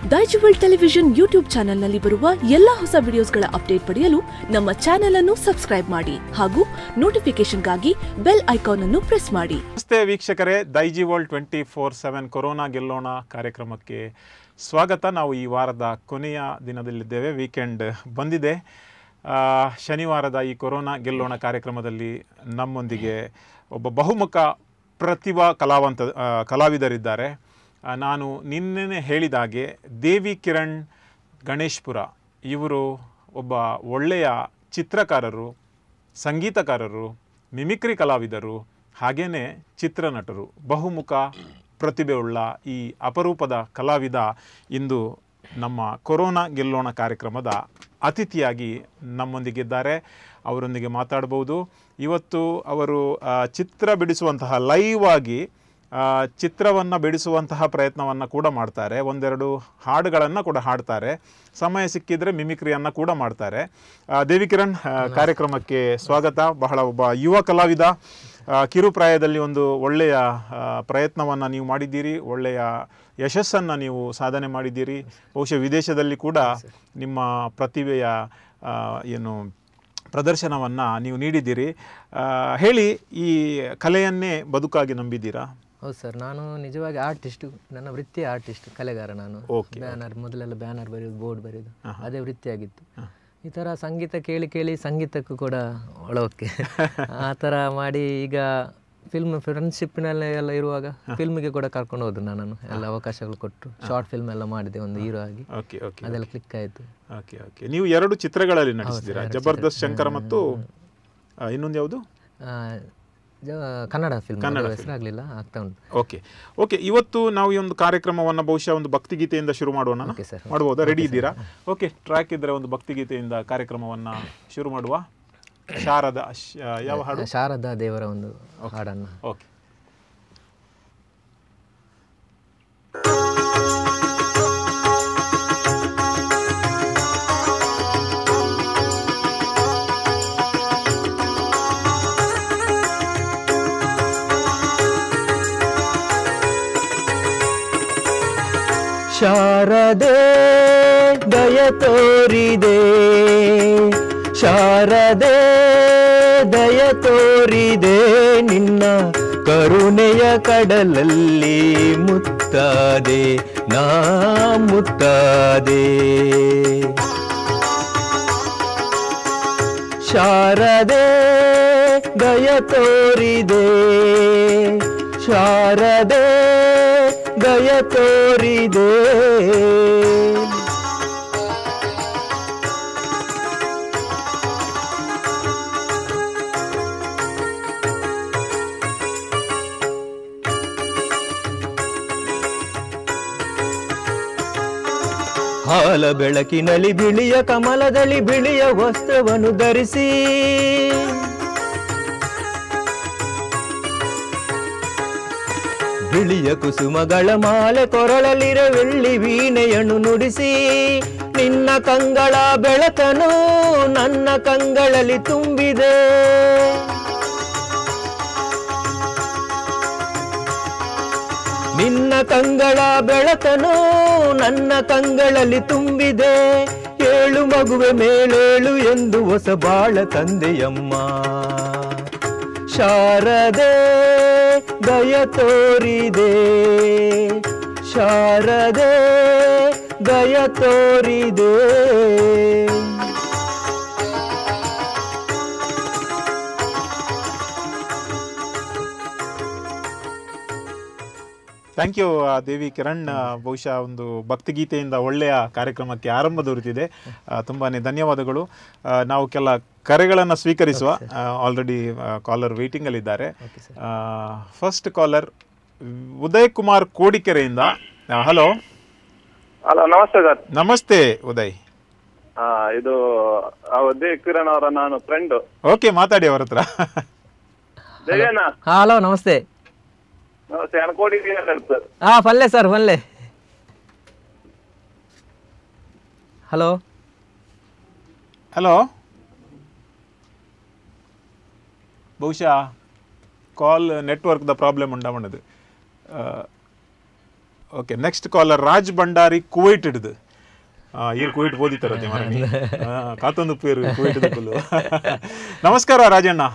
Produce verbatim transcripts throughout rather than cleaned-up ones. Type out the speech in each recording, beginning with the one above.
Daijiworld Television YouTube channel ನಲ್ಲಿ ಬರುವ ಎಲ್ಲಾ ಹೊಸ ವಿಡಿಯೋಸ್ಗಳ ಅಪ್ಡೇಟ್ ಪಡೆಯಲು ನಮ್ಮ ಚಾನೆಲ್ ಅನ್ನು ಸಬ್ಸ್ಕ್ರೈಬ್ ಮಾಡಿ ಹಾಗೂ ನೋಟಿಫಿಕೇಶನ್ ಗಾಗಿ ಬೆಲ್ ಐಕಾನ್ ಅನ್ನು ಪ್ರೆಸ್ ಮಾಡಿ. ನಮಸ್ತೆ ವೀಕ್ಷಕರೇ, Daijiworld twenty four seven corona ಗೆಲ್ಲೋಣ ಕಾರ್ಯಕ್ರಮಕ್ಕೆ ಸ್ವಾಗತ. ನಾವು ಈ ವಾರದ ಕೊನೆಯ ದಿನದಲ್ಲಿದ್ದೇವೆ, ವೀಕೆಂಡ್ ಬಂದಿದೆ. ಶನಿವಾರದ ಈ ಕೊರೋನಾ ಗೆಲ್ಲೋಣ ಕಾರ್ಯಕ್ರಮದಲ್ಲಿ ನಮ್ಮೊಂದಿಗೆ ಒಬ್ಬ ಬಹುಮುಖ ಪ್ರತಿಭಾ ಕಲಾವಂತ ಕಲಾವಿದರಿದ್ದಾರೆ. ನಾನು ನಿನ್ನೆ ಹೇಳಿದಾಗೆ ದೇವಿ ಕಿರಣ್ ಗಣೇಶ್ಪುರ ಇವರು ಒಬ್ಬ ಒಳ್ಳೆಯ ಚಿತ್ರಕಾರರು, ಸಂಗೀತಕಾರರು, ಮಿಮಿಕ್ರಿ ಕಲಾವಿದರು, ಹಾಗೆಯೇ ಚಿತ್ರನಟರು, ಬಹುಮುಖ ಪ್ರತಿಭೆಯುಳ್ಳ ಈ ಅಪರೂಪದ ಕಲಾವಿದ ಇಂದು ನಮ್ಮ ಕೊರೋನಾ ಗೆಲ್ಲೋಣ ಕಾರ್ಯಕ್ರಮದ ಅತಿಥಿಯಾಗಿ ನಮ್ಮೊಂದಿಗಿದ್ದಾರೆ. ಅವರೊಂದಿಗೆ ಮಾತಾಡ್ಬೋದು. ಇವತ್ತು ಅವರು ಚಿತ್ರ ಬಿಡಿಸುವಂತಹ ಲೈವ್ ಆಗಿ ಚಿತ್ರವನ್ನು ಬಿಡಿಸುವಂತಹ ಪ್ರಯತ್ನವನ್ನು ಕೂಡ ಮಾಡ್ತಾರೆ. ಒಂದೆರಡು ಹಾಡುಗಳನ್ನು ಕೂಡ ಹಾಡ್ತಾರೆ. ಸಮಯ ಸಿಕ್ಕಿದರೆ ಮಿಮಿಕ್ರಿಯನ್ನು ಕೂಡ ಮಾಡ್ತಾರೆ. ದೇವಿ ಕಿರಣ್, ಕಾರ್ಯಕ್ರಮಕ್ಕೆ ಸ್ವಾಗತ. ಬಹಳ ಒಬ್ಬ ಯುವ ಕಲಾವಿದ, ಕಿರುಪ್ರಾಯದಲ್ಲಿ ಒಂದು ಒಳ್ಳೆಯ ಪ್ರಯತ್ನವನ್ನು ನೀವು ಮಾಡಿದ್ದೀರಿ, ಒಳ್ಳೆಯ ಯಶಸ್ಸನ್ನು ನೀವು ಸಾಧನೆ ಮಾಡಿದ್ದೀರಿ. ಬಹುಶಃ ವಿದೇಶದಲ್ಲಿ ಕೂಡ ನಿಮ್ಮ ಪ್ರತಿಭೆಯ ಏನು ಪ್ರದರ್ಶನವನ್ನು ನೀವು ನೀಡಿದ್ದೀರಿ. ಹೇಳಿ, ಈ ಕಲೆಯನ್ನೇ ಬದುಕಾಗಿ ನಂಬಿದ್ದೀರಾ? ಹೌದು ಸರ್, ನಾನು ನಿಜವಾಗಿ ಆರ್ಟಿಸ್ಟು. ನನ್ನ ವೃತ್ತಿ ಆರ್ಟಿಸ್ಟ್, ಕಲೆಗಾರ ನಾನು. ಬ್ಯಾನರ್, ಮೊದಲೆಲ್ಲ ಬ್ಯಾನರ್ ಬರೆಯೋದು, ಬೋರ್ಡ್ ಬರೆಯೋದು, ಅದೇ ವೃತ್ತಿಯಾಗಿತ್ತು. ಈ ಥರ ಸಂಗೀತ ಕೇಳಿ ಕೇಳಿ ಸಂಗೀತಕ್ಕೂ ಕೂಡ ಒಳಕ್ಕೆ ಆ ಥರ ಮಾಡಿ ಈಗ ಫಿಲ್ಮ್ ಫ್ರೆಂಡ್ಶಿಪ್ನಲ್ಲಿ ಎಲ್ಲ ಇರುವಾಗ ಫಿಲ್ಮಿಗೆ ಕೂಡ ಕರ್ಕೊಂಡು ಹೋದ್ರು ನನ್ನನ್ನು. ಎಲ್ಲ ಅವಕಾಶಗಳು ಕೊಟ್ಟು ಶಾರ್ಟ್ ಫಿಲ್ಮ್ ಎಲ್ಲ ಮಾಡಿದೆ ಒಂದು ಹೀರೋ ಆಗಿ. ಅದೆಲ್ಲ ಕ್ಲಿಕ್ ಆಯಿತು. ಓಕೆ ಓಕೆ ನೀವು ಎರಡು ಚಿತ್ರಗಳಲ್ಲಿ ನಟಿಸಿದ್ದೀರಾ, ಜಬರ್ದಸ್ತ್ ಶಂಕರ ಮತ್ತು ಇನ್ನೊಂದು ಯಾವುದು? ಕನ್ನಡ ಫಿಲ್ಮ್. ಕನ್ನಡ ಹೆಸರಾಗಲಿಲ್ಲ, ಆಗ್ತಾ ಉಂಟು. ಓಕೆ ಓಕೆ ಇವತ್ತು ನಾವು ಈ ಒಂದು ಕಾರ್ಯಕ್ರಮವನ್ನು ಬಹುಶಃ ಒಂದು ಭಕ್ತಿಗೀತೆಯಿಂದ ಶುರು ಮಾಡೋಣ. ಮಾಡ್ಬೋದಾ? ರೆಡಿ ಇದ್ದೀರಾ? ಓಕೆ, ಟ್ರ್ಯಾಕ್ ಇದ್ದರೆ ಒಂದು ಭಕ್ತಿಗೀತೆಯಿಂದ ಕಾರ್ಯಕ್ರಮವನ್ನು ಶುರು ಮಾಡುವ. ಶಾರದಾ, ಯಾವ ಹಾಡು? ಶಾರದಾ ದೇವರ ಒಂದು ಹಾಡನ್ನು. ಓಕೆ. ಶಾರದೆ ದಯ ತೋರಿದೆ, ಶಾರದೆ ದಯ ತೋರಿದೆ, ನಿನ್ನ ಕರುಣೆಯ ಕಡಲಲ್ಲಿ ಮುತ್ತಾದೆ ನಾ ಮುತ್ತಾದೆ. ಶಾರದೆ ದಯ ತೋರಿದೆ, ಶಾರದೆ ದಯ ತೋರಿದೆ. ಹಾಲ ಬೆಳಕಿನಲ್ಲಿ ಬಿಳಿಯ ಕಮಲದಲ್ಲಿ ಬಿಳಿಯ ವಸ್ತ್ರವನ್ನು ಧರಿಸಿ, ಬಿಳಿಯ ಕುಸುಮಗಳ ಮಾಲೆ ಕೊರಳಲಿರ ಬೆಳ್ಳಿ ವೀಣೆಯನ್ನು ನುಡಿಸಿ, ನಿನ್ನ ಕಂಗಳ ಬೆಳಕನು ನನ್ನ ಕಂಗಳಲ್ಲಿ ತುಂಬಿದೆ. ನಿನ್ನ ಕಂಗಳ ಬೆಳಕನು ನನ್ನ ಕಂಗಳಲ್ಲಿ ತುಂಬಿದೆ. ಏಳು ಮಗುವೆ ಮೇಲೇಳು ಎಂದು ಹೊಸ ಬಾಳ ತಂದೆಯಮ್ಮ. ಶಾರದೆ ದಯ ತೋರಿದೆ, ಶಾರದೆ ದಯ ತೋರಿದೆ. Thank you Devi Kiran. ಬಹುಶಃ ಒಂದು ಭಕ್ತಿಗೀತೆಯಿಂದ ಒಳ್ಳೆಯ ಕಾರ್ಯಕ್ರಮಕ್ಕೆ ಆರಂಭ ದೊರೆತಿದೆ. ತುಂಬಾ ಧನ್ಯವಾದಗಳು. ನಾವು ಕೆಲ ಕರೆಗಳನ್ನು ಸ್ವೀಕರಿಸುವ. ಆಲ್ರೆಡಿ ಕಾಲರ್ ವೇಟಿಂಗಲ್ಲಿದ್ದಾರೆ. ಫಸ್ಟ್ ಕಾಲರ್ ಉದಯ್ ಕುಮಾರ್ ಕೋಡಿಕೆರೆಯಿಂದ. ಹಲೋ. ಹಲೋ, ನಮಸ್ತೆ ಸರ್. ನಮಸ್ತೆ ಉದಯ್. ಇದು ದೇವಿ ಕಿರಣ್ ಅವರ ನಾನು ಫ್ರೆಂಡ್. ಓಕೆ, ಮಾತಾಡಿ ಅವರ ಹತ್ರ. ಹಲೋ, ನಮಸ್ತೆ. ಹಾ, ಪಲ್ಲೆ ಸರ್, ಪಲ್ಲೆ. ಹಲೋ ಹಲೋ ಬಹುಶಃ ಕಾಲ್ ನೆಟ್ವರ್ಕ್ದ ಪ್ರಾಬ್ಲಮ್ ಉಂಟಾ ಮಾಡೋದು. Okay next caller Raj Bhandari Kuwait ಹಿಡಿದು ಏನು ಕುವೈಟ್ ಓದಿತಾರತ್ತೆ ಮರನಿ ಕಾತೊಂದು ಪೇರು ಕುವೈಟ್ ಕುಲ್ಲು ನಮಸ್ಕಾರ ರಾಜಣ್ಣ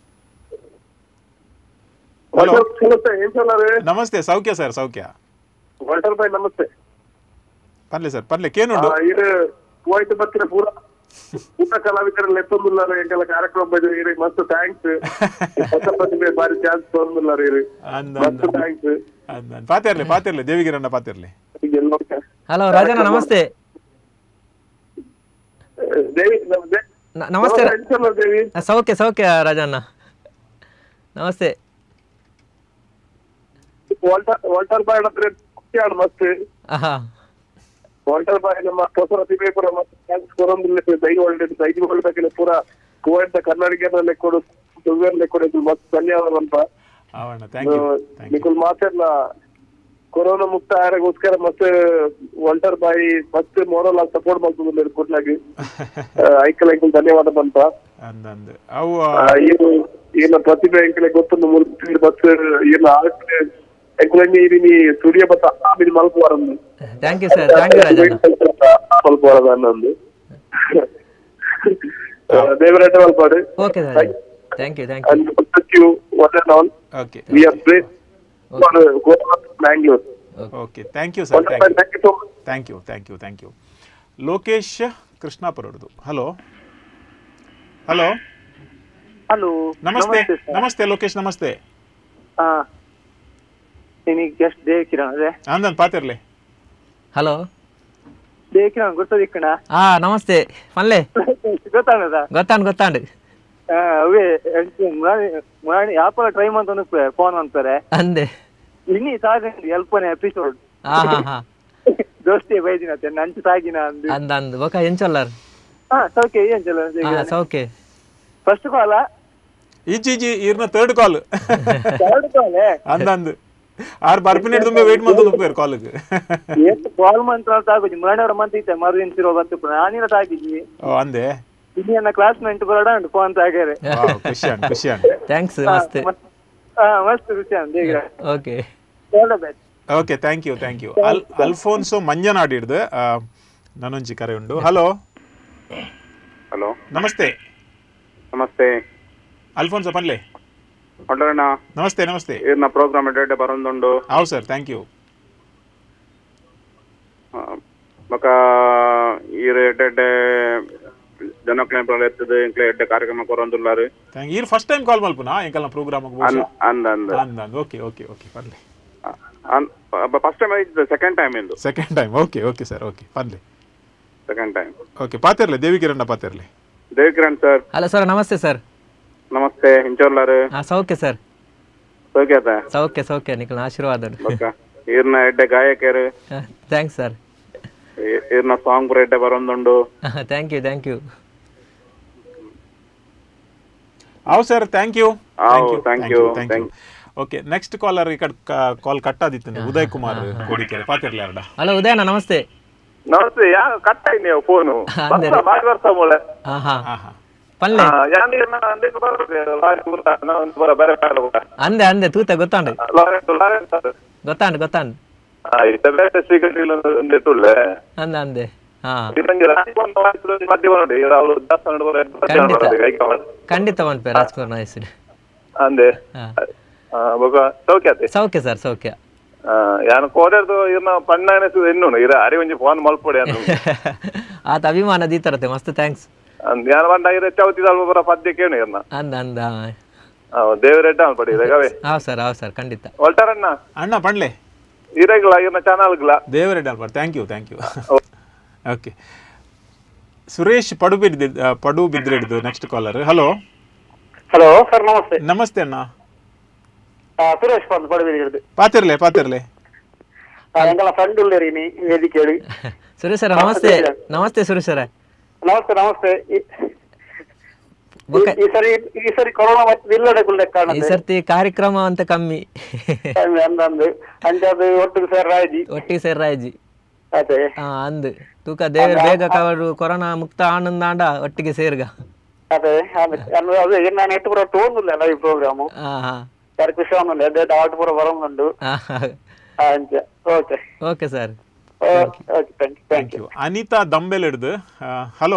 ಹಲೋ ನಮಸ್ತೆ ಸೌಖ್ಯ ಸರ್ ಸೌಖ್ಯ ನಮಸ್ತೆ ಪರ್ಲೆ ಸರ್ ಪರ್ಲೆ ಕೇನುಂಡು ಕುವೈಟ್ ಬರ್ತೀರ ಪೂರ ಊಟ ಕಲಾವಿದರಲ್ಲಿ ಎತ್ತೊಂದಿಲ್ಲ ಎಂಕೆಲ್ಲ ಕಾರ್ಯಕ್ರಮ ಬಂದಿರಿ ಮಸ್ತ್ ಥ್ಯಾಂಕ್ಸ್ ಹೊಸ ಪ್ರತಿಭೆ ಬಾರಿ ಚಾನ್ಸ್ ತೊಂದಿಲ್ಲ ರೀ ಮಸ್ತ್ ಥ್ಯಾಂಕ್ಸ್ ಪಾತಿರ್ಲಿ ಪಾತಿರ್ಲಿ ದೇವಿಗಿರಣ್ಣ ಪಾತಿರ್ಲಿ ಹಲೋ ರಾಜಣ್ಣ ನಮಸ್ತೆ ದೇವಿ ನಮಸ್ತೆ ದೇವಿ ಸೌಖ್ಯ ಸೌಖ್ಯ ರಾಜಣ್ಣ ನಮಸ್ತೆ ವಾಲ್ಟರ್ ವಾಲ್ಟರ್ ಬಾಯ್ ಹತ್ರ ಮಸ್ತ್ ವಾಲ್ಟರ್ ಬಾಯ್ ನಮ್ಮ ಹೊಸ ಪ್ರತಿಭೆ ಪೂರ ಮಸ್ತ್ ಚಾನ್ಸ್ ಕೊರೊಂದಿಲ್ಲ ದೈವೋಲ್ಡ್ ದೈಜಿವೋಲ್ಡ್ ಬಗ್ಗೆ ಪೂರ ಕುವೈಟ್ ಕನ್ನಡಿಗರಲ್ಲೇ ಕೊಡು ಸುವೇರ್ಲೆ ಕೊಡೋದು ಮಸ್ತ್ ಧನ್ಯವಾದ ಅಂತ ನಿಕುಲ್ ಮಾತೆಲ್ಲ ಕೊರೋನಾ ಮುಕ್ತ ಆರೋಗ್ಯಗೋಸ್ಕರ ಮತ್ತೆ ವಾಲ್ಟರ್ ಬಾಯಿ ಮತ್ತೆ ಮೋರಲ್ ಆಗಿ ಸಪೋರ್ಟ್ ಮಾಡ್ತಿದ್ರು ಕೊಟ್ಲಾಗಿ ಐಕಲ್ ಐಕಲ್ ಧನ್ಯವಾದ ಬಂತ ಏನು ಏನ ಪ್ರತಿಭೆ ಐಕಲ್ ಗೊತ್ತೊಂದು ಮುಲ್ಪಿ ಬಸ್ ಏನು ಆರ್ಟ್ ಎಂಕುಲಂಗಿ ಇರಿನಿ ಸ್ಟುಡಿಯೋ ಬತ್ತ ಆಮಿನ ಮಲ್ಪುವಾರನ್ನು thank you sir thank you ರಾಜಣ್ಣ ಮಲ್ಪುವಾರದ ಅನ್ನೊಂದು ದೇವರಾಟ ಮಲ್ಪಾಡು okay sir thank you thank you thank you one and all okay we are great for Bangalore okay thank you sir thank you thank you thank you thank you Lokesh Krishnapura ಅವ್ರದ್ದು hello hello hello ನಮಸ್ತೆ ನಮಸ್ತೆ ಲೋಕೇಶ್ ನಮಸ್ತೆ ಹಾ ನಿನಗೆ just ದೇವಿ ಕಿರಣ್ ಅದೇ ಅಂದನ್ ಪಾತಿರ್ಲಿ hello ದೇವಿ ಕಿರಣ್ ಗೊತ್ತದಿಕ್ಕಣ ಹಾ ನಮಸ್ತೆ ಮಲ್ಲೆ ಗೊತ್ತಾಗದ ಗೊತ್ತಾಂಡ್ ಗೊತ್ತಾಂಡ್ ಅವೇ ಮಾಡಿ ಯಾಪಲ್ಲ ಟ್ರೈ ಮಾಡ್ತಾನೆ ಫೋನ್ ಅಂತಾರೆ ಅಂದೆ ಇನ್ನಿ ಸಾಗಂడి ಎಲ್ಪನೆ ಎಪಿಸೋಡ್ ಹಾ ಹಾ ಹಾ ದೋಸ್ತಿ ಬೈದಿನತೆ ನಂಚು ಸಾಗಿನ ಅಂದು ಅಂದ ಅಂದ ಬೊಕ ಎಂಚೊಲ್ಲರ್ ಹಾ ಸೌಖ್ಯ ಏನ್ ಚಲ ಸೌಖ್ಯ ಫಸ್ಟ್ ಕಾಲ ಈಚಿ ಈಚಿ ಇರ್ನ ಥರ್ಡ್ ಕಾಲ್ ಥರ್ಡ್ ಕಾಲ್ ಅಂದ ಅಂದ ಆರ್ ಬರ್ಪಿನೇಟ್ ತುಂಬಾ ವೇಟ್ ಮಾಡ್ತಾ ಹೋಗ್ತಾರೆ ಕಾಲ್ಗೆ ಎಷ್ಟು ಕಾಲ್ ಮಂತ್ರ ಸಾಗುಜಿ ಮರಣವರ ಮಂತ್ ಇತ್ತೆ ಮರು ಇನ್ಸಿರೋ ಬತ್ತು ನಾನಿನ ಸಾಗಿಜಿ ಓ ಅಂದೆ ಇನ್ನೇನ ಕ್ಲಾಸ್ಮೇಟ್ ಬರೋಡ ಉಂಟು ಫೋನ್ ಸಾಗರೆ ವಾವ್ ಖುಷಿಯಾನ್ ಖುಷಿಯಾನ್ ಥ್ಯಾಂಕ್ಸ್ ಮಸ್ತ್ ಹಾ ಮಸ್ತ್ ಖುಷಿಯಾನ್ ದೇಗ್ರ okay all the best okay thank you thank you ಅಲ್ ಅಲ್ಫೋನ್ಸೋ ಮಂಜನಾಡ್ ಹಿಡ್ದು ನನ್ನೊಂಜಿ ಕರೆ ಉಂಡು ಹಲೋ ಹಲೋ ನಮಸ್ತೆ ನಮಸ್ತೆ ಅಲ್ಫೋನ್ಸೋ ಪನ್ಲೆ ಹೊಂಡರಣ್ಣ ನಮಸ್ತೆ ನಮಸ್ತೆ ಇರ್ನ ಪ್ರೋಗ್ರಾಮ್ ಎಡ್ಡೆ ಬರೋದುಂಡು ಹೌದು ಸರ್ ಥ್ಯಾಂಕ್ ಯು ಬಕ ಈರ್ ಎಡ್ಡೆ ಜನಕ್ಲೆಂಪಲ ಎತ್ತದು ಇಂಕ್ಲೆ ಎಡ್ಡೆ ಕಾರ್ಯಕ್ರಮ ಕೊರೊಂದುಲ್ಲಾರು ಥ್ಯಾಂಕ್ ಯು ಈರ್ ಫಸ್ಟ್ ಟೈಮ್ ಕಾಲ್ ಮಲ್ಪುನಾ ಎಂಕಲ್ನ ಪ್ರೋಗ್ರಾಮ್ ಅಂದ ಅಂದ ಅಂದ ಓಕೆ ಓಕೆ ಓಕೆ ಪನ್ಲೆ ಫಸ್ಟ್ ಟೈಮ್ ಆಯ್ತು ಸೆಕೆಂಡ್ ಟೈಮ್ ಎಂದು second time okay okay sir okay ಪನ್ಲೆ ಸೆಕೆಂಡ್ ಟೈಮ್ ಓಕೆ ಪಾತಿರ್ಲೆ ದೇವಿ ಕಿರಣ್ಣ ಪಾತಿರ್ಲೆ Devi Kiran sir hello sir ನಮಸ್ತೆ ಸರ್ ನಮಸ್ತೆ ಇಂಚೋರ್ಲಾರು ಹಾ ಸೌಖ್ಯ ಸರ್ ಸೌಖ್ಯ ಸೌಖ್ಯ ಸೌಖ್ಯ ನಿಖಿಲ್ ಆಶೀರ್ವಾದ ಈರ್ನ ಎಡ್ಡೆ ಗಾಯಕರು ಥ್ಯಾಂಕ್ಸ್ ಸರ್ ಈರ್ನ ಸಾಂಗ್ ಪೂರ ಎಡ್ಡೆ ಬರೋದುಂಡು ಥ್ಯಾಂಕ್ ಯು ಥ್ಯಾಂಕ್ ಯು ಹೌದು sir thank you thank you thank you okay next caller ಈ ಕಡೆ ಕಾಲ್ ಕಟ್ ಆದಿತ್ತು ಉದಯ್ ಕುಮಾರ್ ಕೋಡಿಕೆರೆ ಪಾತಿರ್ಲಿ ಅರ್ಡ ಹಲೋ ಉದಯಣ್ಣ ನಮಸ್ತೆ ನಮಸ್ತೆ ಯಾ ಕಟ್ ಆಯ್ತು ನೀವು ಫೋನು ಬಾರಿ ವರ್ಷ ಮೂಳೆ ಹಾ ಹಾ ಹಾ ಹಾ ಪಲ್ಲೆ ಅಂದೆ ಅಂದೆ ತೂತ ಗೊತ್ತಾಂಡು ಗೊತ್ತಾಂಡು ಗೊತ್ತಾಂಡು ಅಂದೆ ಅಂದೆ ಹಾ ಖಂಡಿತ ಮನ್ಪೆ ರಾಜ್ಕುಮಾರ್ ನ ಹೆಸರು ಅಂದೆ ಸೌಖ್ಯ ಸೌಖ್ಯ ಸರ್ ಸೌಖ್ಯ ಯಾನು ಕೋಡೆರ್ದು ಇರ್ನ ಪಣ್ಣನೆ ಎನ್ನು ಇರ ಅರಿ ಒಂಜಿ ಫೋನ್ ಮಲ್ಪೊಡೆ ಆತ ಅಭಿಮಾನ ದೀತರತೆ ಮಸ್ತ್ ಥ್ಯಾಂಕ್ಸ್ ಯಾನ ಬಂಡ ಇರ ಚೌತಿದಲ್ ಬರ ಪದ್ಯ ಕೇನು ಇರ್ನ ಅಂದ ಅಂದ ದೇವರೆಡ್ಡ ಅನ್ಪಡಿ ಇರಗವೆ ಹಾವ್ ಸರ್ ಹಾವ್ ಸರ್ ಖಂಡಿತ ಒಲ್ಟಾರಣ್ಣ ಅಣ್ಣ ಪಣ್ಲೆ ಇರಗ್ಲ ಇರ್ನ ಚಾನಲ್ಗ್ಲ ದೇವರೆಡ್ಡ ಅನ್ಪಡಿ thank you thank you okay Suresh ಪಡು ಬಿದ್ದ ಪಡು ಬಿದ್ರೆಡ್ದು next caller hello hello sir ನಮಸ್ತೆ ನಮಸ್ತೆ ಅಣ್ಣ ಸುರೇಶ್ ಪಡು ಬಿದ್ರೆಡ್ದು ಪಾತಿರ್ಲೆ ಪಾತಿರ್ಲೆ ಎಂಗಲ ಫ್ರೆಂಡ್ ಉಳ್ಳೇರಿ ನೀ ವೇದಿಕೆ ಹೇಳಿ ಸುರೇಶ್ ಸರ್ ನಮಸ್ತೆ ನಮಸ್ತೆ ಸುರೇಶ್ ಸರ್ ನಮಸ್ತೆ ನಮಸ್ತೆ ಈ ಸರಿ ಈ ಸರಿ ಕೊರೋನಾ ಇಲ್ಲಡೆ ಕಾರಣ ಈ ಸರ್ತಿ ಕಾರ್ಯಕ್ರಮ ಅಂತ ಕಮ್ಮಿ ಅಂದಂದು ಅಂಜದು ಒಟ್ಟಿಗೆ ಸೇರಾಯ್ಜಿ ಒಟ್ಟಿಗೆ ಸೇರಾಯ್ಜಿ ಅದೇ ಹಾ ಅಂದು ತೂಕ ದೇವರು ಬೇಗ ಕವರು ಕೊರೋನಾ ಮುಕ್ತ ಆನಂದ ಆಂಡ ಒಟ್ಟಿಗೆ ಸೇರ್ಗ ಅದೇ ಅದೇ ನಾನು ಎಟ್ಟು ಪೂರ ತೋಂದಿಲ್ಲ ಈ ಪ್ರೋಗ್ರಾಮು ಹಾ ಹಾ ಕರ್ಕೃಷ್ಣ ಆಟ ಪೂರ ಬರೋದು ಅಂಚ okay okay sir. Okay thank you thank you. Anita Dambel ಹಿಡ್ದು ಹಲೋ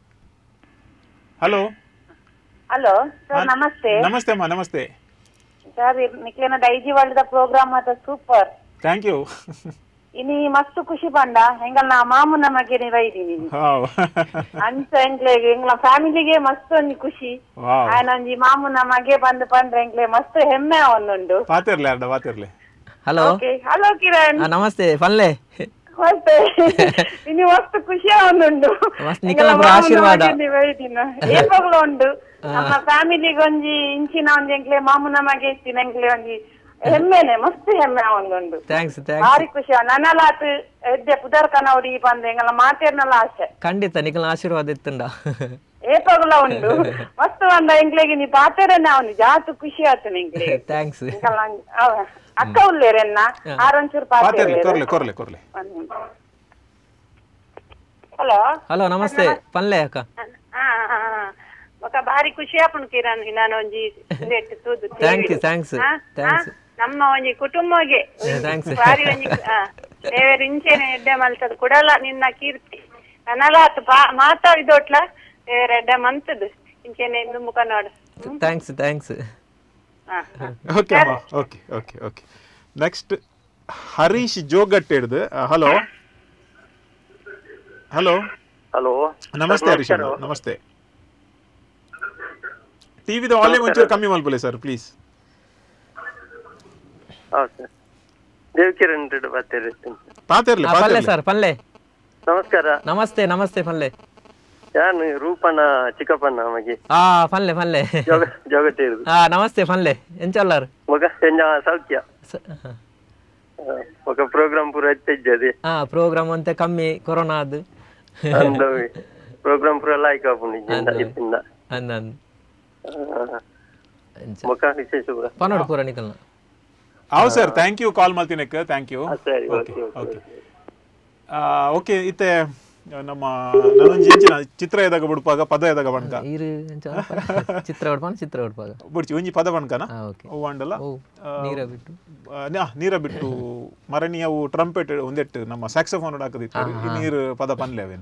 ಹಲೋ ಹಲೋ ಸರ್ ನಮಸ್ತೆ. ನಮಸ್ತೆ ಅಮ್ಮ ನಮಸ್ತೆ ಸರ್ ನಿಕ್ಲೇನ ಡೈಜಿ ವರ್ಲ್ಡ್ ಪ್ರೋಗ್ರಾಮ್ ಮಾತ ಸೂಪರ್. Thank you. ಇನಿ ಮಸ್ತ್ ಖುಷಿ ಪಂಡ ಹೆಂಗಲ್ ನಾ ಮಾಮು ನಮಗೆ ನೀವೈದೀನಿ ಅಂಚ ಎಂಕ್ಲೆಗೆ ಎಂಗ್ಲ ಫ್ಯಾಮಿಲಿಗೆ ಮಸ್ತ್ ಒಂಜಿ ಖುಷಿ. ಆಯ್ನೊಂಜಿ ಮಾಮು ನಮಗೆ ಬಂದು ಪಂಡ್ರೆ ಎಂಕ್ಲೆ ಮಸ್ತ್ ಹೆಮ್ಮೆ ಅವನುಂಡು. ಪಾತಿರ್ಲೆ ಅರ್ಧ ಪಾತಿರ್ಲೆ. Hello hello Kiran. ನಮಸ್ತೆ ಪಲ್ಲೆ. ಮತ್ತೆ ಇನಿ ಮಸ್ತ್ ಖುಷಿ ಅವನುಂಡು. ಆಶೀರ್ವಾದ ಏಪಗಳು ಉಂಡು ನಮ್ಮ ಫ್ಯಾಮಿಲಿಗೆ ಒಂಜಿ ಇಂಚಿನ ಒಂಜಿ ಎಂಕ್ಲೆ ಮಾಮು ನಮಗೆ ಇತ್ತಿನ ಎಂಕ್ಲೆ ಒಂಜಿ ಹೆಮ್ಮೆನೆ ಮಸ್ತ್ ಹೆಮ್ಮೆ ಅವನುಂಡು. ಥ್ಯಾಂಕ್ಸ್ ಭಾರಿ ಖುಷಿ ನನ್ನಲಾತ್ ಎದ್ದೆ ಪುದರ್ ಕನೌಡಿ ಬಂದೆ ಎಂಗಲ ಮಾತೇರ್ನಲ್ಲ ಆಸೆ. ಖಂಡಿತ ನಿಖಲ್ ಆಶೀರ್ವಾದ ಇತ್ತುಂಡ ಏಪಗಳ ಉಂಡು ಮಸ್ತ್ ಒಂದ ಎಂಕ್ಲೆಗೆ ನೀ ಪಾತೇರನ್ನ ಅವನು ಜಾತು ಖುಷಿ ಆತು ನಿಂಗೆ. ಥ್ಯಾಂಕ್ಸ್. ಅಕ್ಕ ಉಲ್ಲೇರೆನ್ನ ಆರೊಂಚೂರು ಪಾತೇರ್ಲೆ ಕೊರ್ಲೆ ಕೊರ್ಲೆ ಕೊರ್ಲೆ. ಹಲೋ ಹಲೋ ನಮಸ್ತೆ ಪಲ್ಲೆ ಅಕ್ಕ. ఒక భారీ ఖుషి ఆపను కిరణ్ ನಾನು ಒಂಜಿ ನೆಟ್ ತೂದು ಥ್ಯಾಂಕ್ ಯು ಥ್ಯಾಂಕ್ಸ್ ಥ್ಯಾಂಕ್ಸ್ ನಮ್ಮ ಒಂಜಿ ಕುಟುಂಬಗೆ ಭಾರಿ ಒಂಜಿ ದೇವರ ಇಂಚೆನೆ ಎಡ್ಡೆ ಮಲ್ತದ ಕೊಡಲ್ಲ ನಿನ್ನ ಕೀರ್ತಿ ನನಲಾತ್ ಮಾತಾಡಿದೋಟ್ಲ ದೇವರ ಎಡ್ಡೆ ಮಂತದು ಇಂಚೆನೆ ಇಂದು ಮುಖ ನೋಡು. Thanks thanks. ಓಕೆ ಅಮ್ಮ okay okay okay. Next Harish ಜೋಗಟ್ ಹಿಡ್ದು ಹಲೋ ಹಲೋ ಹಲೋ ನಮಸ್ತೆ ಹರೀಶ್ ನಮಸ್ತೆ. ಟಿವಿದ ವಾಲ್ಯೂಮ್ ಒಂಚೂರು ಕಮ್ಮಿ ಮಾಡ್ಕೊಳ್ಳಿ ಸರ್ ಪ್ಲೀಸ್. ದೇವಿ ಕಿರಣ್ ಬರ್ತೀರಿ ಪಾತಿರ್ಲಿ ಪಲ್ಲೆ ಸರ್ ಪಲ್ಲೆ. ನಮಸ್ಕಾರ. ನಮಸ್ತೆ ನಮಸ್ತೆ ಪಲ್ಲೆ. ಯಾನು ರೂಪನ ಚಿಕ್ಕಪ್ಪನ ನಮಗೆ ಆ ಪಲ್ಲೆ ಪಲ್ಲೆ ಜಗತ್ತೇ ಆ ನಮಸ್ತೆ ಪಲ್ಲೆ ಎಂಚಲ್ಲಾರು ಮಗ ಎಂಜ ಸೌಖ್ಯ ఒక ప్రోగ్రామ్ ಪೂರ ಇತ್ತಿದ್ದದೆ ಆ ಪ್ರೋಗ್ರಾಮ್ ಅಂತ ಕಮ್ಮಿ ಕೊರೋನಾ ಅದು ಅಂದವಿ ಪ್ರೋಗ್ರಾಮ್ ಪೂರ ಲೈಕ್ ಆಪುನಿ ಇಂದ ಇತ್ತಿಂದ ಅಂದನ್ ಮುಖ ವಿಶೇಷ ಪೂರ ಪನೋಡ್ ಪೂರ ನಿಕಲ್ನ ಹೌದು ಸರ್ ಥ್ಯಾಂಕ್ ಯು ಕಾಲ್ ಮಾಡ್ತೀನಕ್ಕ ಥ್ಯಾಂಕ್ ಯು. ಸರಿ ಓಕೆ ಓಕೆ ಓಕೆ ಇತ್ತೆ ನಮ್ಮ ನನೊಂಜಿ ಎಂಚಿನ ಚಿತ್ರ ಎದಾಗ ಬಿಡ್ಪಾಗ ಪದ ಎದಾಗ ಬಣ್ಕ ಇರು ಚಿತ್ರ ಹೊಡ್ಪಾನ ಚಿತ್ರ ಹೊಡ್ಪಾಗ ಬಿಡ್ಚಿ ಒಂಜಿ ಪದ ಬಣ್ಕನ ಓಕೆ ಓವಂಡಲ ನೀರ ಬಿಟ್ಟು ನೀರ ಬಿಟ್ಟು ಮರಣಿ ಅವು ಟ್ರಂಪೆಟ್ ಒಂದೆಟ್ಟು ನಮ್ಮ ಸ್ಯಾಕ್ಸೋಫೋನ್ ಹಾಕದಿತ್ತು ಈ ನೀರು ಪದ ಪನ್ಲೆ ಅವೇನು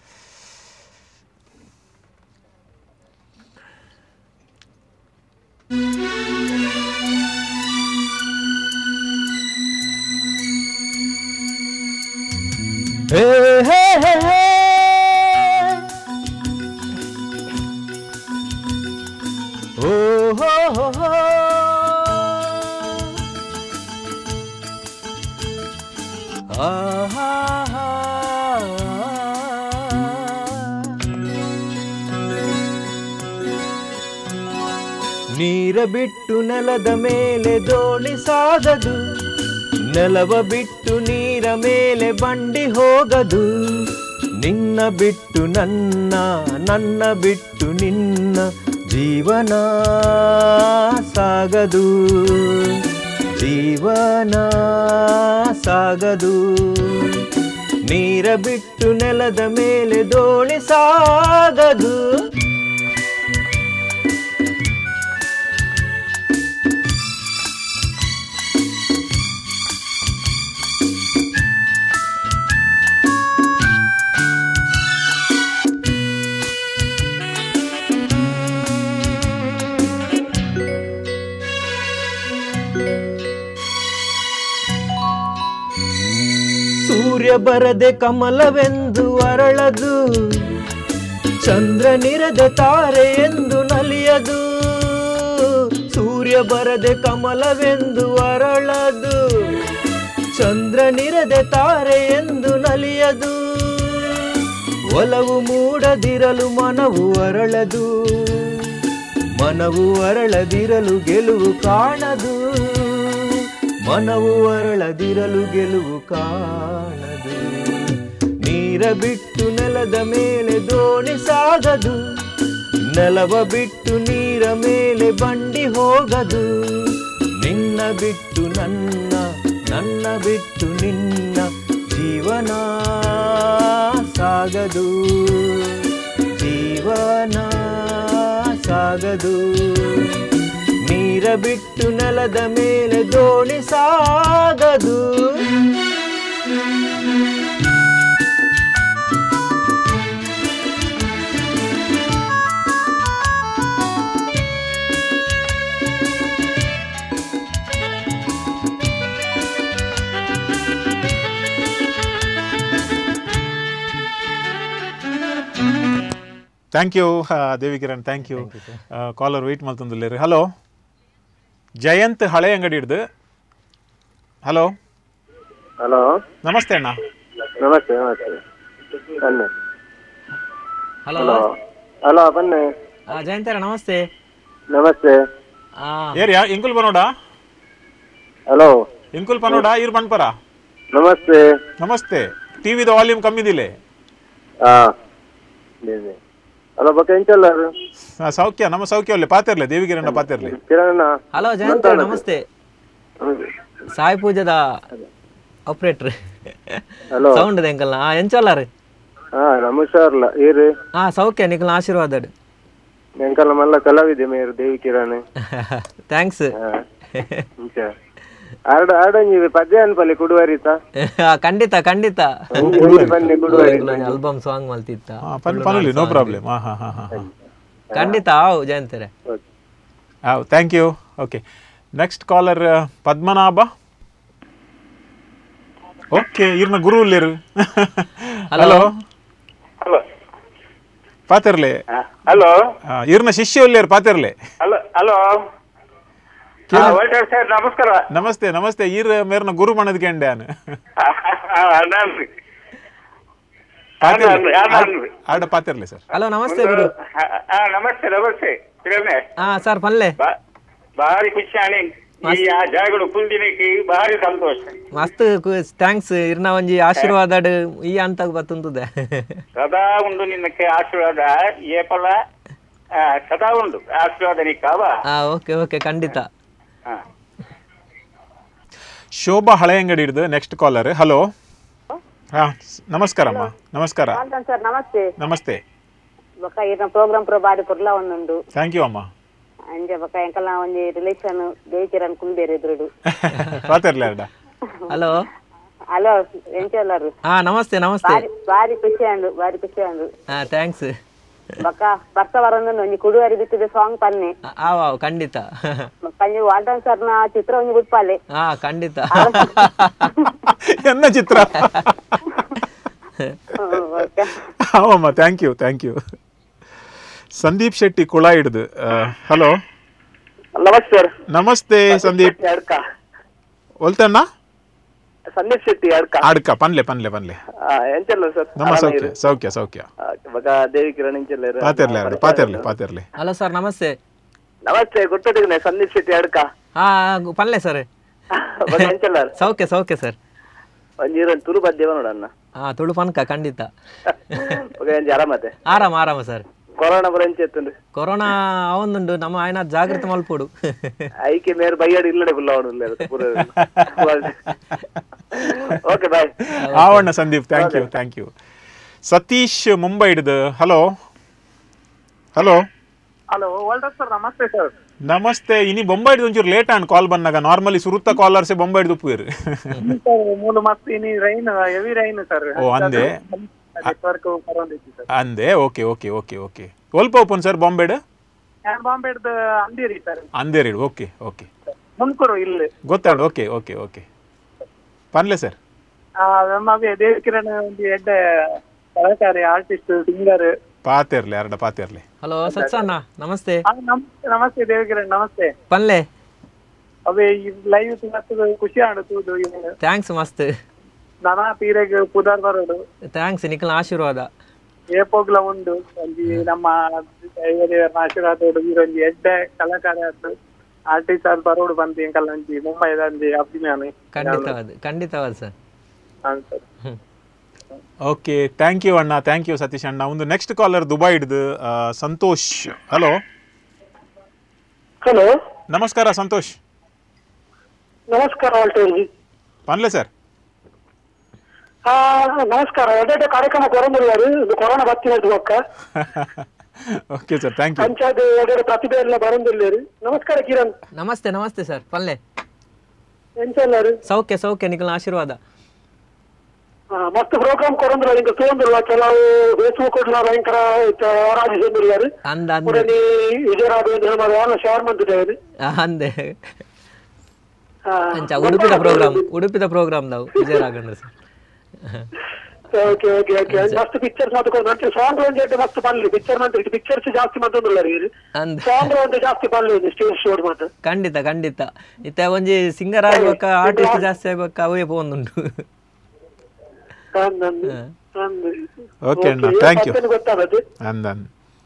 ಹೇ ಹೇ ಹೇ ಹೇ ಓ ಹೋ ಹೋ ಹೋ ಆ ಹಾ ಹಾ ನೀರ ಬಿಟ್ಟು ನೆಲದ ಮೇಲೆ ದೋಣಿ ಸಾಗದು ನೆಲವ ಬಿಟ್ಟು ನೀರ ಮೇಲೆ ಬಂಡಿ ಹೋಗದು ನಿನ್ನ ಬಿಟ್ಟು ನನ್ನ ನನ್ನ ಬಿಟ್ಟು ನಿನ್ನ ಜೀವನ ಸಾಗದು ಜೀವನ ಸಾಗದು ನೀರ ಬಿಟ್ಟು ನೆಲದ ಮೇಲೆ ದೋಣಿ ಸಾಗದು ಸೂರ್ಯ ಬರದೆ ಕಮಲವೆಂದು ಅರಳದು ಚಂದ್ರನಿರದೆ ತಾರೆ ಎಂದು ನಲಿಯದು ಸೂರ್ಯ ಬರದೆ ಕಮಲವೆಂದು ಅರಳದು ಚಂದ್ರನಿರದೆ ತಾರೆ ಎಂದು ನಲಿಯದು ಒಲವು ಮೂಡದಿರಲು ಮನವು ಅರಳದು ಮನವು ಅರಳದಿರಲು ಗೆಲುವು ಕಾಣದು ಮನವು ಅರಳದಿರಲು ಗೆಲುವು ಕಾಣದು ನೀರ ಬಿಟ್ಟು ನೆಲದ ಮೇಲೆ ದೋಣಿ ಸಾಗದು ನೆಲವ ಬಿಟ್ಟು ನೀರ ಮೇಲೆ ಬಂಡಿ ಹೋಗದು ನಿನ್ನ ಬಿಟ್ಟು ನನ್ನ ನನ್ನ ಬಿಟ್ಟು ನಿನ್ನ ಜೀವನ ಸಾಗದು ಜೀವನ ಸಾಗದು ನೀರ ಬಿಟ್ಟು ನೆಲದ ಮೇಲೆ ದೋಣಿ ಸಾಗದು thank you Devi Kiran, thank you. Caller wait ಮಾಡ್ತಂದಿಲ್ಲ. ಹಲೋ, ಜಯಂತ್ ಹಳೆ ಅಂಗಡಿ ಹಿಡ್ದು. ಹಲೋ ಹಲೋ, ನಮಸ್ತೆ ಅಣ್ಣ. ನಮಸ್ತೆ ನಮಸ್ತೆ ಬನ್ನಿ. ಹಲೋ ಹಲೋ ಬನ್ನಿ. ಜಯಂತರ ನಮಸ್ತೆ. ನಮಸ್ತೆ. ಏರಿಯಾ ಇಂಕುಲ್ ಬನೋಡ. ಹಲೋ ಇಂಕುಲ್ ಪನೋಡ ಇರ್ ಬನ್ಪರ. ನಮಸ್ತೆ ನಮಸ್ತೆ. ಟಿವಿದ ವಾಲ್ಯೂಮ್ ಕಮ್ಮಿದಿಲ್ಲ. ಹಾ ಹಲೋ ಬಕ್ಕ ಎಂಚಲ್ಲ ಸೌಖ್ಯ, ನಮ್ಮ ಸೌಖ್ಯ ಒಳ್ಳೆ ಪಾತಿರ್ಲೆ ದೇವಿ ಕಿರಣ ಪಾತಿರ್ಲೆ. ಕಿರಣ. ಹಲೋ ಜಯಂತ ನಮಸ್ತೆ. ಸಾಯಿ ಪೂಜದ ಆಪರೇಟರ್ ಹಲೋ ಸೌಂಡ್ ಎಂಕಲ್ನ ಎಂಚಲ್ಲ ರೀ. ಹಾ ನಮಸ್ಕಾರಲ್ಲ ಏರಿ. ಹಾ ಸೌಖ್ಯ ನಿಖಲ್ ಆಶೀರ್ವಾದ ಎಂಕಲ್ಲ ಮಲ್ಲ ಕಲಾವಿದೆ ಮೇರು ದೇವಿ ಕಿರಣ್. ಥ್ಯಾಂಕ್ಸ್. ಆಡ ಆಡ ನೀವು ಪದ್ಯ ಅನ್ಪಲ್ಲಿ ಕುಡುವರಿತ. ಖಂಡಿತ ಖಂಡಿತ ಬನ್ನಿ ಕುಡುವರಿ ಆಲ್ಬಮ್ ಸಾಂಗ್ ಮಲ್ತಿತ್ತ. No problem. ಖಂಡಿತ ಆವ್ ಜಯಂತರೆ. ಆವ್ thank you. Okay, next caller Padmanabha. Okay, ಇರ್ನ ಗುರು ಇಲ್ಲೇರು. ಹಲೋ ಹಲೋ ಪಾತಿರ್ಲೆ. ಹಲೋ ಇರ್ನ ಶಿಷ್ಯ ಇಲ್ಲೇರು ಪಾತಿರ್ಲೆ. ಹಲೋ ಹಲೋ ಸರ್ ನಮಸ್ಕಾರ. ನಮಸ್ತೆ ನಮಸ್ತೆ. ಈರ್ ಮೇರ್ನ ಗುರು ಮಣದ್ ಕೆಂಡೆ ಆನ ಆಡ ಪಾತಿರ್ಲೆ ಸರ್. ಹಲೋ ನಮಸ್ತೆ ಗುರು. ನಮಸ್ತೆ ನಮಸ್ತೆ. ಹಾ ಸರ್ ಪಲ್ಲೆ ಭಾರಿ ಖುಷಿ ಆಣಿ ಈ ಜಾಗಗಳು ಕುಲ್ದಿನಕ್ಕೆ ಭಾರಿ ಸಂತೋಷ. ಮಸ್ತ್ ಥ್ಯಾಂಕ್ಸ್. ಇರ್ನ ಒಂಜಿ ಆಶೀರ್ವಾದ ಈ ಅಂತ ಬತ್ತುಂತದೆ. ಸದಾ ಉಂಡು ನಿನ್ನಕ್ಕೆ ಆಶೀರ್ವಾದ. ಏಪಲ ಸದಾ ಉಂಡು ಆಶೀರ್ವಾದ ನಿಕ್ಕಾವ. ಹಾ ಓಕೆ ಓಕೆ ಖಂಡಿತ. ಶೋಭಾ ಹಳೆ ಅಂಗಡಿ ಹಿಡಿದು ನೆಕ್ಸ್ಟ್ ಕಾಲರ್. ಹಲೋ. ಹಾ ನಮಸ್ಕಾರ ಅಮ್ಮ. ನಮಸ್ಕಾರ ಸರ್ ನಮಸ್ತೆ. ನಮಸ್ತೆ. ಬೊಕ್ಕ ಈತ ಪ್ರೋಗ್ರಾಮ್ ಪ್ರೋ ಬಾರಿ ಪುರ್ಲ ಒಂದುಂಡು. ಥ್ಯಾಂಕ್ ಯು ಅಮ್ಮ. ಅಂಜೆ ಬೊಕ್ಕ ಎಂಕಲ್ನ ಒಂಜಿ ರಿಲೇಷನ್ ದೇವಿ ಕಿರಣ್ ಕುಲ್ಬೇರೆ ಎದುರುಡು ಪಾತಿರ್ಲೆ ಅಡ. ಹಲೋ ಹಲೋ ಎಂಚೆಲ್ಲರು. ಹಾ ನಮಸ್ತೆ ನಮಸ್ತೆ. ಬಾರಿ ಖುಷಿ ಅಂಡು ಬಾರಿ ಖುಷಿ ಅಂಡು. ಹಾ ಥ್ಯಾಂಕ್ಸ್. ಬೊಕ್ಕ ಬರ್ತ ಬರೋದು ಒಂಜಿ ಕುಡುವರಿ ಬಿತ್ತಿದ ಸಾಂಗ್ ಪನ್ನೆ. ಆವ್ ಆವ್ ಖಂಡಿತ. ಪಂಜಿ ವಾಲ್ಟನ್ ಸರ್ನ ಚಿತ್ರ ಒಂಜಿ ಗುಡ್ಪಾಲೆ. ಹಾ ಖಂಡಿತ. ಎನ್ನ ಚಿತ್ರ. ಅವಮ್ಮ thank you thank you. Sandeep Shetty ಕುಳ ಹಿಡ್ದು. ಹಲೋ ನಮಸ್ತೆ. ನಮಸ್ತೆ ಸಂದೀಪ್. ಒಲ್ತಣ್ಣ ಸಂದೀಪ್ ಶೆಟ್ಟಿ ಅಡ್ಕ ಅಡ್ಕ ಪನ್ಲೆ ಪನ್ಲೆ ಪನ್ಲೆ. ಎಂಚಲ್ಲ ಸರ್. ನಮ್ಮ ಸೌಖ್ಯ ಸೌಖ್ಯ ಸೌಖ್ಯ. ಬಗ ದೇವಿ ಕಿರಣ್ ಎಂಚಲ್ಲ ಪಾತಿರ್ಲೆ ಅಡ ಪಾತಿರ್ಲೆ ಪಾತಿರ್ಲೆ. ಹಲೋ ಸರ್ ನಮಸ್ತೆ. ನಮಸ್ತೆ ಗೊತ್ತಿದ್ದೇನೆ ಸಂದೀಪ್ ಶೆಟ್ಟಿ ಅಡ್ಕ. ಹಾ ಪನ್ಲೆ ಸರ್. ಎಂಚಲ್ಲ ಸೌಖ್ಯ ಸೌಖ್ಯ ಸರ್. ಒಂಜೀರ ತುಳು ಬದ್ದೇವ ನೋಡಣ್ಣ. ಹಾ ತುಳು ಪನ್ಕ ಖಂಡಿತ. ಆರಾಮತೆ ಆರಾಮ ಆರಾಮ ಸರ್. ಕೊರೋನಾ ಬರಂಚೆ ಎತ್ತುಂಡು. ಕೊರೋನಾ ಅವೊಂದುಂಡು ನಮ್ಮ ಆಯ್ನ ಜಾಗ್ರತೆ ಮಲ್ಪೋಡು. ಐಕೆ ಮೇರ್ ಬೈಯಾಡಿ ಇಲ್ಲಡೆ ಫುಲ್ ಅವನು. Okay bye. ಆವಣ್ಣ Sandeep thank you thank you. Satish Mumbai ಹಿಡ್ದು. Hello hello hello Walter sir ನಮಸ್ತೆ ಸರ್. ನಮಸ್ತೆ. ಇನಿ ಬೊಂಬೈ ಹಿಡ್ದು ಒಂಚೂರು ಲೇಟ್ ಆನ್ ಕಾಲ್ ಬಂದಾಗ. ನಾರ್ಮಲಿ ಸುರುತ್ತ ಕಾಲರ್ಸೆ ಬೊಂಬೈ ಹಿಡ್ದು ಉಪ್ಪುವೇರು. ಮೂಲ ಮಸ್ತ್ ಇನಿ ರೈನ್ ಹೆವಿ ರೈನ್ ಸರ್. ಓ ಅಂದೆ ನೆಟ್ವರ್ಕ್ ಪರೊಂದಿತ್ತು ಸರ್. ಅಂದೆ ಓಕೆ ಓಕೆ ಓಕೆ ಓಕೆ. ಒಲ್ಪ ಓಪನ್ ಸರ್ ಬಾಂಬೆಡ್. ಬಾಂಬೆಡ್ Andheri sir. Andheri okay okay. ಮುನ್ಕೂರು ಇಲ್ಲಿ ಗೊತ್ತಾಡು. ಓಕೆ ಓಕೆ ಓಕೆ ಪನ್ಲೆ ಸರ್. ನಮಗೆ ದೇವಿ ಕಿರಣ್ ಒಂದು ಎಡ್ಡ ಕಲಾಕಾರಿ ಆರ್ಟಿಸ್ಟ್ ಸಿಂಗರ್. ಪಾತಿರ್ಲೆ ಅರ್ಡ ಪಾತಿರ್ಲೆ. ಹಲೋ ಸತ್ಸಣ್ಣ ನಮಸ್ತೆ. ನಮಸ್ತೆ ದೇವಿ ಕಿರಣ್ ನಮಸ್ತೆ. ಪನ್ಲೆ ಅವೇ ಲೈವ್ ಮಸ್ತ್ ಖುಷಿ ಆಡುತ್ತದು. ಥ್ಯಾಂಕ್ಸ್ ಮಸ್ತ್. ನಾನಾ ತೀರೆಗೆ ಪುದಾರ್ ಬರೋಡು. ಥ್ಯಾಂಕ್ಸ್ ನಿಖಲ್ ಆಶೀರ್ವಾದ. ಏಪೋಗ್ಲ ಉಂಡು ಒಂಜಿ ನಮ್ಮ ಆಶೀರ್ವಾದ ಒಂಜಿ ಎಡ್ಡ ಕಲಾಕಾರ ಆರ್ಟಿಸ್ಟ್ ಆದ್ ಬರೋಡು ಬಂದು ಎಂಕಲ್ಲ ಒಂಜಿ ಮುಂಬೈದ ಒಂಜಿ ಅಭಿಮಾನಿ. ಖಂಡಿತವಾದ ಖಂಡಿತವಾದ ಸರ್. ಓಕೆ ಥ್ಯಾಂಕ್ ಯು ಅಣ್ಣ ಥ್ಯಾಂಕ್ ಯು ಸತೀಶ್ ಅಣ್ಣ. ಒಂದು ನೆಕ್ಸ್ಟ್ ಕಾಲರ್ ದುಬೈ ಹಿಡ್ದು ಸಂತೋಷ್. ಹಲೋ ಹಲೋ ನಮಸ್ಕಾರ ಸಂತೋಷ್. ನಮಸ್ಕಾರ ವಾಲ್ಟರ್ಜಿ. ಪನ್ಲೆ ಸರ್. ನಮಸ್ಕಾರ. ಎಡ್ಡೆ ಕಾರ್ಯಕ್ರಮ ಕೊರಂದಿಲ್ಲಾರು ಕೊರೋನಾ ಬತ್ತಿನದು ಪಕ್ಕ. Okay sir thank you. Panchayat ಎಡ್ಡೆ ಪ್ರತಿಭೆ ಎಲ್ಲ ಬರಂದಿಲ್ಲಾರು. ನಮಸ್ಕಾರ ಕಿರಣ್. ನಮಸ್ತೆ ನಮಸ್ತೆ ಸರ್. ಪನ್ಲೆ ಎಂಚಲ್ಲಾರು ಸೌಖ್ಯ ಸೌಖ್ಯ ನಿಖಲ್ ಆಶೀರ್ವಾದ. ಮಸ್ತ್ ಪ್ರೋಗ್ರಾಮ್ ಕೊರಂದಿಲ್ಲ ಇಂಕ ತೋಂದಿಲ್ಲ ಕೆಲವು ಫೇಸ್ಬುಕ್ ಭಯಂಕರ ಅವರಾಜಿ ಸೊಂದಿಲ್ಲಾರು. ಅಂದ ಅಂದೆ ವಿಜಯರಾಘವೇಂದ್ರ ಶೇರ್ ಮಾಡ್ತಿದ್ದೇವೆ. ಅಂದೆ ಉಡುಪಿದ ಪ್ರೋಗ್ರಾಮ್ ಉಡುಪಿದ ಪ್ರೋಗ್ರಾಮ್ ನಾವು Vijaya Raghavendra sir. Okay okay okay ಮಸ್ತ್ ಪಿಕ್ಚರ್ಸ್ ಮಾತುಕೊಂಡು ನಂತರ ಸಾಂಗ್ ಒಂದು ಮಸ್ತ್ ಪಲ್ಲು ಪಿಕ್ಚರ್ ಮಾತ್ರ ಪಿಕ್ಚರ್ಸ್ ಜಾಸ್ತಿ ಮಾತೊಂದುಲ್ಲ ಸಾಂಗ್ ಒಂದು ಜಾಸ್ತಿ ಪಲ್ಲು ಸ್ಟೇಜ್ ಶೋ ಮಾತ್ರ ಖಂಡಿತ ಖಂಡಿತ ಇತ್ತ ಒಂಜಿ ಸಿಂಗರ್ ಆಗ್ಬೇಕ ಆರ್ಟಿಸ್ಟ್ ಜಾಸ್ತಿ ಆಗ್ಬೇಕ ಅವೇ ಪೋಂದುಂಟು ಓಕೆ ಅಣ್ಣ ಥ್ಯಾಂಕ್ ಯು ಗೊತ್ತಾಗತ್ತೆ ಅಂದನ್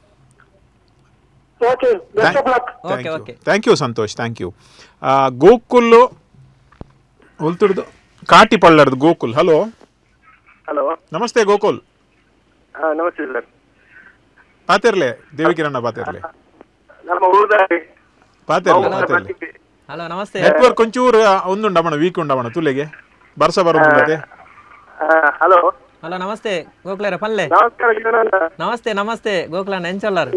okay best of luck okay okay thank you Santosh thank you Gokul ಉಲ್ತುಡ್ದು ಕಾಟಿ ಪಳ್ಳರ್ದು ಗೋಕುಲ್ ಹಲೋ ಹಲೋ ನಮಸ್ತೆ ಗೋಕುಲ್ ನಮಸ್ತೆ ಸರ್ ಪಾತಿರ್ಲೆ ದೇವಿ ಕಿರಣ ಪಾತಿರ್ಲೆ ನಮ್ಮ ಊರ್ದಾರಿ ಪಾತಿರ್ಲೆ ಪಾತಿರ್ಲೆ ಹಲೋ ನಮಸ್ತೆ ನೆಟ್ವರ್ಕ್ ಒಂಚೂರು ಒಂದುಂಡಮಣ ವೀಕ್ ಉಂಡಮಣ ತುಲೆಗೆ ಬರ್ಸ ಬರೋದಿಲ್ಲದೆ ಹಲೋ ಹಲೋ ನಮಸ್ತೆ ಗೋಕುಲರ ಪಲ್ಲೆ ನಮಸ್ಕಾರ ಕಿರಣ್ ನಮಸ್ತೆ ನಮಸ್ತೆ ಗೋಕುಲನ ಎಂಚಲ್ಲಾರು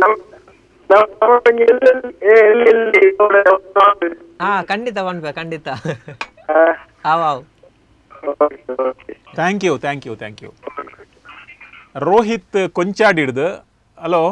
ಹಾ ಖಂಡಿತ ಬನ್ಬೆ ಖಂಡಿತ ಆವ್ ಆವ್ thank you thank you thank you Rohit ಕೊಂಚಾಡಿಡ್ದು ಹಲೋ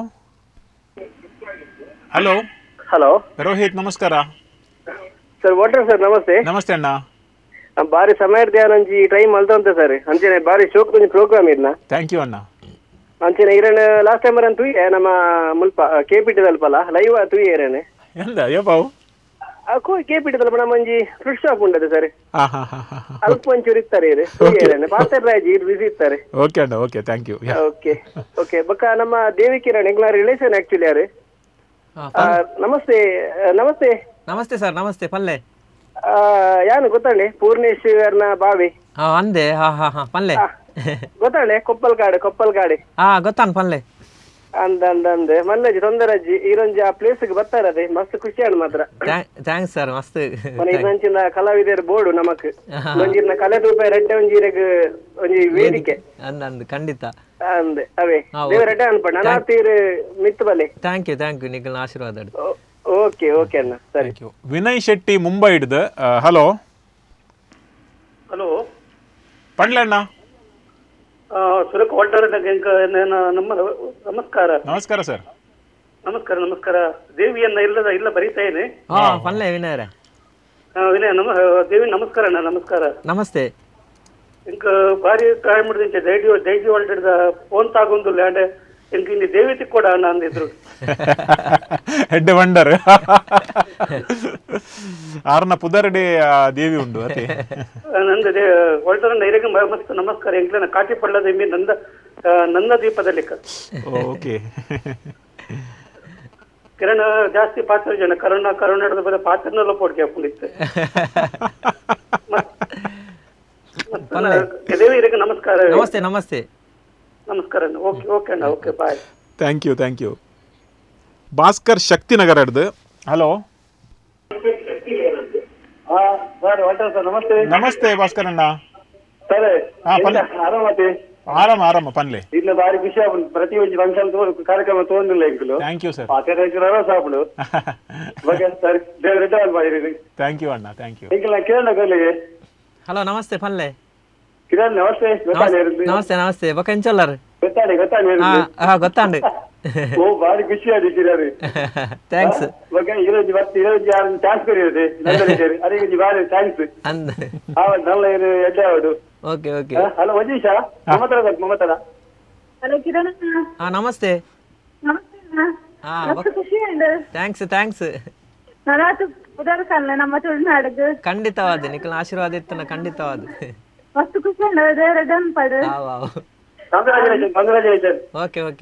ಹಲೋ ಹಲೋ ರೋಹಿತ್ ನಮಸ್ಕಾರ ಸರ್ ವಾಟರ್ ಸರ್ ನಮಸ್ತೆ ನಮಸ್ತೆ ಅಣ್ಣ ಬಾರಿ ಸಮಯ ಧ್ಯಾನಂಜಿ ಟೈಮ್ ಅಲ್ದಂತ ಸರ್ ಅಂಚನೆ ಬಾರಿ ಶೋಕ್ ಪ್ರೋಗ್ರಾಮ್ ಇದ್ನ ಥ್ಯಾಂಕ್ ಯು ಅಣ್ಣ ಅಂಚನೆ ಇರಣ್ಣ ಲಾಸ್ಟ್ ಟೈಮ್ ಅರನ್ ತುಯ್ ನಮ್ಮ ಮುಲ್ಪ ಕೇಪಿಟಿ ತಲ್ಪಲ್ಲ ಲೈವ್ ತುಯ್ ಏರೇನೆ ಎಂದ ಯಪ್ಪಾವು ಅಕೋ ಕೇಪಿಟಿ ತಲ್ಪ ನಮ್ಮ ಒಂಜಿ ಫ್ರೂಟ್ ಶಾಪ್ ಉಂಟದೆ ಸರ್ ಹಾ ಹಾ ಹಾ ಹಾ ಅಲ್ಪ ಒಂಚೂರು ಇರ್ತಾರೆ ಇರು ತುಯ್ ಏರೇನೆ ಪಾತ್ರ ರಾಜಿ ಬಿಸಿ ಇರ್ತಾರೆ ಓಕೆ ಅಣ್ಣ okay thank you okay okay ಬಕ್ಕ ನಮ್ಮ ದೇವಿ ಕಿರಣ್ ಎಂಗ್ಲ ರಿಲೇಷನ್ ಆಕ್ಚುಲಿ ಯಾರು ನಮಸ್ತೆ ನಮಸ್ತೆ ನಮಸ್ತೆ ಸರ್ ನಮಸ್ತೆ ಪಲ್ಲೆ ಯಾನು ಗೊತ್ತಾಳೆ ಪೂರ್ಣೇಶ್ವರ್ನ ಬಾವಿ ಹಾ ಅಂದೆ ಹಾ ಹಾ ಹಾ ಪಲ್ಲೆ ಗೊತ್ತಾಳೆ ಕೊಪ್ಪಲ್ ಕಾಡು ಕೊಪ್ಪಲ್ ಕಾಡು ಹಾ ಗೊತ್ತಾನ್ ಪಲ್ಲೆ ಅಂದ ಅಂದ ಅಂದೆ ಮಲ್ಲಜಿ ತೊಂದರಜ್ಜಿ ಈರೊಂಜಿ ಆ ಪ್ಲೇಸ್ ಗೆ ಬರ್ತಾರದೆ ಮಸ್ತ್ ಖುಷಿ ಆಡ್ ಮಾತ್ರ ಥ್ಯಾಂಕ್ಸ್ ಸರ್ ಮಸ್ತ್ ಮನೆ ಇದಂಚಿನ ಕಲಾವಿದರ ಬೋರ್ಡು ನಮಕ್ ಒಂಜಿನ ಕಲೆ ರೂಪಾಯಿ ರೆಡ್ಡೆ ಒಂಜಿರಗ್ ಒಂಜಿ ವೇದಿಕೆ ಅಂದ ಅಂದ್ ಖಂಡಿತ ಅಂದೆ ಅವೇ ದೇವ ರೆಡ್ಡೆ ಅನ್ಪಣ್ಣ ಅನಾತೀರ್ ಮಿತ್ ಬಲೆ thank you thank you Nikhil ಆಶೀರ್ವಾದ ಓಕೆ ಓಕೆ ಅಣ್ಣ ಸರಿ ವಿನಯ್ ಶೆಟ್ಟಿ ಮುಂಬೈ ಹಿಡ್ದು ಹಲೋ ಹಲೋ ಪಂಡ್ಲಣ್ಣ ಸುರಕ್ ಹೊಲ್ಟರ್ ನಮ್ಮ ನಮಸ್ಕಾರ ನಮಸ್ಕಾರ ಸರ್ ನಮಸ್ಕಾರ ನಮಸ್ಕಾರ ದೇವಿಯನ್ನ ಇಲ್ಲದ ಇಲ್ಲ ಬರೀತೇನೆ ಹಾ ಪಲ್ಲೆ ವಿನಯರ ವಿನಯ ನಮ ದೇವಿ ನಮಸ್ಕಾರ ಅಣ್ಣ ನಮಸ್ಕಾರ ನಮಸ್ತೆ ಇಂಕ ಬಾರಿ ಟ್ರೈ ಮಾಡಿದಂತೆ ದೈಜಿ ದೈಜಿ ಹೊಲ್ಟದ ಫೋನ್ ತಾಗೊಂದು ಲ್ಯಾಂಡ್ ಇಂಕ ಇಲ್ಲಿ ದೇವಿ ತಿಕ್ಕೋಡ ಅಣ್ಣ ಅಂದಿದ್ರು ಹೆಡ್ ವಂಡರ್ ಆರ್ನ ಪುದರ್ಡೆ ದೇವಿ ಉಂಡು ಅದೇ ನಂದು ಹೊಲ್ಟರ ನೈರೇಗ ಮಸ್ತ್ ನಮಸ್ಕಾರ ಎಂಕ್ಲನ ಕಾಟಿ ಪಳ್ಳದ ಮೀ ನಂದ ನನ್ನ ದೀಪದಲ್ಲಿ ಓಕೆ ಕಿರಣ ಜಾಸ್ತಿ ಪಾತ್ರ ಜನ ಕರೋನಾ ಕರೋನಾದ ಬದ ಪಾತ್ರನೆಲ್ಲ ಪೋಡ್ಕೆ ಹಾಕೊಂಡಿತ್ತು ದೇವಿ ಇರಗ ನಮಸ್ಕಾರ ನಮಸ್ತೆ ನಮಸ್ತೆ ನಮಸ್ಕಾರ ಓಕೆ ಓಕೆ ಅಣ್ಣ okay bye thank you thank you Bhaskar Shaktinagar ಹಿಡ್ದು ಹಲೋ ನಮಸ್ತೆ ನಮಸ್ತೆ ಭಾಸ್ಕರ್ ಅಣ್ಣ ಸರ್ ಆರಾಮತಿ ಆರಾಮ ಆರಾಮ ಪನ್ಲೆ ಇಲ್ಲ ಬಾರಿ ಖುಷಿ ಆಗ ಪ್ರತಿ ಒಂದು ಫಂಕ್ಷನ್ ಕಾರ್ಯಕ್ರಮ ತಗೊಂಡಿಲ್ಲ ಇಂಕಲು ಥ್ಯಾಂಕ್ ಯು ಸರ್ ಸಾಪಡು ಸರಿ ಥ್ಯಾಂಕ್ ಯು ಅಣ್ಣ ಥ್ಯಾಂಕ್ ಯು ಇಂಕಲ್ ಕೇಳೋಣ ಕಲ್ಲಿಗೆ ಹಲೋ ನಮಸ್ತೆ ಪಲ್ಲೆ ಕಿರಣ್ ನಮಸ್ತೆ ನಮಸ್ತೆ ನಮಸ್ತೆ ಬೊಕ್ಕ ಎಂಚಲ್ಲಾರು ಗೊತ್ತಾಡಿ ಗೊತ್ತಾಡಿ ಹಾ ಗೊತ್ತಾಂಡು ಓ ಬಾರಿ ಖುಷಿ ಆಗಿ ಕಿರಣ್ ಥ್ಯಾಂಕ್ಸ್ ಬಗ್ಗೆ ಇರೋಜಿ ಬರ್ತಿ ಇರೋಜಿ ಯಾರು ಚಾನ್ಸ್ ಕೊರಿಯೋದೆ ನಂದಲಿಕೆ ಅದಕ್ಕೆ ಬಾರಿ ಥ್ಯಾಂಕ್ಸ್ ಅಂದ ಹೌದು ನಲ್ಲ ಇದು ಎಡ್ಡೆ ಆವಡು ಓಕೆ ಓಕೆ ಹಲೋ ವಜೀಶ ಮಮತಾ ಮಮತಾ ಹಲೋ ಕಿರಣ್ ಹಾ ನಮಸ್ತೆ ಹಾ ಥ್ಯಾಂಕ್ಸ್ ಥ್ಯಾಂಕ್ಸ್ ನನಾತು ಉದಾರ ಕಾಲ ನಮ್ಮ ತುಳುನಾಡಿಗೆ ಖಂಡಿತವಾದ ನಿಖಿಲ್ ಆಶೀರ್ವಾದ ಇತ್ತನ ಖಂಡಿತವಾದ ಮಸ್ತ್ ಖುಷಿ ಉಂಟು ರೆಡನ್ ಪಡು ಹಾ ವಾ congratulation congratulation okay okay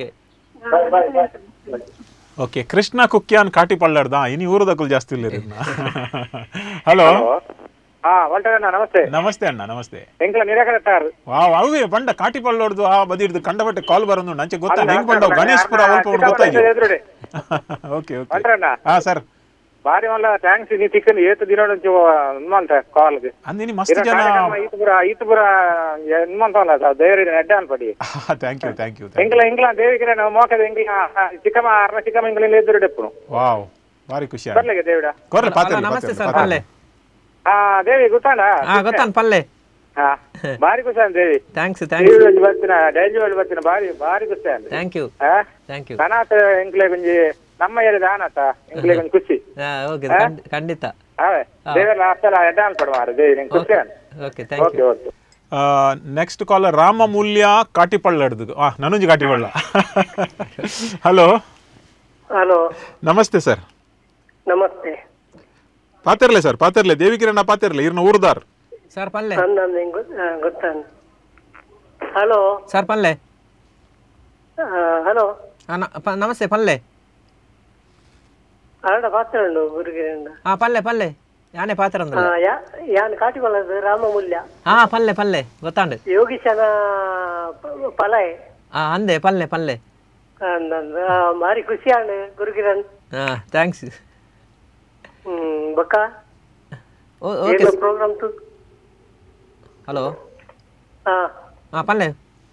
okay Krishna Kukyan ಕಾಟಿ ಪಳ್ಳಡ್ದ ಇನಿ ಊರದಕ್ಕೂ ಜಾಸ್ತಿ ಇಲ್ಲ ಹಲೋ ಹಾ ಹೊಲ್ಟಣ್ಣ ನಮಸ್ತೆ ನಮಸ್ತೆ ಅಣ್ಣ ನಮಸ್ತೆ ಎಂಕ್ಲ ನಿರಾಕರಟ್ಟಾರು ವಾವ್ ಅವೇ ಪಂಡ ಕಾಟಿ ಪಳ್ಳೋಡ್ದು ಆ ಬದಿಡ್ದು ಕಂಡಬಟ್ಟೆ ಕಾಲ್ ಬರೋದು ನಂಚೆ ಗೊತ್ತಾ ಹೆಂಗ್ ಬಂದವು ಗಣೇಶ್ಪುರ ಅಲ್ಪ ಗೊತ್ತಾಯ್ತು ಓಕೆ ಓಕೆ ಹಾ ಸರ್ ಬಾರಿ ಮಲ್ಲ ಥ್ಯಾಂಕ್ಸ್ ನೀ ತಿಕ್ಕನ್ ಏತ್ ದಿನ ಹನುಮಂತ ಕಾಲ್ಗೆ ಅಂದಿನಿ ಮಸ್ತ್ ಜನ ಈತಪುರ ಈತಪುರ ಹನುಮಂತ ಅಲ್ಲ ದೇವರಿ ಅಡ್ಡ ಅನ್ಪಡಿ ಥ್ಯಾಂಕ್ ಯು ಥ್ಯಾಂಕ್ ಯು ಎಂಕ್ಲ ಎಂಕ್ಲ ದೇವಿಗೆ ನಾವು ಮೋಕದ ಎಂಕ್ಲ ಚಿಕ್ಕಮ್ಮ ಅರ್ನ ಚಿಕ್ಕಮ್ಮ ಎಂಕ್ಲ ಎದುರು ಡೆಪ್ಪು ವಾವ್ ಬಾರಿ ಖುಷಿ ಬರ್ಲಿಗೆ ದೇವಿಡ ಕೊರ್ಲೆ ಪಾತ್ರೆ ನಮಸ್ತೆ ಸರ್ ಪಲ್ಲೆ ಹಾ ದೇವಿ ಗೊತ್ತಾಣ ಹಾ ಗೊತ್ತಾನ್ ಪಲ್ಲೆ ಹಾ ಬಾರಿ ಖುಷಿ ಅಂತ ದೇವಿ ಥ್ಯಾಂಕ್ಸ್ ಥ್ಯಾಂಕ್ಸ್ ಬರ್ತೀನ ಡೈಜಿವರ್ಲ್ಡ್ ಬರ್ತೀನ ಬಾರಿ ಬಾರಿ ಖುಷಿ ಅಂತ ಥ್ಯಾಂಕ್ ಯು ಥ್ಯಾಂಕ್ ಯು ಅನಾಥ ಎಂಕ್ಲೆ ಕೊಂಚಿ ನಮ್ಮ ಏರಿಯಾದ ಅನಾಥ ಎಂಕ್ಲೆ ಕೊಂಚ ಖುಷಿ ಓಕೆ ಖಂಡಿತ ಅವೇ ದೇವರ ಅಷ್ಟೆಲ್ಲ ಎಡ್ಡ ಅನ್ಪಡುವಾರ ದೇವಿ ನಂಗೆ ಖುಷಿ ಅಂತ okay thank you next caller Rama Moolya Katipalla ಹಿಡ್ದು ಆ ನನಂಜಿ ಕಾಟಿಪಳ್ಳ. ಹಲೋ ಹಲೋ ನಮಸ್ತೆ ಸರ್. ನಮಸ್ತೆ. ಪಾತಿರ್ಲೆ ಸರ್ ಪಾತಿರ್ಲೆ ದೇವಿ ಕಿರಣ ಪಾತಿರ್ಲೆ ಇರ್ನ ಊರ್ದಾರ್ ಸರ್ ಪಲ್ಲೆ ಗೊತ್ತಾನ. ಹಲೋ ಸರ್ ಪಲ್ಲೆ. ಹಲೋ ನಮಸ್ತೆ ಪಲ್ಲೆ. ಆಡ ಪಾತ್ರ ಉಂಡು ಗುರುಗಿರಿಂದ. ಹಾ ಪಲ್ಲೆ ಪಲ್ಲೆ ಯಾನೆ ಪಾತ್ರ ಅಂದ ಯಾನ್ ಕಾಟಿಕೊಳ್ಳೋದು ರಾಮಮೂಲ್ಯ. ಹಾ ಪಲ್ಲೆ ಪಲ್ಲೆ ಗೊತ್ತಾಂಡು. ಯೋಗೀಶನ ಪಲಾಯ್. ಹಾ ಅಂದೆ ಪಲ್ಲೆ ಪಲ್ಲೆ. ಮಾರಿ ಖುಷಿ ಆಂಡು ಗುರುಗಿರನ್. ಹಾ ಥ್ಯಾಂಕ್ಸ್. ಹ್ಮ್ ಬಕ್ಕ ಓಕೆ ಪ್ರೋಗ್ರಾಮ್ ತು. ಹಲೋ ಹಾ ಹಾ ಪಲ್ಲೆ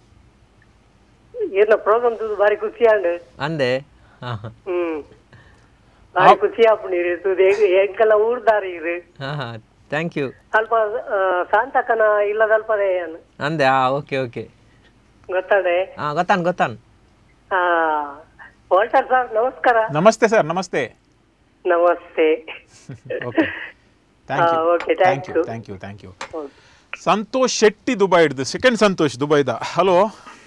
ಏನ ಪ್ರೋಗ್ರಾಮ್ ತು ಬಾರಿ ಖುಷಿ ಆಂಡು ಅಂದೆ. ಹ್ಮ್ ಬಾರಿ ಖುಷಿ ಆಪುಂಡು ತುದೆ ಎಂಕಲ್ಲ ಊರ್ದಾರಿ ಇರು. ಹಾ ಹಾ ಥ್ಯಾಂಕ್ ಯು. ಸ್ವಲ್ಪ ಶಾಂತಕನ ಇಲ್ಲದ ಅಲ್ಪದೇ ಏನು ಅಂದೆ. ಹಾ ಓಕೆ ಓಕೆ ಗೊತ್ತಾಡೆ. ಹಾ ಗೊತ್ತಾನ್ ಗೊತ್ತಾನ್. ಹಾ ವಾಲ್ಟರ್ ಸರ್ ನಮಸ್ಕಾರ. ನಮಸ್ತೆ ಸರ್ ನಮಸ್ತೆ. ನಮಸ್ತೆ. Okay thank you okay thank you thank you thank you. Santosh Shetty Dubai ಹಿಡ್ದು ಸೆಕೆಂಡ್ ಸಂತೋಷ್ ದುಬೈದ. ಹಲೋ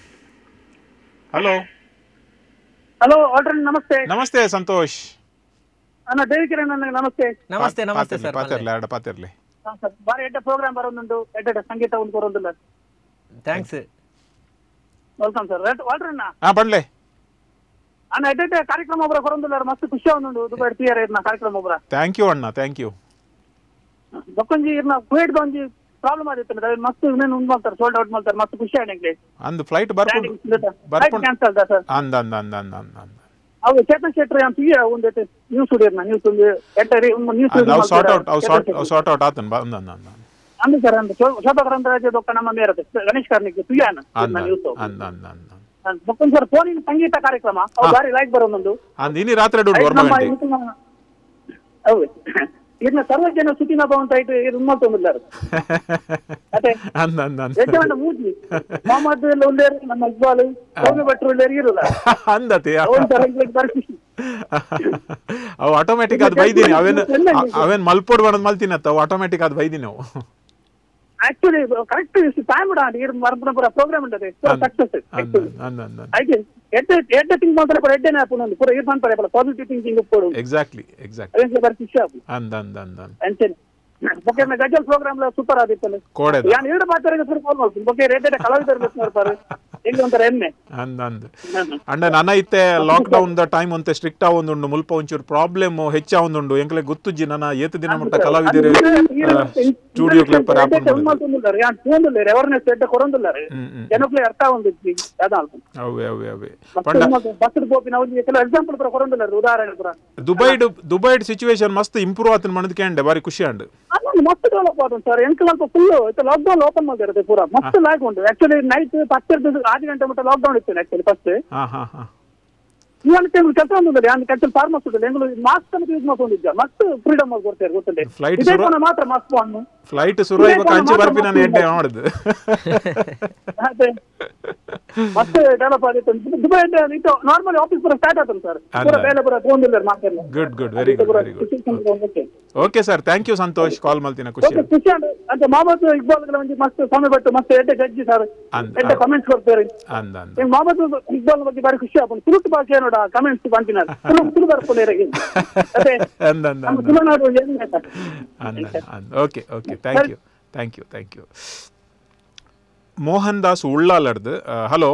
ಹಲೋ ಹಲೋ ಆಲ್ರೆಡಿ ನಮಸ್ತೆ. ನಮಸ್ತೆ ಸಂತೋಷ್. ಅಣ್ಣ ದೇವಿ ಕಿರಣ್ ನಮಸ್ತೆ. ನಮಸ್ತೆ ನಮಸ್ತೆ ಸರ್. ಪಾತಿರ್ಲೆ ಆಡ ಪಾತಿರ್ಲೆ ಬಾರಿ ಎಡ್ಡ ಪ್ರೋಗ್ರಾಮ್ ಬರೋದುಂಟು ಎಡ್ಡ ಸಂಗೀತ ಒಂದು ಬರೋದಿಲ್ಲ. Thanks welcome sir. ಆಲ್ರೆಡಿ ಹಾ ಬಣ್ಲೆ ಅಣ್ಣ ಎಡ್ಡ ಕಾರ್ಯಕ್ರಮ ಒಬ್ಬರ ಕೊರೊಂದಿಲ್ಲ ಮಸ್ತ್ ಖುಷಿ ಆಗುಂಡು ದುಬೈ ಪಿಯರ್ ಇರ್ನ ಕಾರ್ಯಕ್ರಮ ಒಬ್ಬರ. ಥ್ಯಾಂಕ್ ಯು ಅಣ್ಣ ಥ್ಯಾಂಕ್ ಯು. ಬಕ್ಕೊಂಜಿ ಇರ್ನ ಕುವೇಟ್ ಒಂಜಿ ಪ್ರಾಬ್ಲಮ್ ಆದಿತ್ತು ಅದ ಮಸ್ತ್ ಇನ್ನೇನು ಉಂಡು ಮಾಡ್ತಾರೆ ಸೋಲ್ಡ್ ಔಟ್ ಮಾಡ್ತಾರೆ ಮಸ್ತ್ ಖುಷಿ ಆಗಿ ಅಂದ್ ಫ್ಲೈಟ್ ಬರ್ಕೊಂಡು ಬರ್ಕೊಂಡು ಕ್ಯಾನ್ಸಲ್ ಅದ ಸರ್. ಅಂದ ಅಂದ ಅಂದ ಅಂದ ಅಂದ ಅವು ಚೇತನ್ ಶೆಟ್ಟಿ ಅಂತ ಪಿಯ ಒಂದು ನ್ಯೂಸ್ ಹುಡಿಯರ್ನ ನ್ಯೂಸ್ ಒಂದು ಎಟ್ಟರಿ ನ್ಯೂಸ್ ಅವು ಸಾರ್ಟ್ ಔಟ್ ಅವು ಸಾರ್ಟ್ ಅವು ಸಾರ್ಟ್ ಔಟ್ ಆತನ್ ಅಂದ ಅಂದ ಅಂದ ಅಂದ ಸರ್ ಅಂದ ಶೋಭಕರಂತ ರಾಜ್ಯ ದೊಕ್ಕ ನಮ್ಮ ಮೇರದೆ ಗಣೇಶ್ ಕಾರ್ನಿಗೆ ಪಿಯಾನ ನ್ಯೂಸ್ ಅಂದ ಅಂದ ಅಂದ ಬಕ್ಕೊಂಜಿ ಸರ್ ಫೋನಿನ ಸಂಗೀತ ಕಾರ್ಯಕ್ರಮ ಅವು ಬಾರಿ ಲೈಕ್ ಬರೋದೊಂದು ಅಂದ ಇನಿ ರಾತ್ರಿ ಡೂಡ್ ಗವರ್ನಮೆಂಟ್ ಹೌದು ಇನ್ನ ಸರ್ವ ಜನ ಸುಖಿನ ಭವಂತ ಇಟ್ಟು ಇದು ಮಾಡ್ತೊಂದಿದ್ದಾರೆ. ಅದೇ ಅಂದ ಅಂದ ಅಂದ ಯಜಮಾನ ಮೂಜಿ ಮೊಹಮ್ಮದ್ ಉಳ್ಳೇರು ನಮ್ಮ ಇಕ್ಬಾಲ್ ಸೌಮ್ಯ ಭಟ್ರು ಉಳ್ಳೇರು ಇರಲ್ಲ ಅಂದತಿ ಒಂಥರ ಬಾರಿ ಖುಷಿ. ಅವು ಆಟೋಮ್ಯಾಟಿಕ್ ಅದು ಬೈದಿನಿ ಅವೇನು ಅವೇನ್ ಮಲ್ಪೋಡ್ ಮಾಡೋದು ಮಲ್ತಿನತ್ತ ಅವು ಆಟೋಮ್ಯಾಟಿಕ್ ಅದು ಬೈದಿನಿ ಅವು. ಆಕ್ಚುಲಿ ಕರೆಕ್ಟ್ ಟೈಮ್ ಇಡ ಮರಪುರ ಪ್ರೋಗ್ರಾಮ್ ಉಂಟದೆ ಸಕ್ಸಸ್ ಹಾಗೆ ಎಡ್ಡೆ ಎಡ್ಡೆ ಥಿಂಕ್ ಮಾಡ್ತಾರೆ ಪರ ಎಡ್ಡೆನೇ ಆಪುನೊಂದು ಪೂರ ಇದು ಮಾಡ್ತಾರೆ ಪರ ಪಾಸಿಟಿವ್ ಥಿಂಕಿಂಗ್ ಉಪ್ಪೋಡು. ಎಕ್ಸಾಕ್ಟ್ಲಿ ಎಕ್ಸಾಕ್ಟ್ಲಿ ಅದೇ ಬಾರಿ ಖುಷಿ ಆಪು ಅಂದ ಅಂದ ಅಂದ ಅಂಚನೆ ಬೊಕ್ಕೆ ಗಜಲ್ ಪ್ರೋಗ್ರಾಮ್ ಸೂಪರ್ ಆದಿತ್ತಲ್ಲ ಕೋಡೆ ಯಾನ್ ಎರಡು ಮಾತಾಡಿಗೆ ಸುರು ಕಾಲ್ ಮಾಡ್ತೀನಿ ಬೊಕ್ಕೆ ರೇಟೆಡ್ ಕಲಾವಿದರು ಬರ್ತಾರೆ ಇಲ್ಲಿ ಒಂಥರ ಎಮ್ಮೆ ಅಂದ ಅಂದ ಅಂಡ ನನ್ನ ಇತ್ತೆ ಲಾಕ್ ಡೌನ್ ದ ಟೈಮ್ ಅಂತ ಸ್ಟ್ರಿಕ್ಟ್ ಆವೊಂದುಂಡು ಮುಲ್ಪ ಒಂಚೂರು ಪ್ರಾಬ್ಲಮ್ ಹೆಚ್ಚ ಆವೊಂದುಂಡು ಎಂಕ್ಲೆ ಗೊತ್ತುಜ್ಜಿ ನನ್ನ ಏತು ದಿನ ಮಟ್ಟ ಕಲಾವಿದರು ಸ್ಟುಡಿಯೋ ಕ್ಲಿಪ್ಪರ್ ಆಪನ್ ಮಾಡ್ತಾರೆ ಯಾನ್ ಫೋನ್ ಅವೇರ್ನೆಸ್ ಎಡ್ಡೆ ಕೊರೊಂದಿಲ್ಲಾರೆ ಜನಕ್ಲೆ ಅರ್ಥ ಆವೊಂದಿಜ್ಜಿ ಅದಾಲ್ ಅವೇ ಅವೇ ಅವೇ ಬಸ್ ಬೋಪಿನ ಒಂದು ಕೆಲವು ಎಕ್ಸಾಂಪಲ್ ಪರ ಕೊರೊಂದಿಲ್ಲಾರೆ ಉದಾಹರಣೆ ಪರ ದುಬೈ ದುಬೈ ಸಿಚುವೇಶನ್ ಮಸ್ತ್ ಇಂಪ್ರೂವ್ ಆತನ ಮನದಕ್ಕೆ ಬಾರಿ ಖುಷಿ ಅಂಡ್ ಅದೊಂದು ಮಸ್ತ್ ಡೆವಲಪ್ ಆದ ಸರ್ ಎಂಕ್ ಸ್ವಲ್ಪ ಫುಲ್ ಲಾಕ್ಡೌನ್ ಓಪನ್ ಮಾಡಿರುತ್ತೆ ಪೂರ ಮಸ್ತ್ ಲಾಕ್ ಉಂಟು ಆಕ್ಚುಲಿ ನೈಟ್ ಹತ್ತು ಆರು ಗಂಟೆ ಮಟ್ಟ ಲಾಕ್ಡೌನ್ ಇತ್ತು ಆಕ್ಚುಲಿ ಫಸ್ಟ್ ಇವನ್ ಕೆಲಸ ಒಂದಿಲ್ಲ ಯಾನ್ ಆಕ್ಚುಲಿ ಫಾರ್ಮಸ್ ಉಂಟು ಎಂಗ್ಳು ಮಾಸ್ಕ್ ಅಂತ ಯೂಸ್ ಮಾಡ್ಕೊಂಡಿದ್ದ ಮಸ್ತ್ ಫ್ರೀಡಮ್ ಆಗಿ ಕೊಡ್ತಾರೆ ಗೊತ್ತಂತೆ ಇದೇ ಫೋನ್ ಮಾತ್ರ ಮಾಸ್ಕ್ ಫೋನ್ ಫ್ಲೈಟ್ ಶುರು ಆಗುವಾಗ ಅಂಚೆ ಬರ್ಪಿ ನಾನು ಎಡ್ಡೆ ಮಾಡಿದ್ದು ಅದೇ ಮತ್ತೆ ಡೆವಲಪ್ ಆಗಿತ್ತು ದುಬೈ ಇದು ನಾರ್ಮಲಿ ಆಫೀಸ್ ಪೂರ ಸ್ಟಾರ್ಟ್ ಆಯ್ತು ಸರ್ ಪೂರ ಬೇಲೆ ಪೂರ ತಗೊಂಡಿಲ್ಲ market good good very good very good okay sir thank you Santosh call ಮಾಡ್ತೀನಿ ಖುಷಿ ಖುಷಿ ಅಂತ ಮೊಹಮ್ಮದ್ ಇಕ್ಬಾಲ್ ಒಂದು ಮಸ್ತ್ ಸಮಯ ಬಿಟ್ಟು ಮಸ್ತ್ ಎಡ್ಡೆ ಗಜ್ಜಿ ಸರ್ ಎಡ್ಡೆ ಕಮೆಂಟ್ಸ್ ಕೊಡ್ತಾರೆ ಅಂದ ಅಂದ ಮೊಹಮ್ಮದ್ ಇಕ್ಬಾಲ್ ಬಗ್ಗೆ ಬಾರಿ ಖುಷಿ ಆಪನ್ ತುಳುಕು ಭಾಷೆ ನೋಡ ಕಮೆಂಟ್ಸ್ ಬಂದಿನಾರ ತುಳು ತುಳು ಬರ್ಕೊಳ್ಳಿ ಅದೇ ಅಂದ ಅಂದ ನಮ್ಮ ತುಳುನಾಡು ಏನು ಅಂದ ಅಂದ okay okay thank you thank you thank you Mohan Das ಉಳ್ಳಾಲಡ್ದು ಹಲೋ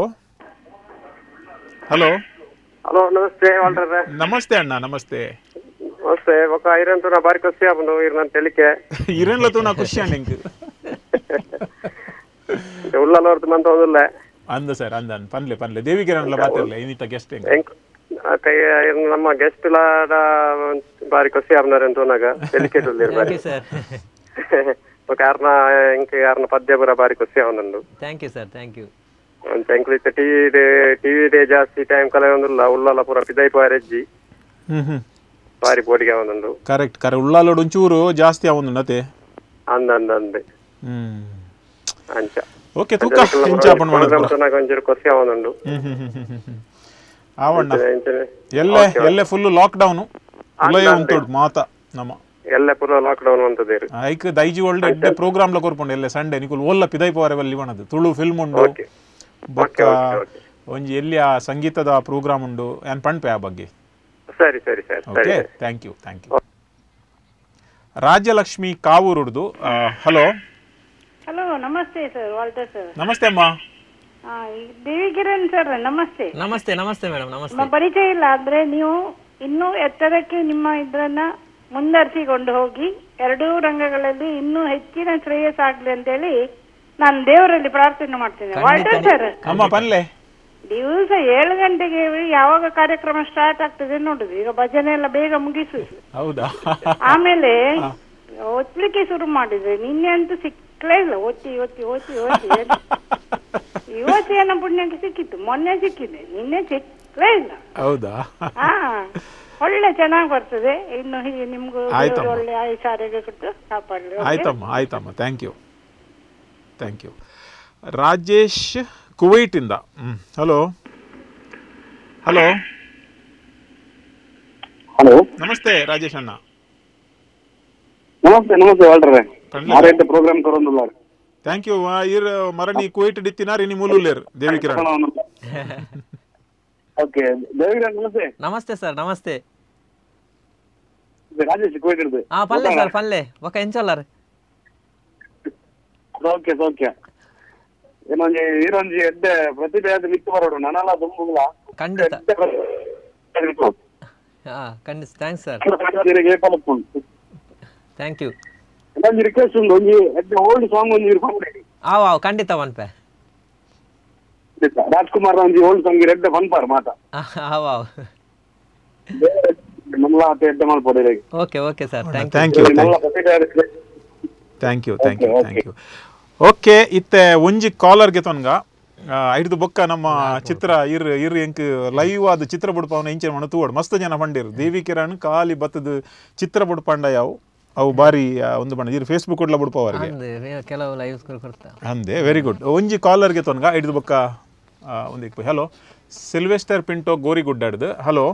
ಹಲೋ ಹಲೋ ನಮಸ್ತೆ ವಾಲ್ಟರ್ ನಮಸ್ತೆ ಅಣ್ಣ ನಮಸ್ತೆ ನಮಸ್ತೆ ఒక ఐరన్ నా బారి ఖుషి ఆపను ఇర్ నన్ను తెలికే ఇరన్ లతో నా ఖుషి అండి ఇంక ఉల్లాల వరత మంత వదల్ల ಅಂದ ಸರ್ ಅಂದ ಪನ್ಲೆ ಪನ್ಲೆ ದೇವಿ ಕಿರಣ್ ಲ ಮಾತಾಡ್ಲೆ ಇನಿತ ಗೆಸ್ಟ್ ಎಂಕ್ ಕೈ ನಮ್ಮ ಗೆಸ್ಟ್ ಲ ಬಾರಿ ಖುಷಿ ಆಪನರೆ ಅಂತ ನಾಗ తెలికే ಉಳ್ಳಿರ್ ಬಾರಿ ಸರ್ ఒక కారణ ఇంక కారణ పద్య ಬರ ಬಾರಿ ಖುಷಿ ಆವನಂದು thank you sir thank you ಅಂತ ಎಂಕ್ಲಿತ ಟಿವಿ ಡೆ ಟಿವಿ ಡೆ ಜಾಸ್ತಿ ಟೈಮ್ ಕಲೆ ಒಂದಿಲ್ಲ ಉಳ್ಳಾಲ ಪೂರ ಪಿದೈ ಪಾರೆಜ್ಜಿ ಹ್ಮ್ ಹ್ಮ್ ಬಾರಿ ಬೋಡಿಗೆ ಆವನಂದು ಕರೆಕ್ಟ್ ಕರೆ ಉಳ್ಳಾಲೋಡು ಒಂಚೂರು ಜಾಸ್ತಿ ಆವೊಂದು ನತೆ ಅಂದ ಅಂದ ಅಂದೆ ಹ್ಮ್ ಅಂಚ ಓಕೆ ತೂಕ ಇಂಚ ಆಪನ್ ಮಾಡೋದು ನನಗೆ ಒಂಚೂರು ಖುಷಿ ಆವನಂದು ಹ್ಮ್ ಹ್ಮ್ ಹ್ಮ್ ಹ್ಮ್ ಆವಣ್ಣ ಎಲ್ಲೆ ಎಲ್ಲೆ ಫುಲ್ ಲಾಕ್ ಡೌನ್ ಉಲಯ ಉಂಟು ಮಾತ ನಮ್ಮ ಎಲ್ಲ ಪುನಃ ಲಾಕ್ಡೌನ್ ಅಂತದೇರು ಐಕ್ ದೈಜಿವರ್ಲ್ಡ್ ಎಡ್ಡೆ ಪ್ರೋಗ್ರಾಮ್ ಲ ಕೊರ್ಪುಂಡು ಎಲ್ಲ ಸಂಡೆ ನಿಕುಲ್ ಓಲ್ಲ ಪಿದೈ ಪೋರೆ ಬಲ್ಲಿ ವನದು ತುಳು ಫಿಲ್ಮ್ ಉಂಡು ಬೊಕ್ಕ ಒಂಜಿ ಎಲ್ಲಿಯ ಸಂಗೀತದ ಪ್ರೋಗ್ರಾಮ್ ಉಂಡು ಯಾನ್ ಪಣ್ಪೆ ಆ ಬಗ್ಗೆ. ಸರಿ ಸರಿ ಸರಿ okay thank you thank you. Rajyalakshmi ಕಾವೂರುಡ್ದು. ಹಲೋ ಹಲೋ ನಮಸ್ತೆ ಸರ್ ವಾಲ್ಟರ್ ಸರ್. ನಮಸ್ತೆ ಅಮ್ಮ. ದೇವಿ ಕಿರಣ್ ಸರ್ ನಮಸ್ತೆ. ನಮಸ್ತೆ ನಮಸ್ತೆ ಮೇಡಮ್ ನಮಸ್ತೆ. ಪರಿಚಯ ಇಲ್ಲ ಆದ್ರೆ ನೀವು ಇನ್ನೂ ಎತ್ತರಕ್ಕೆ ನಿಮ್ಮ ಇದ್ರನ್ನ ಮುಂದರ್ಸಿಕೊಂಡು ಹೋಗಿ ಎರಡೂ ರಂಗಗಳಲ್ಲಿ ಇನ್ನೂ ಹೆಚ್ಚಿನ ಶ್ರೇಯಸ್ಸಾಗ್ಲಿ ಅಂತೇಳಿ ನಾನು ದೇವರಲ್ಲಿ ಪ್ರಾರ್ಥನೆ ಮಾಡ್ತೇನೆ. ವಾಲ್ಟರ್ ಸರ್ ಅಮ್ಮ ಪನ್ಲೆ ದಿವಸ ಏಳು ಗಂಟೆಗೆ ಯಾವಾಗ ಕಾರ್ಯಕ್ರಮ ಸ್ಟಾರ್ಟ್ ಆಗ್ತದೆ ನೋಡುದು. ಈಗ ಭಜನೆ ಎಲ್ಲ ಬೇಗ ಮುಗಿಸು. ಹೌದಾ? ಆಮೇಲೆ ಒತ್ತಲಿಕ್ಕೆ ಶುರು ಮಾಡಿದ್ರೆ ನಿನ್ನೆ ಅಂತೂ ಸಿಕ್ಕಲೇ ಇಲ್ಲ. ಒತ್ತಿ ಒತ್ತಿ ಒತ್ತಿ ಒತ್ತಿ ಇವತ್ತು ಏನೋ ಪುಣ್ಯಕ್ಕೆ ಸಿಕ್ಕಿತ್ತು, ಮೊನ್ನೆ ಸಿಕ್ಕಿದೆ, ನಿನ್ನೆ ಸಿಕ್ಕಲೇ ಇಲ್ಲ. ಹೌದಾ? ಹಾ ಒಳ್ಳೆ ಚೆನ್ನಾಗಿ ಬರ್ತದೆ. ಇನ್ನು ಹೀಗೆ ನಿಮ್ಗೂ ಒಳ್ಳೆ ಆಯುಷ್ ಆರೋಗ್ಯ ಕೊಟ್ಟು ಕಾಪಾಡಲಿ. ಆಯ್ತಮ್ಮ ಆಯ್ತಮ್ಮ thank you thank you. Rajesh Kuwait ಇಂದ. ಹ್ಮ್ ಹಲೋ ಹಲೋ ಹಲೋ ನಮಸ್ತೆ ರಾಜೇಶ್ ಅಣ್ಣ. ನಮಸ್ತೆ ನಮಸ್ತೆ ವಾಲ್ಟರ್ ಮಾರೇಟ್ ಪ್ರೋಗ್ರಾಮ್ ಕರೋಂದುಲ್ಲ. Thank you. ಇರ್ ಮರಣಿ ಕುವೈಟ್ ಡಿತ್ತಿನಾರ್ ಇನಿ ಮುಲುಲೇರ್ ದೇವಿ ಕಿರಣ್. ಓಕೆ ದೇವಿ ಕಿರಣ್ ನಮಸ್ತೆ. ನಮಸ್ತೆ ಸರ್ ನಮಸ್ತೆ. ರಾಜೇಶ್ ಕುವೈಟ್ ಇರ್ದು. ಆ ಪಲ್ಲೆ ಸರ್ ಪಲ್ಲೆ ಒಕ ಎಂಚಲ್ಲಾರ. ಓಕೆ ಓಕೆ ಏನೊಂಜಿ ಈರೊಂಜಿ ಎಡ್ಡೆ ಪ್ರತಿಭೆ ಅದು ಮಿತ್ತು ಬರೋಡು ನನಲ್ಲ ದುಂಬುಗಳ ಖಂಡಿತ. ಹಾ ಖಂಡಿತ ಥ್ಯಾಂಕ್ಸ್ ಸರ್ ಥ್ಯಾಂಕ್ ಯು. ಇನ್ನೊಂದು ರಿಕ್ವೆಸ್ಟ್ ಉಂಟು ಒಂಜಿ ಎಡ್ಡೆ ಓಲ್ಡ್ ಸಾಂಗ್ ಒಂಜಿ ಇರ್ಕೊಂಡು ಆವ್ ಆವ್ ಖಂಡಿತ ಒನ್ಪೆ ರಾಜ್ಕುಮಾರ್ ಒಂಜಿ ಓಲ್ಡ್ ಸಾಂಗ್ ಎಡ್ಡೆ ಪನ್ಪಾರ್ ಮಾತ ಆವ್ ಆವ್ ನಮ್ಮಲ ಆತ ಎಡ್ಡೆ ಮಲ್ಪೊಡೆ. Okay okay sir thank thank you thank you thank you thank you. Okay ಇತ್ತೆ ಒಂಜಿ ಕಾಲರ್ಗೆ ತೊನ್ಗ ಐದು ಬೊಕ್ಕ ನಮ್ಮ ಚಿತ್ರ ಇರ್ ಇರ್ ಎಂಕ್ ಲೈವ್ ಆದ ಚಿತ್ರ ಬುಡ್ಪವನ ಇಂಚೆ ಮಣ ತೂವಡ್ ಮಸ್ತ್ ಜನ ಪಂಡಿರ್ ದೇವಿ ಕಿರಣ್ ಖಾಲಿ ಬತ್ತದ ಚಿತ್ರ ಬುಡ್ಪಂಡ ಯಾವು ಅವು ಬಾರಿ ಒಂದು ಬಣ್ಣ ಇರ್ ಫೇಸ್ಬುಕ್ ಕೊಡ್ಲ ಬುಡ್ಪವರಿಗೆ ಕೆಲವು ಲೈವ್ ಕೊಡ್ತಾ ಅಂದೆ. Very good. ಒಂಜಿ ಕಾಲರ್ಗೆ ತೊನ್ಗ ಐದು ಬೊಕ್ಕ ಒಂದು. ಹಲೋ ಸಿಲ್ವೆಸ್ಟರ್ ಪಿಂಟೋ ಗೋರಿಗುಡ್ಡಾಡ್ದು. ಹಲೋ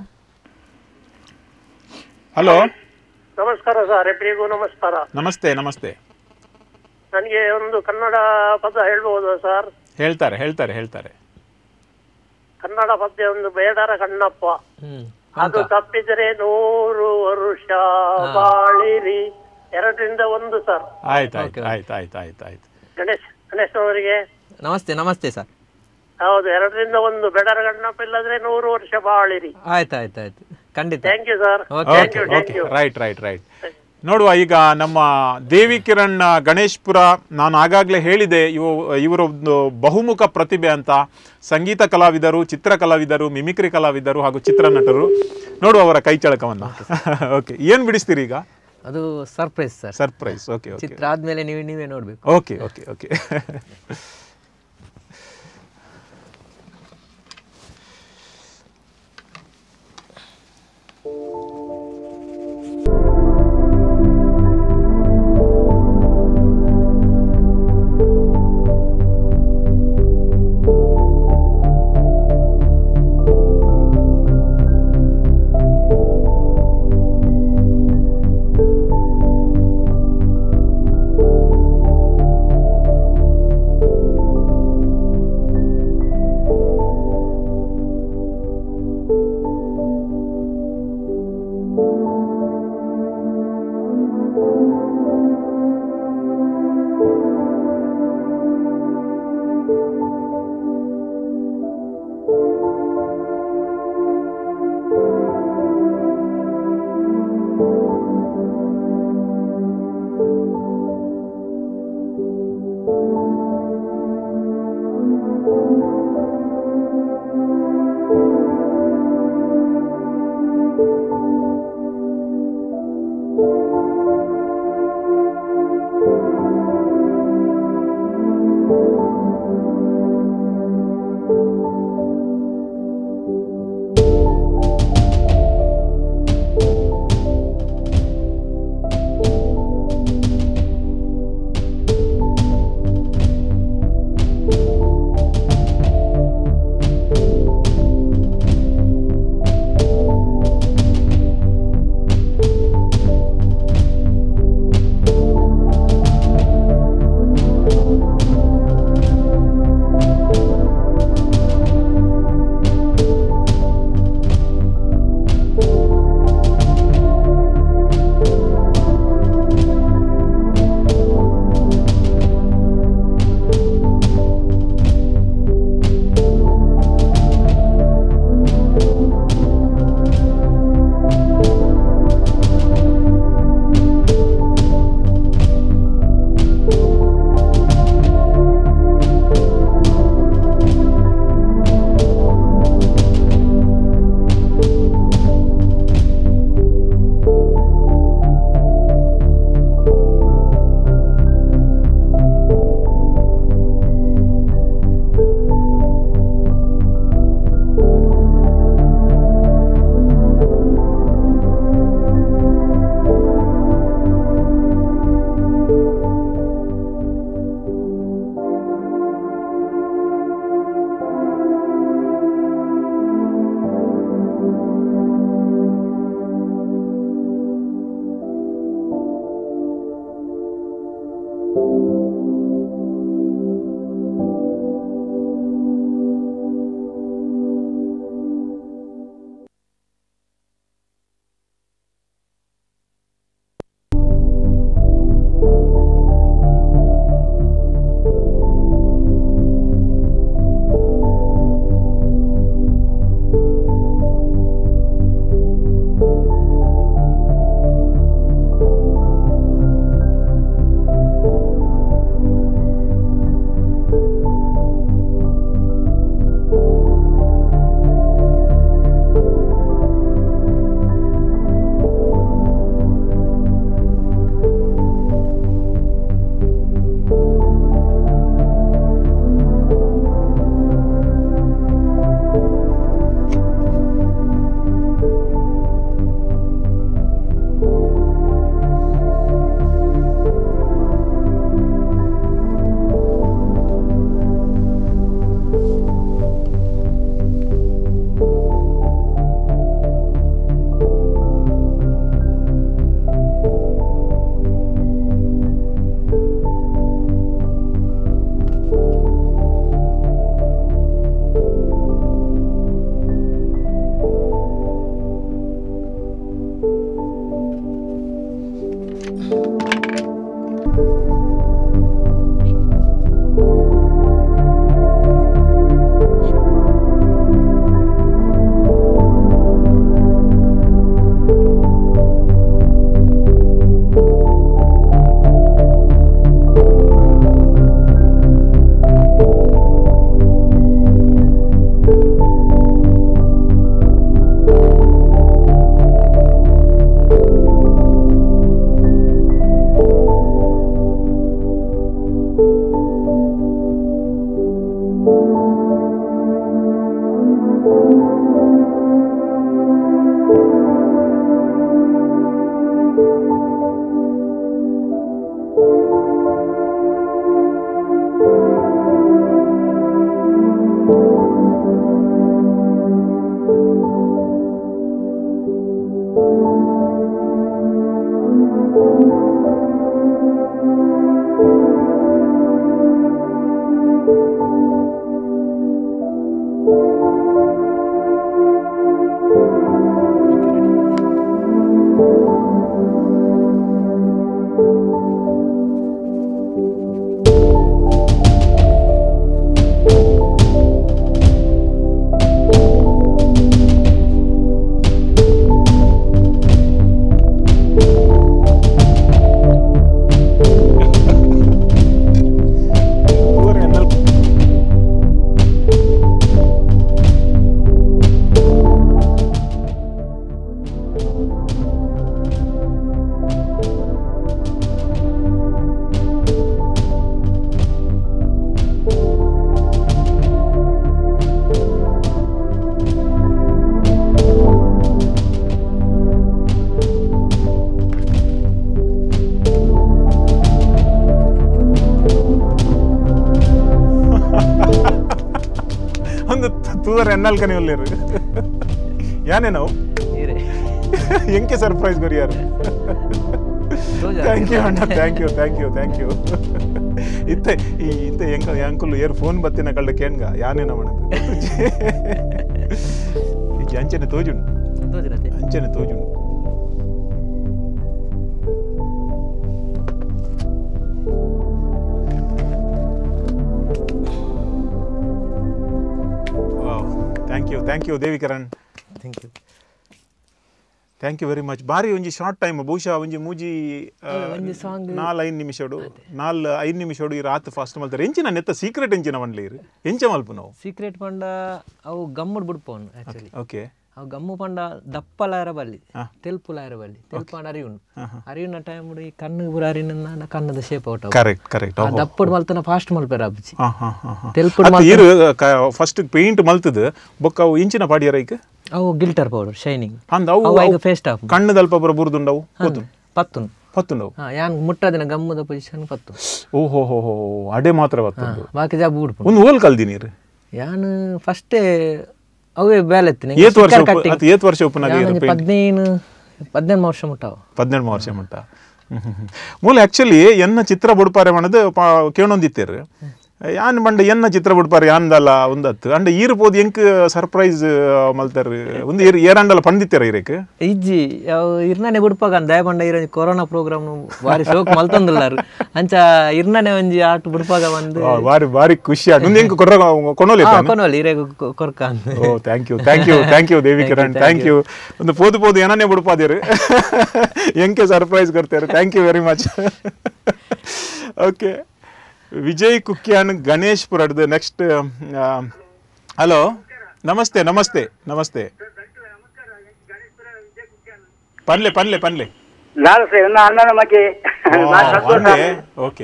ಹಲೋ ನಮಸ್ಕಾರ ಸರ್ ಎಲ್ರಿಗೂ ನಮಸ್ಕಾರ. ನಮಸ್ತೆ ನಮಸ್ತೆ. ನನಗೆ ಒಂದು ಕನ್ನಡ ಪದ ಹೇಳ್ಬಹುದು ಸರ್? ಹೇಳ್ತಾರೆ ಹೇಳ್ತಾರೆ ಹೇಳ್ತಾರೆ. ಕನ್ನಡ ಪದ್ಯ ಒಂದು ಬೇಡರ ಕಣ್ಣಪ್ಪ, ಅದು ತಪ್ಪಿದರೆ ನೂರು ವರುಷ ಬಾಳಿರಿ, ಎರಡರಿಂದ ಒಂದು ಸರ್. ಆಯ್ತು ಆಯ್ತು ಆಯ್ತು ಆಯ್ತು ಆಯ್ತು ಆಯ್ತು. ಗಣೇಶ್ ಗಣೇಶ್ ಅವರಿಗೆ ನಮಸ್ತೆ ನಮಸ್ತೆ ಸರ್. ಹೌದು, ಎರಡರಿಂದ ಒಂದು ಬೇಡರ ಕಣ್ಣಪ್ಪ ಇಲ್ಲದ್ರೆ ನೂರು ವರ್ಷ ಬಾಳಿರಿ. ಆಯ್ತು ಆಯ್ತು ಆಯ್ತು ಖಂಡಿತ. Thank you sir. Right right right. ನೋಡುವ ಈಗ ನಮ್ಮ ದೇವಿ ಕಿರಣ್ ಗಣೇಶ್ಪುರ, ನಾನು ಆಗಾಗಲೇ ಹೇಳಿದೆ ಇವು ಇವರೊಂದು ಬಹುಮುಖ ಪ್ರತಿಭೆ ಅಂತ. ಸಂಗೀತ ಕಲಾವಿದರು, ಚಿತ್ರ ಕಲಾವಿದರು, ಮಿಮಿಕ್ರಿ ಕಲಾವಿದರು ಹಾಗೂ ಚಿತ್ರನಟರು. ನೋಡುವ ಅವರ ಕೈ ಚಳಕವನ್ನ. ಓಕೆ, ಏನು ಬಿಡಿಸ್ತೀರಿ ಈಗ? ಅದು surprise sir. Surprise. Okay okay. ಚಿತ್ರ ಆದ್ಮೇಲೆ ನೀವು ನೀವೇ ನೋಡ್ಬೇಕು. Okay okay okay. ತೂವರೆ ಎನ್ನಲ್ಕನಿ ಒಲ್ಲೇರು ಯಾನೇ ನಾವು ಎಂಕೆ ಸರ್ಪ್ರೈಸ್ ಕೊರಿಯಾರು ಥ್ಯಾಂಕ್ ಯು ಅಣ್ಣ thank you thank you thank you ಇತ್ತೆ ಈ ಇತ್ತೆ ಎಂಕ ಅಂಕಲ್ ಏರ್ ಫೋನ್ ಬತ್ತಿನ ಕಳ್ಳ ಕೇಣ್ಗ ಯಾನೇನ ಮಾಡದು ಈಗ ಅಂಚನೆ ತೋಜುಂಡು ಅಂಚನೆ ತೋಜುಂಡು thank you thank you Devi Kiran thank you thank you very much ಬಾರಿ ಒಂಜಿ ಶಾರ್ಟ್ ಟೈಮ್ ಬಹುಶಃ ಒಂಜಿ ಮೂಜಿ ನಾಲ್ ಐದು ನಿಮಿಷಡು ನಾಲ್ ಐದು ನಿಮಿಷಡು ಈ ರಾತ್ ಫಾಸ್ಟ್ ಮಲ್ತಾರೆ ಎಂಚಿನ ನೆತ್ತ ಸೀಕ್ರೆಟ್ ಎಂಚಿನ ಮಂಡ್ಲಿ ಇರು ಎಂಚ ಮಲ್ಪ ನಾವು ಸೀಕ್ರೆಟ್ ಪಂಡ ಅವು ಗಮ್ಮಡ್ ಬಿಡ್ಪೋನ್ ಆಕ್ಚುಲಿ ಓಕೆ ಅವು ಗಮ್ಮು ಪಂಡ ದಪ್ಪಲಾಯರ ಬಲ್ಲಿ ತೆಲ್ಪುಲಾಯರ ಬಲ್ಲಿ ತೆಲ್ಪಂಡ ಅರಿಯುಂಡು ಅರಿಯುನ ಟೈಮ್ ಈ ಕಣ್ಣು ಪೂರ ಅರಿನ ಕಣ್ಣದ ಶೇಪ್ ಔಟ್ ಕರೆಕ್ಟ್ ಕರೆಕ್ಟ್ ದಪ್ಪಡ್ ಮಲ್ತನ ಫಾಸ್ಟ್ ಮಲ್ಪೇರ ಅಬ್ಜಿ ತೆಲ್ಪುಡ್ ಇರು ಫಸ್ಟ್ ಪೇಂಟ್ ಮಲ್ತದ ಬೊಕ್ಕ ಅವು ಇಂಚಿನ ಪಾಡಿಯರ ಈಗ ಅವು ಗಿಲ್ಟರ್ ಪೌಡರ್ ಶೈನಿಂಗ್ ಅಂದ ಅವು ಈಗ ಫೇಸ್ಟ್ ಆಫ್ ಕಣ್ಣು ದಲ್ಪ ಬರ ಬುರ್ದುಂಡವು ಪತ್ತು ಪತ್ತು ಪತ್ತುಂಡವು ಹಾ ಯಾನ್ ಮುಟ್ಟದಿನ ಗಮ್ಮದ ಪೊಸಿಷನ್ ಪತ್ತು ಓಹೋ ಹೋ ಹೋ ಅಡೆ ಮಾತ್ರ ಪತ್ತು ಬಾಕಿ ಜಾಬ್ ಬಿಡ್ಪು ಒಂದು ಓಲ್ ಕಲ್ದಿ ನೀರು ಯಾನ್ ಫಸ್ಟೇ ಅವೇ ಬ್ಯಾಲೆತ್ತಿನ ಏತ್ ವರ್ಷ ಅದು ಏತ್ ವರ್ಷ ಉಪನಾಗ ಹದಿನೈದು ಹದಿನೆಂಟು ವರ್ಷ ಮುಟ್ಟಾವ ಹದಿನೆಂಟು ವರ್ಷ ಮುಟ್ಟ ಮೂಲ ಆಕ್ಚುಲಿ ಎನ್ನ ಚಿತ್ರ ಬುಡ್ಪಾರೆ ಮಾಡದು ಕೇಳೊಂದಿತ್ತೇರು ಯಾನ್ ಬಂಡ ಎನ್ನ ಚಿತ್ರ ಬಿಡ್ಪಾರ ಯಾನ್ದಲ್ಲ ಒಂದತ್ತು ಅಂಡ ಈರ್ಬೋದು ಎಂಕ್ ಸರ್ಪ್ರೈಸ್ ಮಲ್ತಾರ ಒಂದು ಏರಂಡಲ್ಲ ಪಂಡಿತ್ಯಾರ ಇರಕ್ಕೆ ಇಜ್ಜಿ ಯಾವ ಇರ್ನಾನೆ ಬಿಡ್ಪಾಗ ದಯ ಬಂಡ ಇರ ಕೊರೋನಾ ಪ್ರೋಗ್ರಾಮ್ ಬಾರಿ ಶೋಕ್ ಮಲ್ತಂದಿಲ್ಲಾರು ಅಂಚ ಇರ್ನಾನೆ ಒಂಜಿ ಆಟ ಬಿಡ್ಪಾಗ ಬಂದು ಬಾರಿ ಬಾರಿ ಖುಷಿ ಆಟ ಒಂದು ಎಂಕ್ ಕೊರ ಕೊನೋಲಿ ಕೊನೋಲಿ ಇರೇ ಕೊರ್ಕ oh thank you thank you thank you Devi Kiran thank you ಒಂದು ಪೋದು ಪೋದು ಏನಾನೇ ಬಿಡ್ಪಾದಿರು ಎಂಕೆ ಸರ್ಪ್ರೈಸ್ ಕೊಡ್ತಾರೆ thank you very much okay Vijay Kukyan Ganeshpura next hello ನಮಸ್ತೆ ನಮಸ್ತೆ ನಮಸ್ತೆ ಪನ್ಲೆ ಪನ್ಲೆ ಪನ್ಲೆ ಅಣ್ಣನ ಮಗ್ಗೆ ಓಕೆ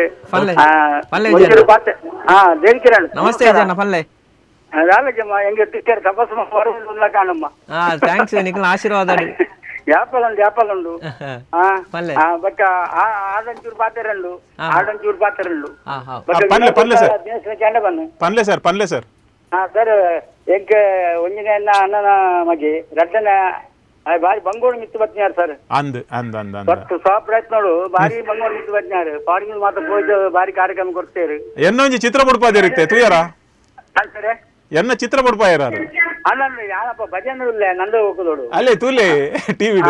ದೇವಿ ಕಿರಣ್ ನಮಸ್ತೆ ಜನ ಪಲ್ಲೆ ಎಂಗೆ ಟಿಕೆಟ್ ತಪಸ್ಸು ಬರುವುದಿಲ್ಲ ಕಾಣಮ್ಮ ಥ್ಯಾಂಕ್ಸ್ ನಿಖಿಲ್ ಆಶೀರ್ವಾದ ಯಾಪಲುಂಡು ಯಾಪಲುಂಡು ಬಕ್ಕ ಆಡಂಚೂರು ಪಾತೆರಂಡು ಆಡಂಚೂರು ಪಾತೆರಂಡು ಪನ್ಲೆ ಪನ್ಲೆ ಸರ್ ಚೆಂಡ ಬನ್ನು ಪನ್ಲೆ ಸರ್ ಪನ್ಲೆ ಸರ್ ಹಾ ಸರ್ ಎಂಕ್ ಒಂಜಿನ ಅಣ್ಣನ ಮಗೆ ರಡ್ಡನ ಬಾರಿ ಬಂಗೋಡು ಮಿತ್ತು ಬತ್ನಾರು ಸರ್ ಅಂದ್ ಅಂದ್ ಅಂದ್ ಬತ್ತು ಸಾಪ್ರೈತ್ ನೋಡು ಬಾರಿ ಬಂಗೋಡು ಮಿತ್ತು ಬತ್ನಾರು ಫಾರಿನ್ ಮಾತ್ರ ಹೋಯ್ತು ಬಾರಿ ಕಾರ್ಯಕ್ರಮ ಕೊಡ್ತೇರು ಎನ್ನೊಂಜಿ ಚಿತ್ರ ಬುಡ್ಪಾದಿರುತ್ತೆ ತುಯಾರ ಸರ್ ಎನ್ನ ಚಿತ್ರ ಬುಡ್ಪಾಯರ ಅಣ್ಣ ಯಾರಪ್ಪ ಭಜನೆ ಇಲ್ಲ ನಂದು ಹೋಗುದೋಡು ಅಲ್ಲೇ ತೂಲೆ ಟಿವಿ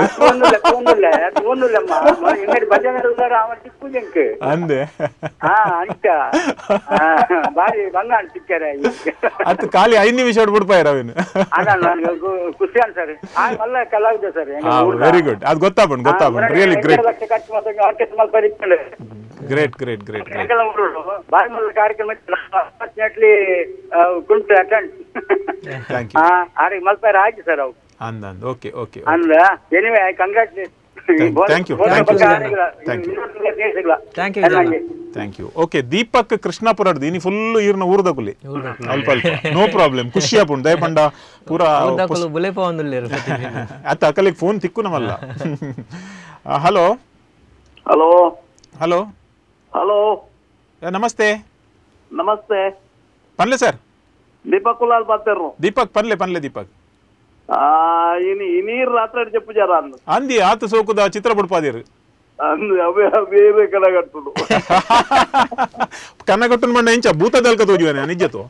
ಭಜನೆ ಅವನ ಚಿಕ್ಕು ಜಂಕ್ ಅಂದೆ ಹಾ ಅಂಕ ಬಾರಿ ಬಂಗಾಳ ಸಿಕ್ಕಾರೆ ಅದು ಖಾಲಿ ಐದು ನಿಮಿಷ ಬಿಡ್ಪಾಯರ ಅವನು ಅಣ್ಣ ಖುಷಿ ಅನ್ ಸರ್ ಮಲ್ಲ ಕಲಾವಿದ ಸರ್ ವೆರಿ ಗುಡ್ ಅದು ಗೊತ್ತಾಗ್ಬಂಡ್ ಗೊತ್ತಾಗ್ಬಂಡ್ ರಿಯಲಿ ಗ್ರೇಟ್ ಖರ್ಚು ಮತ್ತೆ ಆರ್ಕೆಸ್ಟ್ರಾ ಮಲ್ ಬರೀತಾರೆ ಗ್ರೇಟ್ ಗ್ರೇಟ್ ಗ್ರೇಟ್ ಬಾರಿ ಮಲ್ಲ ಕಾರ್ಯಕ್ರಮ ಕುಂಟು ಅಟೆಂಡ್ ಥ್ಯಾಂಕ್ ಯು ಆರಿಗೆ ಮಲ್ಪಾರ ಆಯ್ತು ಸರ್ ಅವು ಅಂದ ಅಂದ ಓಕೆ ಓಕೆ ಅಂದ anyway congratulation thank you thank you thank you thank you okay Deepak ಕೃಷ್ಣಾಪುರದ್ದು ಇನಿ ಫುಲ್ ಈರ್ನ ಊರ್ದ ಕುಲಿ ಅಲ್ಪ ಅಲ್ಪ ನೋ ಪ್ರಾಬ್ಲಮ್ ಖುಷಿ ಆಪುಂಡು ದಯಪಂಡ ಪೂರ ಅತ್ತ ಅಕಲಿಗೆ ಫೋನ್ ತಿಕ್ಕು ನಮಲ್ಲ ಹಲೋ ಹಲೋ ಹಲೋ ಹಲೋ ನಮಸ್ತೆ ನಮಸ್ತೆ ಪನ್ಲೆ ಸರ್ ದೀಪಕ್ ಕುಲಾಲ್ ಪಾತೆರ್ನು ದೀಪಕ್ ಪನ್ಲೆ ಪನ್ಲೆ ದೀಪಕ್ ಇನಿ ನೀರ್ ರಾತ್ರಿ చెప్పు జరా ಅಂದಿ ಆತ ಸೋಕುದ ಚಿತ್ರ ಬುಡ್ಪಾದಿರು ಅಂದು ಅವೇ ಬೇರೆ ಕನಗಟ್ಟುಡು ಕನಗಟ್ಟುನ್ ಮಂಡ ಇಂಚ ಭೂತದಲ್ಕ ತೋಜುವನೆ ನಿಜತ್ತು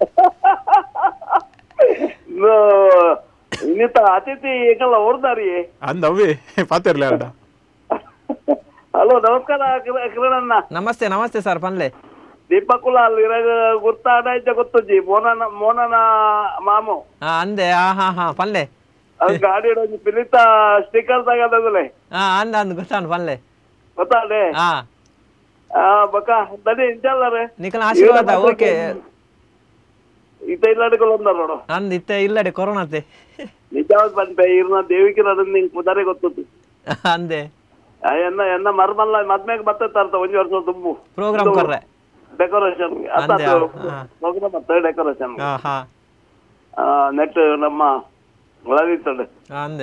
ಇನ್ನಿತ ಅತಿಥಿ ಏಕಲ್ಲ ಓಡ್ದಾರಿ ಅಂದ ಅವೇ ಪಾತೆರ್ಲೆ ಅಲ್ಡ ಹಲೋ ನಮಸ್ಕಾರ ಕಿರಣಣ್ಣ ನಮಸ್ತೆ ನಮಸ್ತೆ ಸರ್ ಪನ್ಲೆ ದೀಪಕ್ ಕುಲಾಲ್ ಇರಾಗ ಗುರ್ತಾಡೈತೆ ಗೊತ್ತಜ್ಜಿ ಮೋನನ ಮೋನನ ಮಾಮು ಅಂದೆ ಹಾ ಹಾ ಪನ್ಲೆ ಅದು ಗಾಡಿ ಪಿಲಿತ ಸ್ಟಿಕರ್ ತಗದಲೆ ಹಾ ಅಂದ ಅಂದ ಗೊತ್ತಾನ ಪನ್ಲೆ ಗೊತ್ತಾಡೆ ಹಾ ಆ ಬಕ ದಡಿ ಇಂಚಲ್ಲರೆ ನಿಕಲ ಆಶೀರ್ವಾದ ಓಕೆ ಇತ ಇಲ್ಲಡಿಗಳು ಅಂದ ನೋಡು ಅಂದ ಇತ್ತ ಇಲ್ಲಡೆ ಕೊರೋನಾತೆ ನಿಜವಾದ ಬಂದೆ ಇರ್ನ ದೇವಿಕೆ ನಡನ್ ನಿಂಗೆ ಪುದಾರೆ ಗೊತ್ತದು ಅಂದೆ ಎನ್ನ ಎನ್ನ ಮರ್ಮಲ್ಲ ಮದ್ಮೆಗೆ ಬರ್ತೈತಾರ್ತ ಒಂಜಿ ವರ್ಷ ತುಂಬು ಪ್ರೋಗ್ರಾಮ್ ಕೊರ್ರೆ ಡೆಕೋರೇಷನ್ ಪ್ರೋಗ್ರಾಮ್ ಮತ್ತೆ ಡೆಕೋರೇಷನ್ ನೆಟ್ ನಮ್ಮ ಒಳಗಿರ್ತದೆ ಅಂದೆ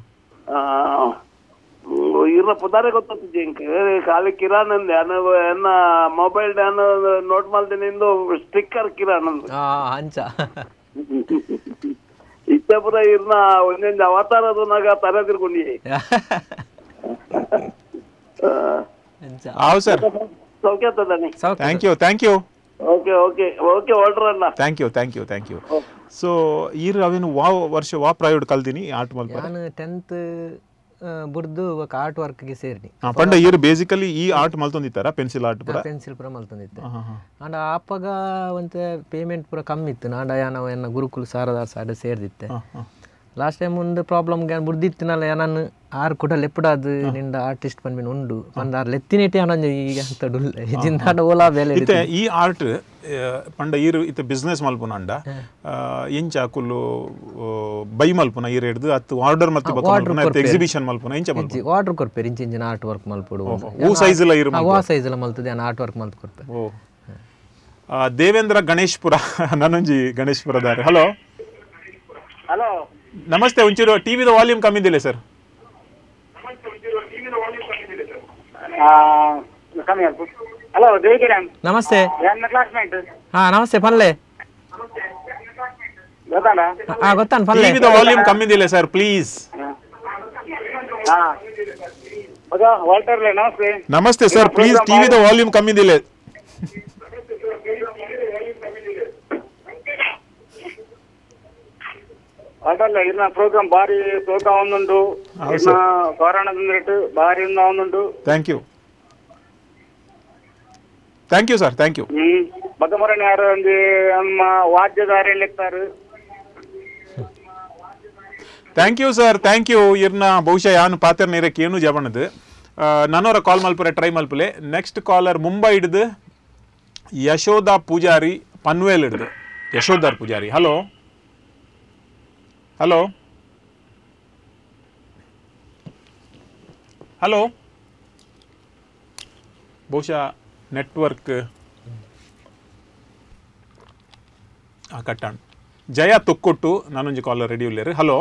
ಇರ್ನ ಪುದಾರೆ ಗೊತ್ತಜ್ಜಿ ಖಾಲಿ ಕಿರಾನ್ ಅಂದೆ ಎನ್ನ ಮೊಬೈಲ್ ಡ್ಯಾನ್ ನೋಟ್ ಮಾಡ್ತೀನಿ ಸ್ಟಿಕ್ಕರ್ ಕಿರಾನ್ ಅಂದ ಅಂಚ ಇಷ್ಟಪುರ ಇರ್ನ ಒಂದೊಂದು ಅವತಾರದನಾಗ ತರ ತಿರ್ಕೊಂಡಿ ಹಾವು ಸರ್ ಸೌಖ್ಯ ತದಾನೆ thank you thank you okay okay okay ಹೊರಡ್ರಣ್ಣ thank you thank you thank you so ಈರ್ ಅವೇನು ವಾ ವರ್ಷ ವಾ ಪ್ರಾಯೋಡ್ ಕಲ್ತೀನಿ ಆರ್ಟ್ ಮಲ್ಪ ನಾನು ಟೆಂತ್ ಬುರ್ದು ఒక ಆರ್ಟ್ ವರ್ಕ್ ಗೆ ಸೇರ್ನಿ ಪಂಡ ಈರ್ ಬೇಸಿಕಲಿ ಈ ಆರ್ಟ್ ಮಲ್ತೊಂದಿತ್ತಾರ ಪೆನ್ಸಿಲ್ ಆರ್ಟ್ ಪುರ ಪೆನ್ಸಿಲ್ ಪುರ ಮಲ್ತೊಂದಿತ್ತೆ ಅಂಡ ಆಪಗ ಒಂತೆ ಪೇಮೆಂಟ್ ಪುರ ಕಮ್ಮಿ ಇತ್ತು ನಾಂಡ ಯಾನ ಎನ್ನ ಗುರುಕುಲ ಸಾರದಾರ್ ಸಾಡೆ ಸೇರ್ದಿತ್ತೆ ಲಾಸ್ಟ್ ಟೈಮ್ ಒಂದು ಪ್ರಾಬ್ಲಮ್ ಗೆ ಬುರ್ದಿತ್ತಿನಲ್ಲ ಯಾನನ್ನು ಆರು ಕೂಡ ಲೆಪ್ಪಡಾದು ನಿಂದ ಆರ್ಟಿಸ್ಟ್ ಪನ್ಬಿನ್ ಉಂಡು ಪಂಡ ಆರ್ ಲೆತ್ತಿನೇಟಿ ಅನಂಜ ಈಗ ಅಂತ ಡುಲ್ ಜಿಂದಾಡ ಓಲಾ ಬೇಲೆ ಇತ್ತೆ ಈ ಆರ್ಟ್ ಪಂಡ ಈರು ಇತ್ತೆ ಬಿಸ್ನೆಸ್ ಮಲ್ಪುನಂಡ ಎಂಚ ಕುಲ್ಲು ಬೈ ಮಲ್ಪುನ ಈರು ಹಿಡಿದು ಅತ್ತು ಆರ್ಡರ್ ಮತ್ತೆ ಬತ್ತುನ ಎಕ್ಸಿಬಿಷನ್ ಮಲ್ಪುನ ಎಂಚ ಮಲ್ಪು ಆರ್ಡರ್ ಕೊರ್ಪೇರ್ ಇಂಚ ಇಂಚಿನ ಆರ್ಟ್ ವರ್ಕ್ ಮಲ್ಪುಡು ಓ ಸೈಜ್ ಎಲ್ಲ ಇರು ಆ ಸೈಜ್ ಎಲ್ಲ ಮಲ್ತದೆ ನಾನು ಆರ್ಟ್ ವರ್ಕ್ ಮಲ್ತು ಕೊರ್ಪೆ ಓ ದೇವೇಂದ್ರ ಗಣೇಶ್ಪುರ ನನಂಜಿ ಗಣೇಶ್ಪುರದಾರೆ ಹಲೋ ಹಲೋ ನಮಸ್ತೆ ಒಂಚೂರು ಟಿವಿದ ವಾಲ್ಯೂಮ್ ಕಮ್ಮಿ ಇದಿಲ್ಲ ಸರ್ ಹಲೋ ದೇವಿ ಕಿರಣ್ ನಮಸ್ತೆ ನನ್ನ ಕ್ಲಾಸ್ಮೇಟ್ ಹಾ ನಮಸ್ತೆ ಪಲ್ಲೆ ಗೊತ್ತಾನ ಹಾ ಗೊತ್ತಾನ ಪಲ್ಲೆ ಟಿವಿದ ವಾಲ್ಯೂಮ್ ಕಮ್ಮಿ ಇದಿಲ್ಲ ಸರ್ ಪ್ಲೀಸ್ ಹಾ ಮಗ ವಾಲ್ಟರ್ಲೆ ನಮಸ್ತೆ ನಮಸ್ತೆ ಸರ್ ಪ್ಲೀಸ್ ಟಿವಿದ ವಾಲ್ಯೂಮ್ ಕಮ್ಮಿ ಇದಿಲ್ಲ ಅದಲ್ಲ ಇನ್ನ ಪ್ರೋಗ್ರಾಮ್ ಬಾರಿ ತೋಟ ಒಂದುಂಟು ಇನ್ನ ಕೊರೋನಾದಿಂದಿಟ್ಟು ಬಾರಿ ಒಂದುಂಟು thank you thank you sir thank you hmm ಬಗಮರಣ ಯಾರು ಒಂದು ನಮ್ಮ ವಾದ್ಯದಾರಿ ಲೆಕ್ತಾರೆ thank you sir thank you ಇರ್ನ ಬಹುಶಃ ಯಾನು ಪಾತ್ರ ನೀರಕ್ಕೆ ಏನು ಜಬಣದು ನನ್ನವರ ಕಾಲ್ ಮಲ್ಪರೆ ಟ್ರೈ ಮಲ್ಪಲೆ ನೆಕ್ಸ್ಟ್ ಕಾಲರ್ ಮುಂಬೈ ಹಿಡಿದು ಯಶೋಧ ಪೂಜಾರಿ ಪನ್ವೇಲ್ ಹಿಡಿದು Yashodhar Pujari hello hello hello ಬಹುಶಃ ನೆಟ್ವರ್ಕ್ ಕಟ್ಟಾಣ ಜಯ ತುಕ್ಕೊಟ್ಟು ನಾನೊಂದು ಕಾಲರ್ ರೆಡಿ ಉಳ್ಳೇರಿ ಹಲೋ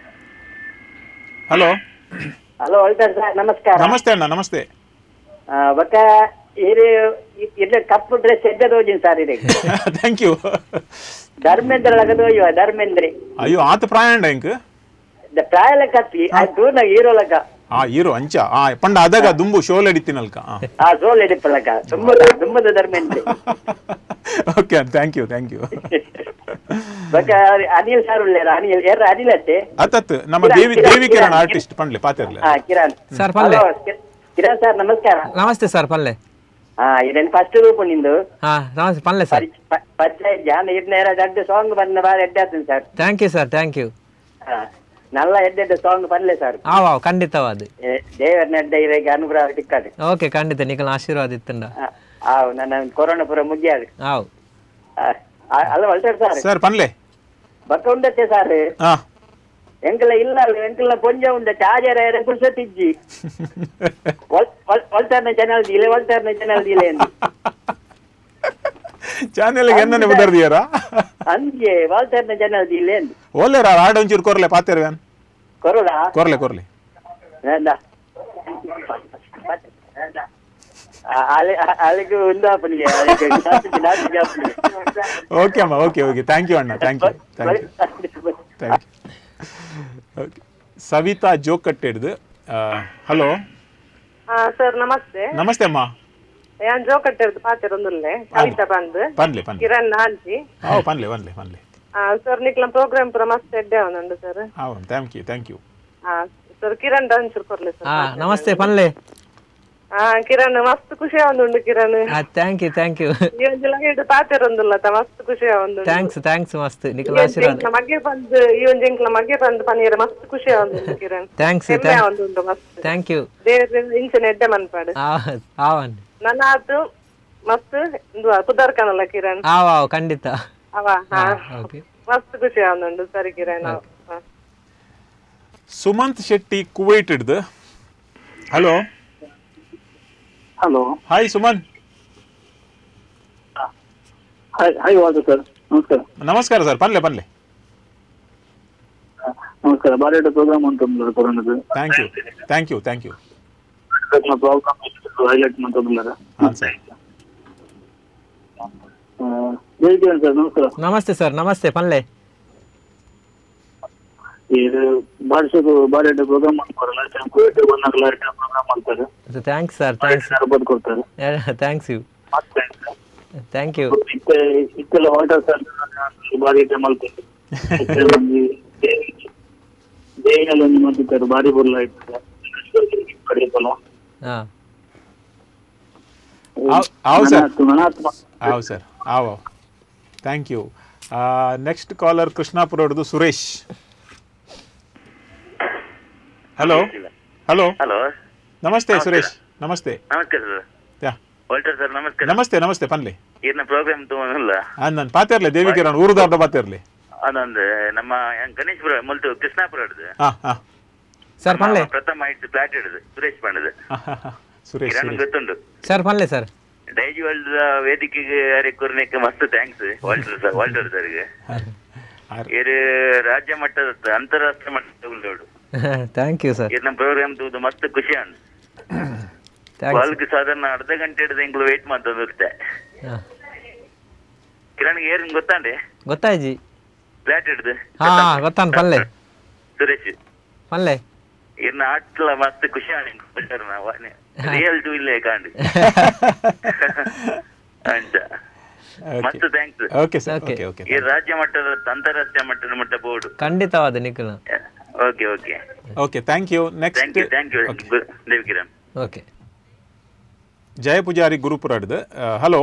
ಹಲೋ ಹಲೋ ಅಲ್ತಾರ್ ಸರ್ ನಮಸ್ಕಾರ ನಮಸ್ತೆ ಅಣ್ಣ ನಮಸ್ತೆ ಬಕ್ಕ ಇರಿ ಇರ್ಲೆ ಕಪ್ಪು ಡ್ರೆಸ್ ಎದ್ದದ ಹೋಗಿನ್ ಸರ್ ಇದೆ ಥ್ಯಾಂಕ್ ಯು ಧರ್ಮೇಂದ್ರ ಲಗದ ಹೋಯ್ವ ಧರ್ಮೇಂದ್ರಿ ಅಯ್ಯೋ ಆತ ಪ್ರಾಯಂಡ ಇಂಕ್ ಪ್ರಾಯಲ ಕಪ್ಪಿ ಅದು ನಾ ಹೀರೋ ಲಗ ಆ ಹೀರೋ ಅಂಚ ಆ ಪಂಡ ಅದಾಗ ದುಂಬು ಶೋಲ್ ಎಡಿತಿನಲ್ಕ ಆ ಶೋಲ್ ಎಡಿಪಲಕ ತುಂಬದ ತುಂಬದ ಧರ್ಮೇಂದ್ರಿ okay thank you thank you ಬಕ್ಕ ಅನಿಲ್ ಸರ್ ಉಳ್ಳೇರ ಅನಿಲ್ ಯಾರ ಅನಿಲ್ ಅತ್ತೆ ಅತತ್ ನಮ್ಮ ದೇವಿ ದೇವಿ ಕಿರಣ್ ಆರ್ಟಿಸ್ಟ್ ಪಂಡ್ಲೆ ಪಾತಿರ್ಲೆ ಹಾ ಕಿರಣ್ ಸರ್ ಪಲ್ಲೆ ಕಿರಣ್ ಸರ್ ನಮಸ್ಕಾರ ನಮಸ್ತೆ ಸರ್ ಪಲ್ಲೆ ಹಾ ಇದನ್ ಫಸ್ಟ್ ರೂಪ ನಿಂದು ಹಾ ನಮಸ್ತೆ ಪಲ್ಲೆ ಸರ್ ಪರಿಚಯ ಜಾನ ಇರ್ನೇರ ದಡ್ಡ ಸಾಂಗ್ ಬಂದ ಬಾಳ ಎಡ್ಡಾತನ್ sir thank you sir thank you ನಲ್ಲ ಎಡ್ಡೆಡ್ಡ ಸಾಂಗ್ ಬರಲೆ ಸರ್ ಆವ್ ಆವ್ ಖಂಡಿತವಾದ ದೇವರ ನೆಡ್ಡ ಇರೆಗೆ ಅನುಗ್ರಹ ಸಿಕ್ಕದೆ ಓಕೆ ಖಂಡಿತ ನಿಖಲ್ ಆಶೀರ್ವಾದ ಇತ್ತಂಡ ಆವ್ ನನ್ನ ಕೊರೋನಾ ಪುರ ಮುಗಿಯಾದ ಆವ್ ಅಲ್ಲ ಅಲ್ತಾರ್ ಸರ್ ಸರ್ ಪನ್ಲೆ ಬಕ್ಕ ಉಂಡತ್ತೆ ಸರ್ ಹಾ ಎಂಕಲ ಇಲ್ಲ ಎಂಕಲ ಪೊಂಜ ಉಂಡ ಚಾರ್ಜರ್ ಏರ ಕುರ್ಸತಿಜ್ಜಿ ವಲ್ತಾರ್ನ ಚಾನಲ್ ದಿಲೆ ವಲ್ತಾರ್ನ ಚಾನಲ್ ದಿಲೆ ಎಂದು ಚಾನೆಲ್ ಗೆ ಎನ್ನನೆ ಬದರ್ದಿಯಾರ ಅಂಜೆ ವಲ್ತಾರ್ನ ಚಾನಲ್ ದಿಲೆ ಎಂದು ಓಲೆರ ಆಡ ಒಂಚೂರು ಕೊರ್ಲೆ ಪಾತೆರ್ವ್ಯಾನ್ ಕೊರೋಡಾ ಕೊರ್ಲೆ ಕೊರ್ಲೆ ನಂದ ಅಲೆ ಅಲೆಗೆ ಉಂದಾಪನಿಗೆ ಅಲೆಗೆ ನಾಟಿ ನಾಟಿ ಜಾಪನಿಗೆ ಓಕೆ ಅಮ್ಮ ಓಕೆ ಓಕೆ ಥ್ಯಾಂಕ್ ಯು ಅಣ್ಣ thank you thank you thank you okay Savita Jokatte ಹಿಡಿದು ಹಲೋ ಸರ್ ನಮಸ್ತೆ ನಮಸ್ತೆ ಅಮ್ಮ ಯಾನ್ ಜೋಕಟ್ಟೆ ಹಿಡಿದು ಪಾತಿರೊಂದುಲ್ಲೆ ಕವಿತಾ ಬಂದು ಪನ್ಲೆ ಪನ್ಲೆ ಕಿರಣ್ ಹಾಂಚಿ ಓ ಪನ್ಲೆ ಪನ್ಲೆ ಪನ್ಲೆ ಸರ್ ನಿಕ್ಲ ಪ್ರೋಗ್ರಾಮ್ ಪುರ ಮಸ್ತ್ ಎಡ್ಡೆ ಅವನುಂಡು ಸರ್ ಹೌದು thank you thank you sir Kiran ಒಂಚೂರು ಕೊರ್ಲೆ ಸರ್ ಹಾ ನಮಸ್ತೆ ಪನ್ಲೆ ಹಾ ಕಿರಣ್ ಮಸ್ತ್ ಖುಷಿ ಆವೊಂದುಂಡು Kiran thank you thank you ಈ ಒಂಜಿ ಹಿಡಿದು ಪಾತಿರೊಂದುಲ್ಲ ಮಸ್ತ್ ಖುಷಿ ಆವೊಂದುಂಡು ಥ್ಯಾಂಕ್ಸ್ ಥ್ಯಾಂಕ್ಸ್ ಮಸ್ತ್ ನಿಖಲ್ ಆಶೀರ್ವಾದ ಮಗೆ ಬಂದು ಈ ಒಂಜಿ ಎಂಕ್ಲ ಮಗೆ ಬಂದು ಪನಿಯರ ಮಸ್ತ್ ಖುಷಿ ಆವೊಂದುಂಡು ಕಿರಣ್ ಥ್ಯಾಂಕ್ಸ್ ಹೆಮ್ಮೆ ಆವೊಂದುಂಡು ಮಸ್ತ್ ಥ್ಯಾಂಕ್ ಯು ದೇವ್ರ ಇಂಚನೆ ಎಡ್ಡೆ ಮನ್ಪಾಡು ಆವನ್ ನನ್ನ ಆತು ಮಸ್ತ್ ಕುದರ್ಕನಲ್ಲ ಕಿರಣ್ ಆವ್ ಆವ್ ಖಂಡಿತ ಅವ ಹಾ ಮಸ್ತ್ ಖುಷಿ ಆವೊಂದುಂಡು ಸರಿ ಕಿರಣ್ ಸುಮಂತ್ ಶೆಟ್ಟಿ ಕುವೈಟ್ ಹಿಡ್ದು hello hello hi Sumanth hi hi ವಾದು ಸರ್ ನಮಸ್ಕಾರ ನಮಸ್ಕಾರ ಸರ್ ಪನ್ಲೆ ಪನ್ಲೆ ನಮಸ್ಕಾರ ಬಾರಿ ಪ್ರೋಗ್ರಾಮ್ ಉಂಟು ಕೊರೋನಾದು thank you thank you thank you programme highlight ಮಾಡ್ತಿದ್ದಾರೆ ಹಾಂ ಸರ್ ಸರ್ ನಮಸ್ಕಾರ ನಮಸ್ತೆ ಸರ್ ನಮಸ್ತೆ ಪನ್ಲೆ ಇದು ಬಾರಿಸೋದು ಬಾರಿ ಪ್ರೋಗ್ರಾಮ್ ಮಾಡ್ತಾರಲ್ಲ ಕುವೆಟ್ ಬಂದಾಗಲ್ಲ ಪ್ರೋಗ್ರಾಮ್ ಮಾಡ್ತಾರೆ. ಥ್ಯಾಂಕ್ಸ್ ಸರ್, ಥ್ಯಾಂಕ್ಸ್ ಬರ್ದು ಕೊಡ್ತಾರೆ. Thanks you thank you. ಇತ್ತೆಲ್ಲ ವಾಟರ್ ಸರ್ ಬಾರಿ ಐಟಮ್ ಮಾಡ್ತಾರೆ. ದೇವಿನಲ್ಲಿ ಒಂದು ಮಾಡ್ತಿದ್ದಾರೆ ಬಾರಿ ಬುರ್ಲ ಇರ್ತದೆ. ಹಾಂ ಆವ್ ಸರ್ ಆವ್ ಸರ್ ಆವ್ thank you. Next caller Krishnapura ಹೊಡೆದು ಸುರೇಶ್. ಹಲೋ ಹಲೋ ಹಲೋ ನಮಸ್ತೆ ಸುರೇಶ್. ನಮಸ್ತೆ ನಮಸ್ಕಾರ ಸರ್. ಯಾ ವಾಲ್ಟರ್ ಸರ್ ನಮಸ್ಕಾರ. ನಮಸ್ತೆ ನಮಸ್ತೆ ಪನ್ಲೆ ಏನ ಪ್ರೋಗ್ರಾಮ್ ತೋಲ್ಲ ನಾನು ಪಾತಿರ್ಲೆ ದೇವಿ ಕಿರಣ್ ಊರುದಾರ್ದ ಪಾತಿರ್ಲೆ ಅದೊಂದು ನಮ್ಮ ಗಣೇಶ್ಪುರ ಮೊಲ್ತು ಕೃಷ್ಣಾಪುರ ಹಿಡಿದು ಹಾ ಹಾ ಸರ್ ಪನ್ಲೆ ಪ್ರಥಮ ಇಟ್ಟು ಫ್ಲಾಟ್ ಹಿಡಿದು ಸುರೇಶ್ ಪಂಡದು ಸುರೇಶ್ ಕಿರಣ್ ಗೊತ್ತುಂಟು ಸರ್ ಪನ್ಲೆ ಸರ್. ಡೈಜಿ ವರ್ಲ್ಡ್ ವೇದಿಕೆಗೆ ಅರೆಕೂರ್ನೆಕ್ಕೆ ಮಸ್ತ್ ಥ್ಯಾಂಕ್ಸ್ ವಾಲ್ಟರ್ ಸರ್ ವಾಲ್ಟರ್ ಸರ್ಗೆ. ಇರು ರಾಜ್ಯ ಮಟ್ಟದ ಅಂತಾರಾಷ್ಟ್ರೀಯ ಮಟ್ಟದ ಉಳ್ಳೋಡು. Thank you sir. ನಮ್ಮ ಪ್ರೋಗ್ರಾಮ್ ತೂದು ಮಸ್ತ್ ಖುಷಿ ಅನ್ ಬಾಲ್ಗೆ ಸಾಧಾರಣ ಅರ್ಧ ಗಂಟೆ ಹಿಡಿದು ಎಂಗ್ಳು ವೇಟ್ ಮಾಡ್ತದೆ ಇರುತ್ತೆ. ಕಿರಣ್ಗೆ ಏನ್ ಗೊತ್ತಾಂಡೆ ಗೊತ್ತಾಯ್ಜಿ ಫ್ಲಾಟ್ ಹಿಡಿದು ಹಾ ಗೊತ್ತಾನ್ ಪಲ್ಲೆ ಸುರೇಶ್ ಪಲ್ಲೆ ಇನ್ನು ಆಟ್ಲ ಮಸ್ತ್ ಖುಷಿ ಆನೆ ರಿಯಲ್ ಟು ಇಲ್ಲೇ ಕಾಂಡು ಅಂಚ ಮಸ್ತ್ thanks. Okay sir okay okay. ಈ ರಾಜ್ಯ ಮಟ್ಟದ ಅಂತಾರಾಷ್ಟ್ರೀಯ ಮಟ್ಟದ ಮಟ್ಟ ಬೋರ್ಡ್ ಖಂಡಿತವಾದ Nikhil. Okay okay okay thank you. Next thank you thank you Devi Kiran. Okay Jaya Pujari Gurupura ಹಿಡ್ದು. ಹಲೋ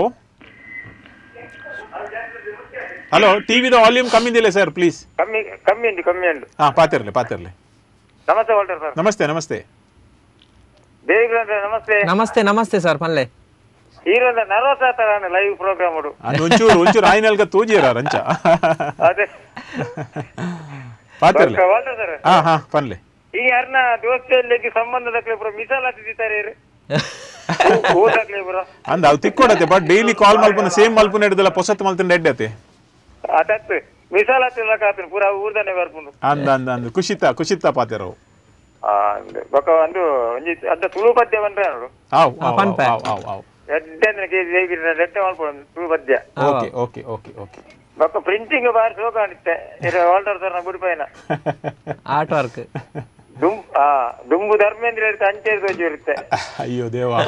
ಹಲೋ ಟಿವಿದ ವಾಲ್ಯೂಮ್ ಕಮ್ಮಿ ಇದಿಲ್ಲ ಸರ್ ಪ್ಲೀಸ್. ಕಮ್ಮಿ ಕಮ್ಮಿ ಉಂಟು ಕಮ್ಮಿ ಉಂಟು. ಹಾ ಪಾತಿರ್ಲಿ ಪಾತಿರ್ಲಿ. ನಮಸ್ತೆ ವಾಲ್ಟರ್ ಸರ್. ನಮಸ್ತೆ ನಮಸ್ತೆ ದೇವಿ ಕಿರಣ್ ನಮಸ್ತೆ. ನಮಸ್ತೆ ನಮಸ್ತೆ ಸರ್ ಪನ್ಲೆ. ಈರೊಂದು ನರ್ವಸ್ ಆಗ್ತಾನೆ ಲೈವ್ ಪ್ರೋಗ್ರಾಮ್ ಮಾಡು. ಅದು ಒಂಚೂರು ಒಂಚೂರು ಆಯ್ನಲ್ಗ ತೂಜಿರ ರಂಚ ಅದೇ ಪಾತಿರ್ಲಿ. ವಾಲ್ಟರ್ ಸರ್ ಹಾ ಹಾ ಪನ್ಲೆ ಈ ಯಾರನ್ನ ದೋಸ್ತಿಯಲ್ಲಿ ಸಂಬಂಧದಕ್ಕೆ ಪುರ ಮಿಸಾಲಾತಿದ್ದಾರೆ ಊಟಕ್ಕೆ ಪುರ ಅಂದ ಅವು ತಿಕ್ಕೊಡತ್ತೆ ಬಟ್ ಡೈಲಿ ಕಾಲ್ ಮಲ್ಪನ ಸೇಮ್ ಮಲ್ಪನ ಹಿಡಿದಲ್ಲ ಪೊಸತ್ ಮಲ್ತನ ಎಡ್ಡತೆ ಅದತ್ತು ಮಿಸಾಲಾತಿಲ್ಲ ಕಾತನ ಪೂರ ಊರ್ದನೆ ಬರ್ಪುಂಡು ಅಂದ ಅಂದ ಅಂದ ಖುಷಿತ ಖುಷಿತ ಪಾತಿರವು ಆ ಬಕ ಒಂದು ಒಂಜಿ ಅದ ತುಳು ಪದ್ಯ ಬಂದ್ರೆ ನೋಡು ಆವ್ ಆವ್ ಆವ್ ಆವ್ ಆವ್ ಎಡ್ಡೆನ ಕೇಜಿ ಹೇಗಿರ ರೆಟ್ಟೆ ಮಾಡ್ಕೊಂಡು ತುಳು ಪದ್ಯ. ಓಕೆ ಓಕೆ ಓಕೆ ಓಕೆ ಬಕ ಪ್ರಿಂಟಿಂಗ್ ಬಾರಿ ಶೋಕ ಕಾಣುತ್ತೆ ಇದು ವಾಲ್ಟರ್ ಸರ್ ನ ಗುಡಿಪೈನ ಆರ್ಟ್ ವರ್ಕ್ ದುಂ ಆ ದುಂಬು ಧರ್ಮೇಂದ್ರ ಇರುತ್ತೆ ಅಂಚೆ ಇರುತ್ತೆ. ಅಯ್ಯೋ ದೇವಾ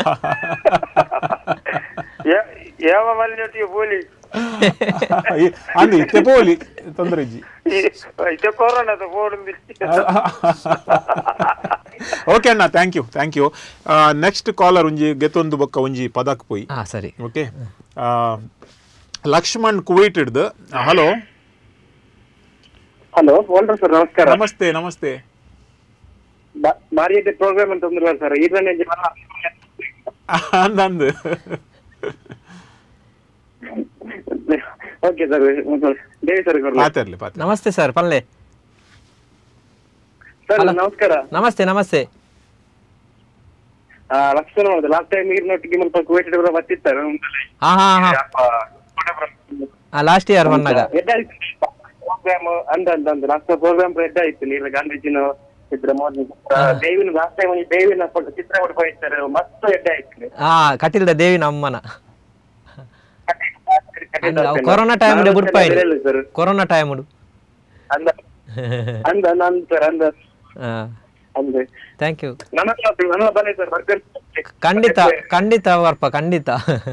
ಯಾವ ಮಲ್ಲಿನೊಟ್ಟಿಗೆ ಬೋಲಿ ಅಂದು ಇತ್ತೆ ಬೋಲಿ ತೊಂದರೆ ಇಜ್ಜಿ ಇತ್ತೆ ಕೊರೋನಾದ ಬೋರ್ಡ್. ಓಕೆ ಅಣ್ಣ thank you thank you. Next caller ಒಂಜಿ ಗೆತ್ತೊಂದು ಬೊಕ್ಕ ಒಂಜಿ ಪದಕ್ ಪೋಯಿ. ಹಾ ಸರಿ ಓಕೆ ಲಕ್ಷ್ಮಣ್ ಕುವೈಟ್ ಹಿಡ್ದು. ಹಲೋ ಹಲೋ ವಾಲ್ಟರ್ ಸರ್ ನಮಸ್ಕಾರ. ನಮಸ್ತೆ ನಮಸ್ತೆ ಬಾರಿ ಐತೆ ಪ್ರೋಗ್ರಾಮ್ ಅಂತ ತೊಂದ್ರೆ ಸರ್ ಇದನ್ನೇ ನಂದು ಓಕೆ ಸರ್ ದೇವಿ ಸರ್ ಪಾತಿರ್ಲಿ ಪಾತಿರ್ಲಿ. ನಮಸ್ತೆ ಸರ್ ಪನ್ಲೆ. ಸರ್ ನಮಸ್ಕಾರ. ನಮಸ್ತೆ ನಮಸ್ತೆ ಲಕ್ಷಣ ಮಾಡಿದೆ ಲಾಸ್ಟ್ ಟೈಮ್ ನೀರಿನೊಟ್ಟಿಗೆ ಸ್ವಲ್ಪ ಕುವೈಟ್ ಬರ್ತಿರ್ತಾರೆ ಹಾ ಹಾ ಹಾ ಲಾಸ್ಟ್ ಇಯರ್ ಬಂದಾಗ ಪ್ರೋಗ್ರಾಮ್ ಅಂದ ಅಂದ ಲಾಸ್ಟ್ ಪ್ರೋಗ್ರಾಮ್ ಎಡ್ಡ ಆಯ್ತು ನೀರು ಗಾಂಧೀಜಿನ ಇದ್ರ ಮೋದಿ ದೇವಿನ ಲಾಸ್ಟ್ ಟೈಮ್ ದೇವಿನ ಚಿತ್ರ ಹೊಡ್ಕೊಳ್ತಾರೆ ಮಸ್ತ್ ಎಡ್ಡ ಆಯ್ತು. ಹಾ ಕಟೀಲ್ದ ದೇವಿನ ಅಮ್ಮನ ಕೊರೋನಾ ಟೈಮ್ ಬಿಡ್ಪಾಯಿ ಕೊರೋನಾ ಟೈಮ್ ಅಂದ ಅಂದ ನಂದು ಸರ್ ಅಂದ ಅಂದ್ರೆ ಥ್ಯಾಂಕ್ ಯು. ನನ್ನ ಬನ್ನಿ ಸರ್ ಬರ್ತಾರೆ ಖಂಡಿತ ಖಂಡಿತ ವರ್ಪ ಖಂಡಿತ.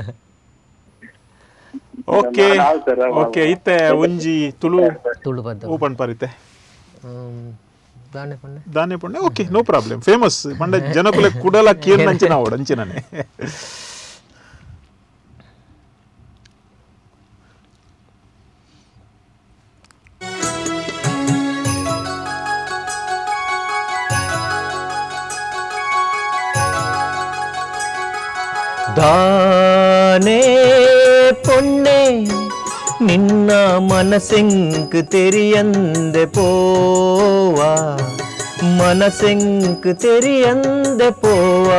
ಓಕೆ ಓಕೆ ಇತ್ತೆ ಒಂಜಿ ತುಳು ತುಳು ಬದ್ದ ಓಪನ್ ಪರಿತೆ ದಾನೆ ಪಣ್ಣೆ ದಾನೆ ಪಣ್ಣೆ ಓಕೆ ನೋ ಪ್ರಾಬ್ಲಮ್ ಫೇಮಸ್ ಪಂಡ ಜನಕುಲೆ ಕುಡಲ ಕೀರ್ ನಂಚಿನ ಓಡ ಅಂಚಿನನೆ. தானே பொன்னே நின்ன மனசெங்கு தெரியந்த போவா மனசெங்கு தெரியந்த போவா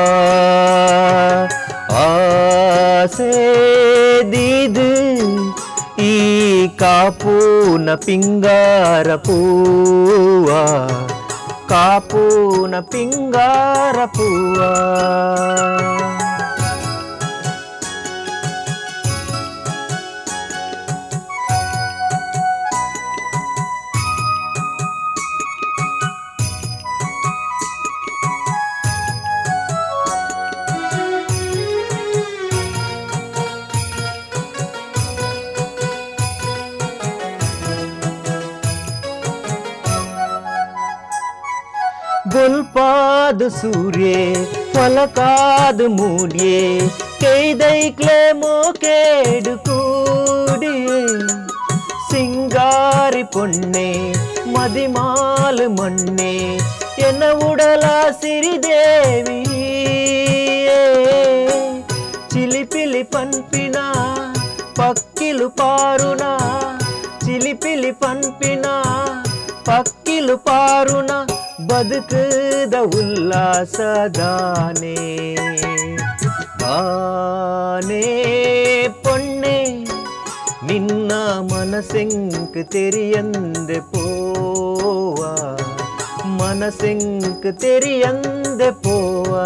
ஆசே தீது ಈ ಕಾಪೂನ ಪಿಂಗಾರ ಪೂವಾ ಕಾಪೂನ ಪಿಂಗಾರ ಪೂವಾ ಗುಲ್ಪಾದ ಸೂರ್ಯ ಫಲಕಾದ ಮೂಡ್ಯೆ ಕೈದೈಕ್ಲೆ ಮೋಕೇಡು ಕೂಡಿಯೇ ಸಿಂಗಾರಿ ಪೊಣ್ಣೆ ಮದಿಮಾಲ್ ಮಣ್ಣೆ ಎನ್ನ ಉಡಲ ಸಿರಿದೇವಿ ಚಿಲಿಪಿಲಿ ಪನ್ಪಿನ ಪಕ್ಕಿಲು ಪಾರುನ ಚಿಲಿಪಿಲಿ ಪನ್ಪಿನ ಪಕ್ಕಿಲು ಪಾರುನ ಬದುಕದ ಉಲ್ಲಾಸದಾನೆ ಆನೆ ಪೊಣ್ಣೆ ನಿನ್ನ ಮನಸೆಂಕ್ ತೆರಿಯಂದೆ ಪೋವಾ ಮನಸೆಂಕ್ ತೆರಿಯಂದೆ ಪೋವಾ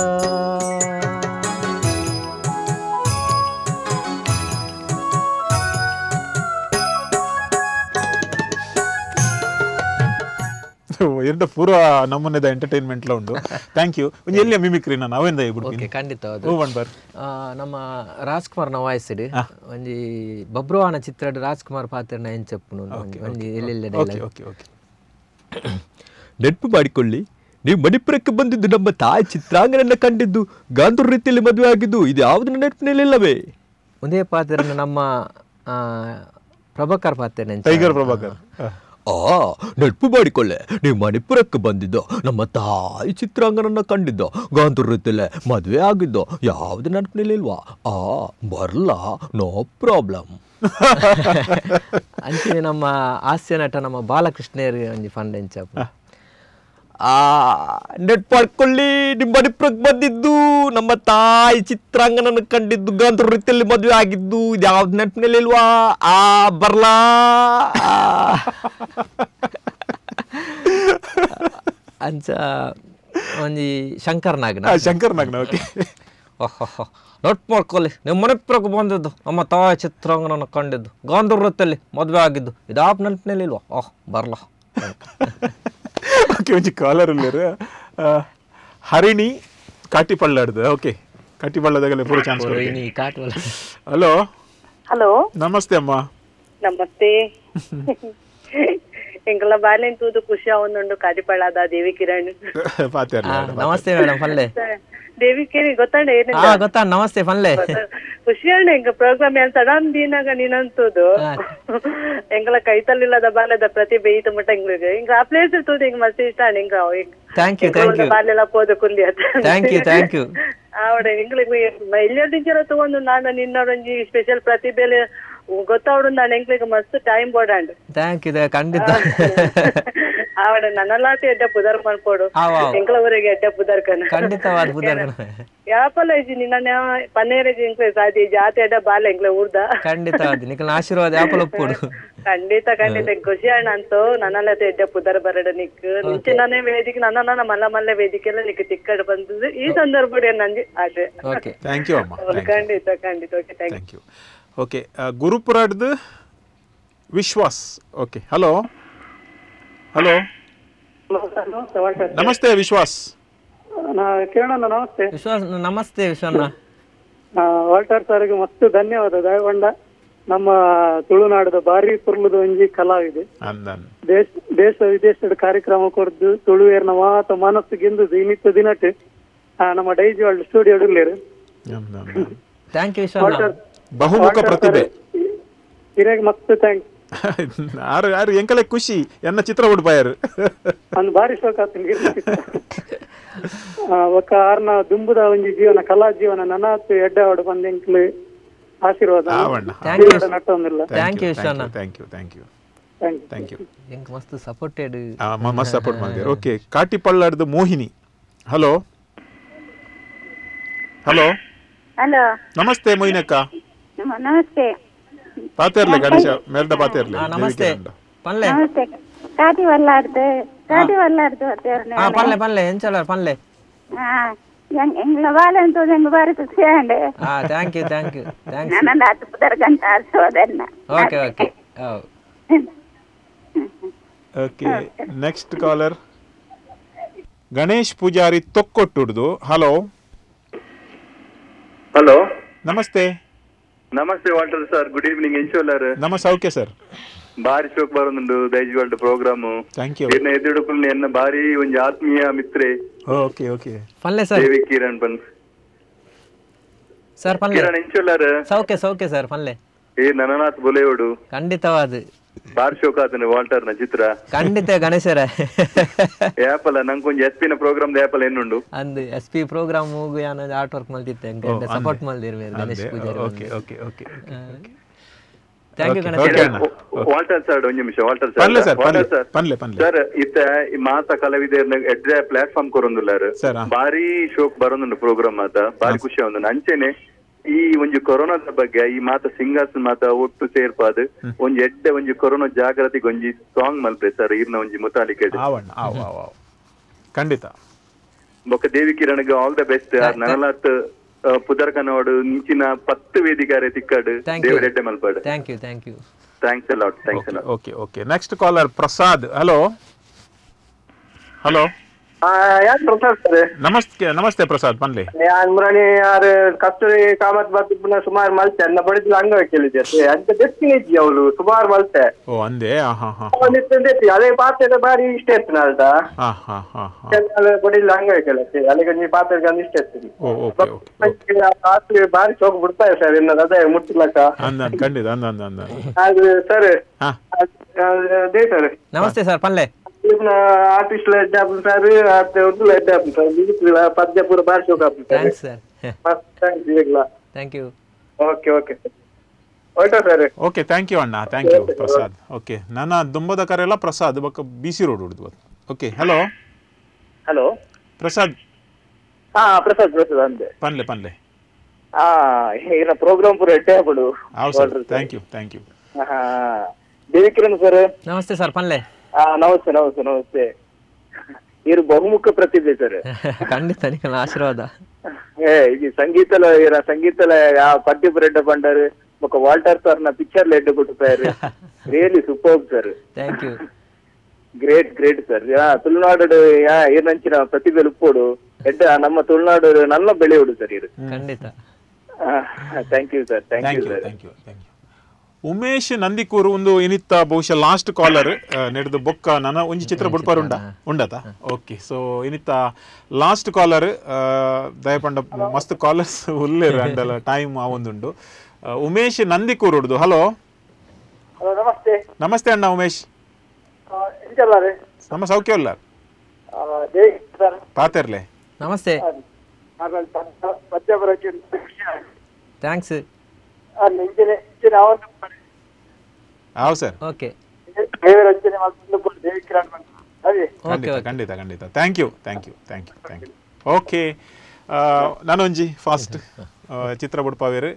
ಎರಡು ಪೂರ ನಮ್ಮನೆದ ಎಂಟರ್ಟೈನ್ಮೆಂಟ್ ಲ ಉಂಟು ಥ್ಯಾಂಕ್ ಯು ಒಂಜಿ ಎಲ್ಲಿಯ ಮಿಮಿಕ್ರಿ ನಾನು ಅವೆಂದ ಓಕೆ ಖಂಡಿತ ಹೂ ಬರ್ ನಮ್ಮ ರಾಜ್ಕುಮಾರ್ ನ ವಾಯ್ಸ್ ಇಡಿ ಒಂಜಿ ಬಬ್ರುವಾನ ಚಿತ್ರಡ್ ರಾಜ್ಕುಮಾರ್ ಪಾತ್ರನ ಏನ್ ಚೆಪ್ಪುನು ಒಂಜಿ ಎಲ್ಲೆಲ್ಲ ಡೈಲಾಗ್ ಓಕೆ ಓಕೆ ನೆನಪು ಮಾಡಿಕೊಳ್ಳಿ ನೀವು ಮಣಿಪುರಕ್ಕೆ ಬಂದಿದ್ದು ನಮ್ಮ ತಾಯಿ ಚಿತ್ರಾಂಗನನ್ನ ಕಂಡಿದ್ದು ಗಾಂಧೂರ್ ರೀತಿಯಲ್ಲಿ ಮದುವೆ ಆಗಿದ್ದು ಇದು ಯಾವುದನ್ನ ನೆನಪಿನಲ್ಲಿಲ್ಲವೇ ಒಂದೇ ಪಾತ್ರನ ನಮ್ಮ ಪ್ರಭಾಕರ್ ಪಾತ್ರ ಟೈಗರ್ ಪ್ರಭಾಕರ್ ಆ ನೆನಪು ಮಾಡಿಕೊಳ್ಳೆ ನೀವು ಮಣಿಪುರಕ್ಕೆ ಬಂದಿದ್ದು ನಮ್ಮ ತಾಯಿ ಚಿತ್ರಾಂಗನನ್ನ ಕಂಡಿದ್ದು ಗಾಂಧೂರ್ ರೀತಿಯಲ್ಲೇ ಮದುವೆ ಆಗಿದ್ದು ಯಾವ್ದು ನೆನಪಿನಲ್ಲಿಲ್ವಾ ಆ ಬರ್ಲಾ ನೋ ಪ್ರಾಬ್ಲಮ್ ಅಂಚನೆ ನಮ್ಮ ಹಾಸ್ಯ ನಟ ನಮ್ಮ ಬಾಲಕೃಷ್ಣರಿಗೆ ಒಂಜಿ ಫಂಡ್ ಎಂಚಪ್ಪ ಆ ನೆಟ್ ಮಾಡ್ಕೊಳ್ಳಿ ನಿಮ್ಮ ಮಣಿಪುರಕ್ಕೆ ಬಂದಿದ್ದು ನಮ್ಮ ತಾಯಿ ಚಿತ್ರಾಂಗನನ್ನು ಕಂಡಿದ್ದು ಗಾಂಧೂರ್ ರೀತಿಯಲ್ಲಿ ಮದುವೆ ಆಗಿದ್ದು ಇದು ಯಾವ್ದು ನೆನಪಿನಲ್ಲಿಲ್ವಾ ಆ ಬರ್ಲಾ ಅಂಚ ಒಂಜಿ ಶಂಕರ್ ನಾಗ್ನ ಶಂಕರ್ ನಾಗ್ನ ಓಕೆ ಓಹೋ ನೆಟ್ ಮಾಡ್ಕೊಳ್ಳಿ ನಿಮ್ಮ ಮಣಿಪುರಕ್ಕೆ ಬಂದಿದ್ದು ನಮ್ಮ ತಾಯಿ ಚಿತ್ರಾಂಗನನ್ನು ಕಂಡಿದ್ದು ಗಾಂಧೂರ್ ರೀತಿಯಲ್ಲಿ ಮದುವೆ ಆಗಿದ್ದು ಇದು ಯಾವ ನೆನಪಿನಲ್ಲಿಲ್ವಾ ಓಹ್ ಬರ್ಲಾ ಓಕೆ ಒಂಚಿ ಕಾಲರ್ ಉಳ್ಳರು ಹರಿಣಿ ಕಾಟಿಪಳ್ಳಾಡ್ದು ಓಕೆ ಕಾಟಿಪಳ್ಳದಾಗಲೇ ಪೂರ ಚಾನ್ಸ್ ಹಲೋ ಹಲೋ ನಮಸ್ತೆ ಅಮ್ಮ ನಮಸ್ತೆ ಎಂಕಲ ಬಾಲೆನ್ ತೂದು ಖುಷಿ ಅವನುಂಡು ಕಾಟಿಪಳ್ಳಾದ ದೇವಿ ಕಿರಣ್ ನಮಸ್ತೆ ಮೇಡಮ್ ಫಲ್ಲೆ ದೇವಿ ಕಿರಣ್ ಗೊತ್ತಾಂಡ ಏನು ಗೊತ್ತಾ ನಮಸ್ತೆ ಫಲ್ಲೆ ಖುಷಿ ಅಣ್ಣ ಎಂಗ ಪ್ರೋಗ್ರಾಮ್ ಏನ್ ಸಡನ್ ದೀನಾಗ ನೀನಂತುದು ಎಂಗಳ ಕೈತಲ್ಲಿಲ್ಲದ ಬಾಲ್ಯದ ಪ್ರತಿಭೆ ಈತ ಮಟ್ಟ ಎಂಗ್ಳಿಗೆ ಹಿಂಗ ಆ ಪ್ಲೇಸ್ ತೂದು ಹಿಂಗ ಮಸ್ತ್ ಇಷ್ಟ ಅಣ್ಣ ಹಿಂಗ ಥ್ಯಾಂಕ್ ಯು ಥ್ಯಾಂಕ್ ಯು ಬಾಲ್ಯೆಲ್ಲ ಪೋದು ಕುಲ್ಲಿ ಅಂತ ಥ್ಯಾಂಕ್ ಯು ಥ್ಯಾಂಕ್ ಯು ಆವಡ ಎಂಗ್ಳಿಗೆ ಇಲ್ಲದಿಂಚರ ತಗೊಂಡು ನಾನು ನಿನ್ನೊಡೊಂಜಿ ಸ್ಪೆಷಲ್ ಪ್ರತಿಭೆಲೆ ಗೊತ್ತಾವಡು ನಾನು ಎಂಗ್ಳಿಗೆ ಮಸ್ತ್ ಟೈಮ್ ಬೋಡಾಂಡ್ ಥ್ಯಾಂಕ್ ಯು ಖಂಡಿತ ಆವಡ ನನ್ನಲಾತಿ ಎಡ್ಡ ಪುದರ್ ಮಾಡ್ಕೊಡು ಎಂಗ್ಳವರೆಗೆ ಎಡ್ಡ ಪುದರ್ಕನ ಖಂಡಿತವಾದ ಪುದರ್ಕನ ಯಾಪಲ್ಲ ಇಜಿ ನಿನ್ನ ಪನ್ನೇರಜಿ ಎಂಕ್ಲೆ ಸಾದಿ ಜಾತಿ ಎಡ್ಡ ಬಾಲ ಎಂಗ್ಲೆ ಊರ್ದ ಖಂಡಿತವಾದ ನಿಖಲ್ ಆಶೀರ್ವಾದ ಯಾಪಲ್ಲ ಒಪ್ಪೋಡು ಖಂಡಿತ ಖಂಡಿತ ಖುಷಿ ಅಣ್ಣ ಅಂತೂ ನನ್ನಲ್ಲತೆ ಎಡ್ಡ ಪುದರ್ ಬರಡ ನಿಕ್ ನಿಂಚೆ ನಾನೇ ವೇದಿಕೆ ನನ್ನ ನನ್ನ ಮಲ್ಲ ಮಲ್ಲ ವೇದಿಕೆಲ್ಲ ನಿಕ್ ತಿಕ್ಕಡ್ ಬಂದದ್ದು ಈ ಸಂದರ್ಭ ನಂಜಿ ಅದೇ ಓಕೆ ಥ್ಯಾಂಕ್ ಯು ಅಮ್ಮ ಖಂಡಿತ ಖಂಡಿತ ಓಕೆ ಥ್ಯಾಂಕ್ ಯು ಓಕೆ ಗುರುಪುರಾಡ್ದು ವಿಶ್ವಾಸ್ ಓಕೆ ಹಲೋ ಹಲೋ ನಮಸ್ತೆ ವಿಶ್ವಾಸ್ ಕಿರಣ ನಮಸ್ತೆ ವಿಶ್ವಾಸ್ ನಮಸ್ತೆ ವಿಶ್ವಣ್ಣ ವಾಲ್ಟರ್ ಸರ್ಗೆ ಮಸ್ತ್ ಧನ್ಯವಾದ ದಯಗೊಂಡ ನಮ್ಮ ತುಳುನಾಡದ ಬಾರಿ ಪುರ್ಲದ ಒಂಜಿ ಕಲಾವಿದೆ ದೇಶ ದೇಶ ವಿದೇಶದ ಕಾರ್ಯಕ್ರಮ ಕೊಡ್ದು ತುಳುವೇರ್ನ ಮಾತ ಮನಸ್ಸಿಗೆಂದು ದಿನಿತ್ತ ದಿನಟ್ ನಮ್ಮ ಡೈಜಿವರ್ಲ್ಡ್ ಸ್ಟುಡಿಯೋ ಇರ್ಲೇರು ಥ್ಯಾಂಕ್ ಯು ವಿಶ್ವಣ್ಣ ಬಹುಮುಖ ಪ್ರತಿಭೆ ಇರಾಗ ಮಸ್ತ್ ಥ್ಯಾಂಕ್ಸ್ ಯಾರು ಯಾರು ಎಂಕಲೆ ಖುಷಿ ಎನ್ನ ಚಿತ್ರ ಉಡ್ಪಾಯರು ಅಂದ್ ಬಾರಿ ಶೋಕ ಆತನಿಗೆ ಒಕ್ಕ ಆರ್ನ ದುಂಬುದ ಒಂಜಿ ಜೀವನ ಕಲಾ ಜೀವನ ನನಾತ್ ಎಡ್ಡ ಹೊಡ್ ಬಂದ ಎಂಕ್ಲೆ ಆಶೀರ್ವಾದ ನಟ್ಟೊಂದಿಲ್ಲ ಥ್ಯಾಂಕ್ ಯು ವಿಶ್ವಣ್ಣ thank you thank you thank you ಎಂಕ್ ಮಸ್ತ್ ಸಪೋರ್ಟೆಡ್ ಮಸ್ತ್ ಸಪೋರ್ಟ್ ಮಾಡಿದ್ರು ಓಕೆ ಕಾಟಿಪಳ್ಳಾಡ್ದು ಮೋಹಿನಿ ಹಲೋ ಹಲೋ ಹಲೋ ನಮಸ್ತೆ ಮೊಯ್ನಕ್ಕ ನಮಸ್ತೆ ಪಾತೇರ್ಲೆ ಗಣೇಶ ಮೇಲ್ದ ಪಾತೇರ್ಲೆ ನಮಸ್ತೆ ಪನ್ಲೆ ನಮಸ್ತೆ ಕಾಟಿ ವಲ್ಲಾಡ್ದು ಕಾಟಿ ವಲ್ಲಾಡ್ದು ಹಾ ಪನ್ಲೆ ಪನ್ಲೆ ಎಂಚಲ ಪನ್ಲೆ ಹಾ ಎಂಗ್ಲ ಬಾಲೆನ್ ತೋದು ಎಂಗ್ ಬಾರಿ ಖುಷಿ ಆಂಡೆ ಹಾ thank you thank you thanks ನನ್ನ ಹತ್ತು ಪುದರ್ ಗಂಟ ಆಸೋದನ್ನ okay okay okay next caller Ganesh Pujari ತೊಕ್ಕೊಟ್ಟುಡ್ದು ಹಲೋ ಹಲೋ ನಮಸ್ತೆ ನಮಸ್ತೆ ವಾಲ್ಟರ್ ಸರ್ ಗುಡ್ ಈವ್ನಿಂಗ್ ಇನ್ಶೋಲರ್ ನಮ್ಮ ಸೌಖ್ಯ ಸರ್ ಬಾರಿ ಶೋಕ್ ಬರೋದುಂಡು ದೈಜಿವರ್ಲ್ಡ್ ಪ್ರೋಗ್ರಾಮ್ ಥ್ಯಾಂಕ್ ಯು ಎನ್ನ ಎದುಡುಕುಲ್ ಎನ್ನ ಬಾರಿ ಒಂಜಿ ಆತ್ಮೀಯ ಮಿತ್ರೆ ಓಕೆ ಓಕೆ ಪನ್ಲೆ ಸರ್ ದೇವಿ ಕಿರಣ್ ಬನ್ ಸರ್ ಪನ್ಲೆ ಕಿರಣ್ ಎಂಚೊಲ್ಲಾರ ಸೌಖ್ಯ ಸೌಖ್ಯ ಸರ್ ಪನ್ಲೆ ಏ ನನನಾಥ್ ಬೊಲೆಯೋಡು ಖಂಡಿತವಾದ ಬಾರಿ ಶೋಕ್ ಆತನೆ ವಾಲ್ಟರ್ ನ ಚಿತ್ರ ಖಂಡಿತ ಗಣೇಶರ ಯಾಪಲ್ಲ ನಂಗೊಂದು ಎಸ್ ಪಿ ನ ಪ್ರೋಗ್ರಾಮ್ ಯಾಪಲ್ಲ ಎನ್ನುಂಡು ಅಂದ್ ಎಸ್ ಪಿ ಪ್ರೋಗ್ರಾಮ್ ಮೂಗು ಯಾನ ಆರ್ಟ್ ವರ್ಕ್ ಮಲ್ತಿತ್ತೆ ಸಪೋರ್ಟ್ ಮಲ್ದಿರ್ಬೇಕು Ganesh Pujari okay okay okay thank you Ganesh Walter sir ಒಂದು ನಿಮಿಷ ವಾಲ್ಟರ್ ಪನ್ಲೆ ಸರ್ ಸರ್ ಪನ್ಲೆ ಸರ್ ಪನ್ಲೆ ಪನ್ಲೆ ಸರ್ ಇತ್ತ ಈ ಮಾತ ಕಲಾವಿದರ್ನ ಎಡ್ಡೆ ಪ್ಲಾಟ್ಫಾರ್ಮ್ ಕೊರೊಂದುಲ್ಲಾರು ಬಾರಿ ಶೋಕ್ ಬರೋದುಂಡು ಪ್ರೋಗ್ರಾಮ್ ಮಾತ ಬಾರಿ ಖುಷಿ ಆಗುಂಡು ಅಂಚೆನೆ ಈ ಒಂಜಿ ಕೊರೋನಾದ ಬಗ್ಗೆ ಈ ಮಾತ ಸಿಂಗರ್ಸ್ ಮಾತ ಒಟ್ಟು ಸೇರ್ಪಾದು ಒಂಜಿ ಎಡ್ಡೆ ಒಂಜಿ ಕೊರೋನಾ ಜಾಗೃತಿಗೆ ಒಂಜಿ ಸಾಂಗ್ ಮಲ್ಪೆ ಸರ್ ಈರ್ನ ಒಂಜಿ ಮುತಾಲಿಕೆ ಖಂಡಿತ ಬೊಕ್ಕ Devi Kiran all the best ನನಲಾತ್ ಪುದರ್ ಕನ್ನೋಡು ಇಂಚಿನ ಪತ್ತು ವೇದಿಕಾರೆ ತಿಕ್ಕಾಡು ದೇವರ ಎಡ್ಡೆ ಮಲ್ಪಾಡು thank you thank you thanks a lot thanks a lot okay okay next caller Prasad hello hello ಯಾರು ಪ್ರಸಾದ್ ಸರ್ ನಮಸ್ತೆ ನಮಸ್ತೆ ಪ್ರಸಾದ್ ಪನ್ಲೆ ಮುರಾಣಿ ಯಾರು ಕಸ್ತೂರಿ ಕಾಮತ್ ಬತ್ತು ಪುನಃ ಸುಮಾರು ಮಲ್ತೆ ಅನ್ನ ಬಡಿದ ಅಂಗವೈಕಲ್ಯ ಅಂತ ಡೆಸ್ಟಿನಿ ಇಜ್ಜಿ ಅವಳು ಸುಮಾರು ಮಲ್ತೆ ಓ ಅಂದೆ ಹಾ ಹಾ ಅದೇ ಪಾತ್ರೆ ಬಾರಿ ಇಷ್ಟ ಇತ್ತು ನಾಳ್ದ ಹಾ ಹಾ ಹಾ ಬಡಿಲ್ಲ ಅಂಗವೈಕಲ್ಯ ಅಲ್ಲಿಗೆ ನೀ ಪಾತ್ರೆಗೆ ಅಂದ್ ಇಷ್ಟ ಇರ್ತೀನಿ ಪಾತ್ರೆ ಬಾರಿ ಚೌಕ್ ಬಿಡ್ತಾರೆ ಸರ್ ಇನ್ನ ಅದೇ ಮುಟ್ಟಿಲಕ್ಕ ಅಂದ ಖಂಡಿತ ಅಂದ ಅಂದ ಅಂದ ಅದು ಸರ್ ಅದೇ ಸರ್ ನಮಸ್ತೆ ಸರ್ ಪನ್ಲೆ ಆರ್ಟಿಸ್ಟ್ ಎಡ್ಡೆ ಆಪನ್ ಸರ್ ಉರ್ದುಲ ಎಡ್ಡೆ ಆಪನ್ ಸರ್ ಮ್ಯೂಸಿಕ್ ಪದ್ಯ ಪೂರ ಬಾರಿ ಶೋಕ ಆಪನ್ ಸರ್ ಥ್ಯಾಂಕ್ಸ್ ಸರ್ ಥ್ಯಾಂಕ್ಸ್ ಈಗಲ ಥ್ಯಾಂಕ್ ಯು ಓಕೆ ಓಕೆ ಓಯ್ತಾ ಸರ್ ಓಕೆ ಥ್ಯಾಂಕ್ ಯು ಅಣ್ಣ ಥ್ಯಾಂಕ್ ಯು ಪ್ರಸಾದ್ ಓಕೆ ನನ್ನ ದುಂಬದ ಕರೆಲ್ಲ ಪ್ರಸಾದ್ ಬಕ್ಕ ಬಿ ಸಿ ರೋಡ್ ಹುಡುದು ಓಕೆ ಹಲೋ ಹಲೋ ಪ್ರಸಾದ್ ಹಾ ಪ್ರಸಾದ್ ಪ್ರಸಾದ್ ಅಂದೆ ಪನ್ಲೆ ಪನ್ಲೆ ಹಾ ಈಗ ಪ್ರೋಗ್ರಾಮ್ ಪೂರ ಎಡ್ಡೆ ಆಪಡು ಹೌದು sir thank you thank you ಹಾ ದೇವಿ ಕಿರಣ್ ಸರ್ ನಮಸ್ತೆ ಸರ್ ಪನ್ಲೆ ಹಾ ನಮಸ್ತೆ ನಮಸ್ತೆ ನಮಸ್ತೆ ಇವರು ಬಹುಮುಖ ಪ್ರತಿಭೆ ಸರ್ ಖಂಡಿತ ನಿಖಿಲ್ ಆಶೀರ್ವಾದ ಏ ಇದು ಸಂಗೀತಲ ಇರ ಸಂಗೀತಲ ಯಾವ ಪದ್ಯ ಪುರ ಎಡ್ಡೆ ಪಂಡಾರು ఒక వాల్టర్ సార్ నా పిక్చర్ లెడ్ కొట్టుతారు really super sir thank you great great sir Tulunadu ಏನಂಚಿನ ಪ್ರತಿಭೆ ಉಪ್ಪೋಡು ಎಡ್ಡ ನಮ್ಮ ತುಳುನಾಡು ನನ್ನ ಬೆಳೆಯೋಡು ಸರ್ ಇದು ಖಂಡಿತ thank you sir thank you sir thank you thank you Umesh Nandikur ಒಂದು ಇನಿತ್ತ ಬಹುಶಃ ಲಾಸ್ಟ್ ಕಾಲರ್ ನಡೆದು ಬೊಕ್ಕ ನನ್ನ ಒಂಜಿ ಚಿತ್ರ ಬುಡ್ಪಾರು ಉಂಡ ಉಂಡತ ಓಕೆ ಸೊ ಇನಿತ್ತ ಲಾಸ್ಟ್ ಕಾಲರ್ ದಯಪಂಡ ಮಸ್ತ್ ಕಾಲರ್ಸ್ ಉಲ್ಲೇರು ಅಂಡಲ ಟೈಮ್ ಆ ಒಂದುಂಡು ಉಮೇಶ್ ನಂದಿಕೂರು ಉಡ್ದು ಹಲೋ ಹಲೋ ನಮಸ್ತೆ ನಮಸ್ತೆ ಅಣ್ಣ ಉಮೇಶ್ ನಮ್ಮ ಸೌಖ್ಯ ಇಲ್ಲ ಪಾತೆರ್ಲೆ ನಮಸ್ತೆ ಥ್ಯಾಂಕ್ಸ್ ಹೌದು ಸರ್ ಓಕೆ ಖಂಡಿತ ಖಂಡಿತ ಖಂಡಿತ thank you thank you thank you thank you okay ನಾನೊಂಜಿ ಫಾಸ್ಟ್ ಚಿತ್ರ ಬುಡ್ಪಾವೇರು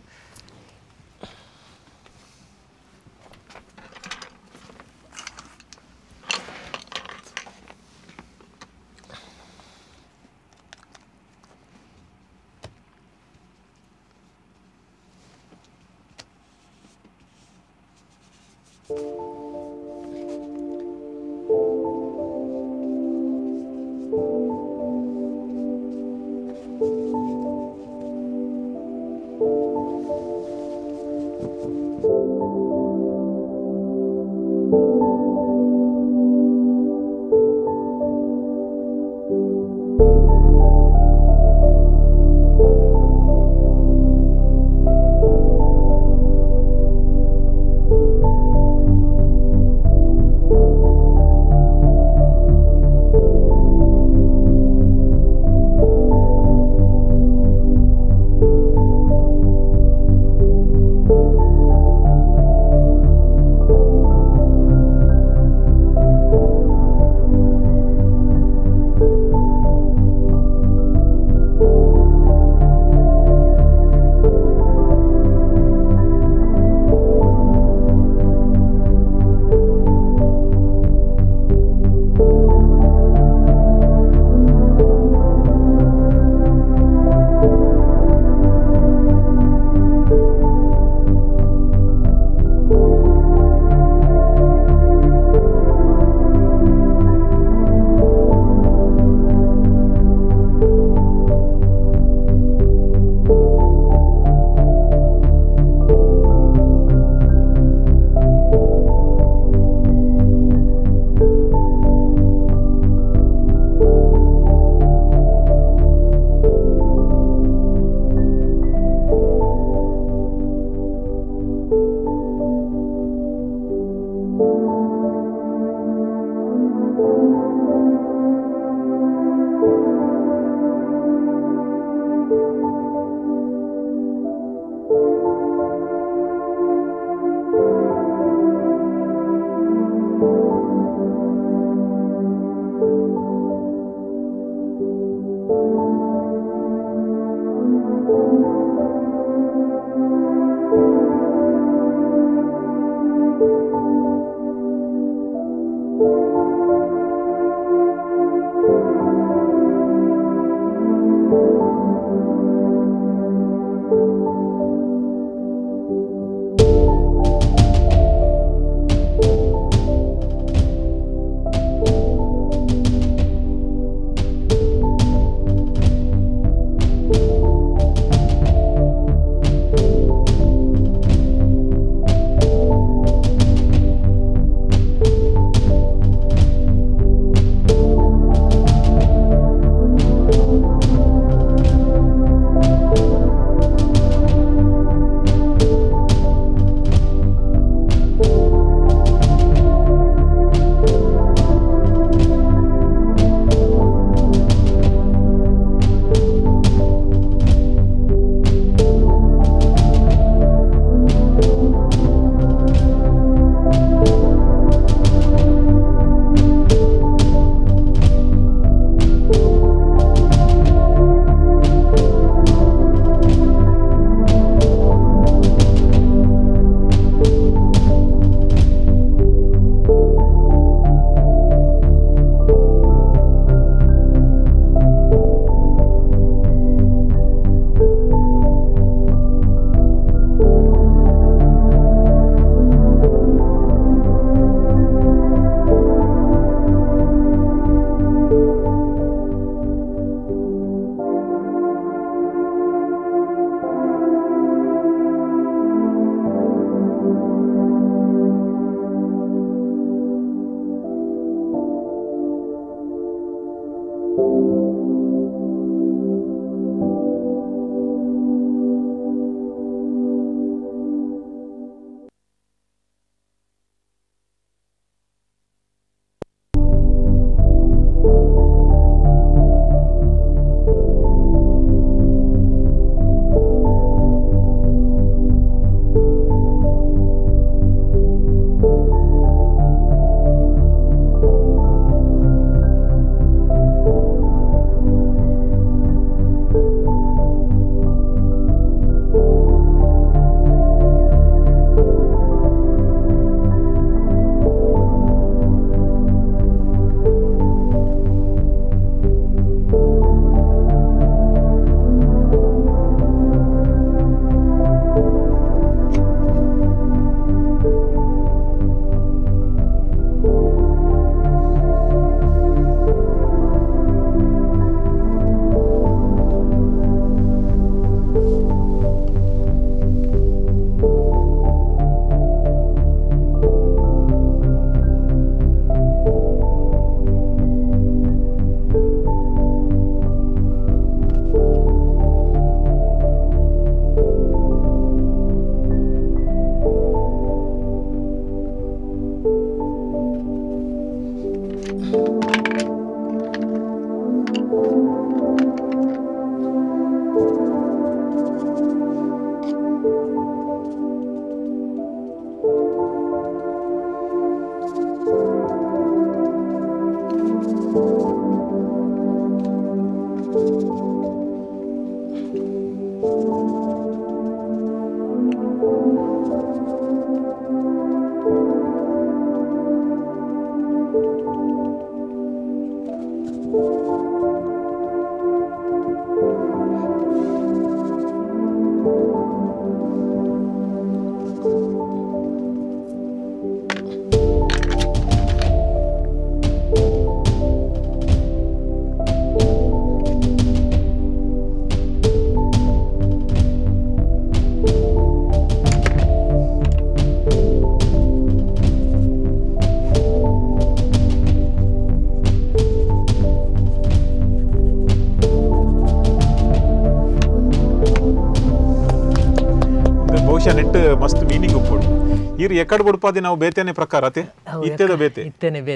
ನೆಟ್ ಮಸ್ತ್ ಮೀನಿಂಗ್ ಉಪ್ಪುಡು ಇರು ಎಕಡ್ ಬುಡ್ಪಾದಿ ನಾವು ಬೇತೇನೆ ಪ್ರಕಾರ ಅತೆ ಇತ್ತೆದ ಬೇತೆ ಇತ್ತೇನೆ ಬೇತೇನೆ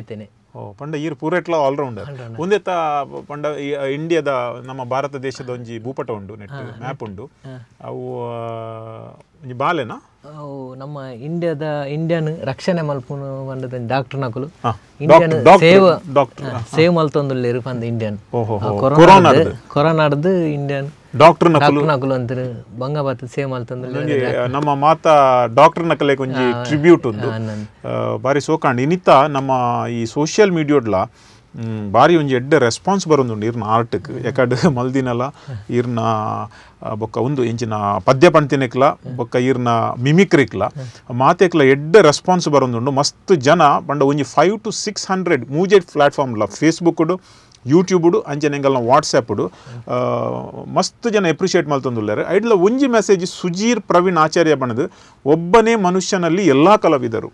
ಓ ಪಂಡ ಈರು ಪೂರೆಟ್ಲ ಆಲ್ರೌಂಡರ್ ಒಂದೆತ್ತ ಪಂಡ ಇಂಡಿಯಾದ ನಮ್ಮ ಭಾರತ ದೇಶದ ಒಂಜಿ ಭೂಪಟ ಉಂಡು ನೆಟ್ ಮ್ಯಾಪ್ ಉಂಡು ಅವು ಒಂಜಿ ಬಾಲೆನಾ ಅವು ನಮ್ಮ ಇಂಡಿಯಾದ ಇಂಡಿಯನ್ ರಕ್ಷಣೆ ಮಲ್ಪುನು ಬಂದದ ಡಾಕ್ಟರ್ ನಕುಲು ಇಂಡಿಯನ್ ಸೇವ್ ಸೇವ್ ಮಲ್ತೊಂದುಲ್ಲೇರು ಪಂದ ಇಂಡಿಯನ್ ಕೊರೋನಾ ಕೊರೋನಾಡ್ದು ಇಂಡಿಯನ್ ಡಾಕ್ಟರ್ ನಕುಲು ನಕುಲು ಅಂತಾರೆ ಬಂಗಬಾತ ಸೇವ್ ಮಲ್ತೊಂದುಲ್ಲೇರು ನಮ್ಮ ಮಾತಾ ಡಾಕ್ಟರ್ ನಕಲೆ ಒಂಜಿ ಟ್ರಿಬ್ಯೂಟ್ ಉಂದು ಬಾರಿ ಸೋಕಾಂಡ್ ಇನ್ನಿತ್ತ ನಮ್ಮ ಈ ಸೋಷಿಯಲ್ ಮೀಡಿಯಾಡ್ಲ ಬಾರಿ ಒಂಜಿ ಎಡ್ಡೆ ರೆಸ್ಪಾನ್ಸ್ ಬರೋದುಂಡು ಇರ್ನ ಆರ್ಟ್ಕ್ ಯಾಕಂಡ್ ಮಲ್ದಿನಲ ಇರ್ನ ಬೊಕ್ಕ ಒಂದು ಎಂಚಿನ ಪದ್ಯ ಪಂತಿನೆಕ್ಲ ಬೊಕ್ಕ ಇರ್ನ ಮಿಮಿಕ್ರಿಕ್ಲ ಮಾತೆಕ್ಲ ಎಡ್ಡೆ ರೆಸ್ಪಾನ್ಸ್ ಬರೋದುಂಡು ಮಸ್ತ್ ಜನ ಪಂಡ ಒಂಜಿ ಫೈವ್ ಟು ಸಿಕ್ಸ್ ಹಂಡ್ರೆಡ್ ಮೂಜೆಡ್ ಪ್ಲಾಟ್ಫಾರ್ಮ್ಲ ಫೇಸ್ಬುಕ್ಡು ಯೂಟ್ಯೂಬ್ಡು ಅಂಚನೆ ಎಂಗಲ್ನ ವಾಟ್ಸಪ್ಡು ಮಸ್ತ್ ಜನ ಎಪ್ರಿಷಿಯೇಟ್ ಮಲ್ತೊಂದುಲ್ಲಾರೆ ಐಡ್ಲ ಒಂಜಿ ಮೆಸೇಜ್ ಸುಜೀರ್ ಪ್ರವೀಣ್ ಆಚಾರ್ಯ ಬಣ್ಣದು ಒಬ್ಬನೇ ಮನುಷ್ಯನಲ್ಲಿ ಎಲ್ಲಾ ಕಲಾವಿದರು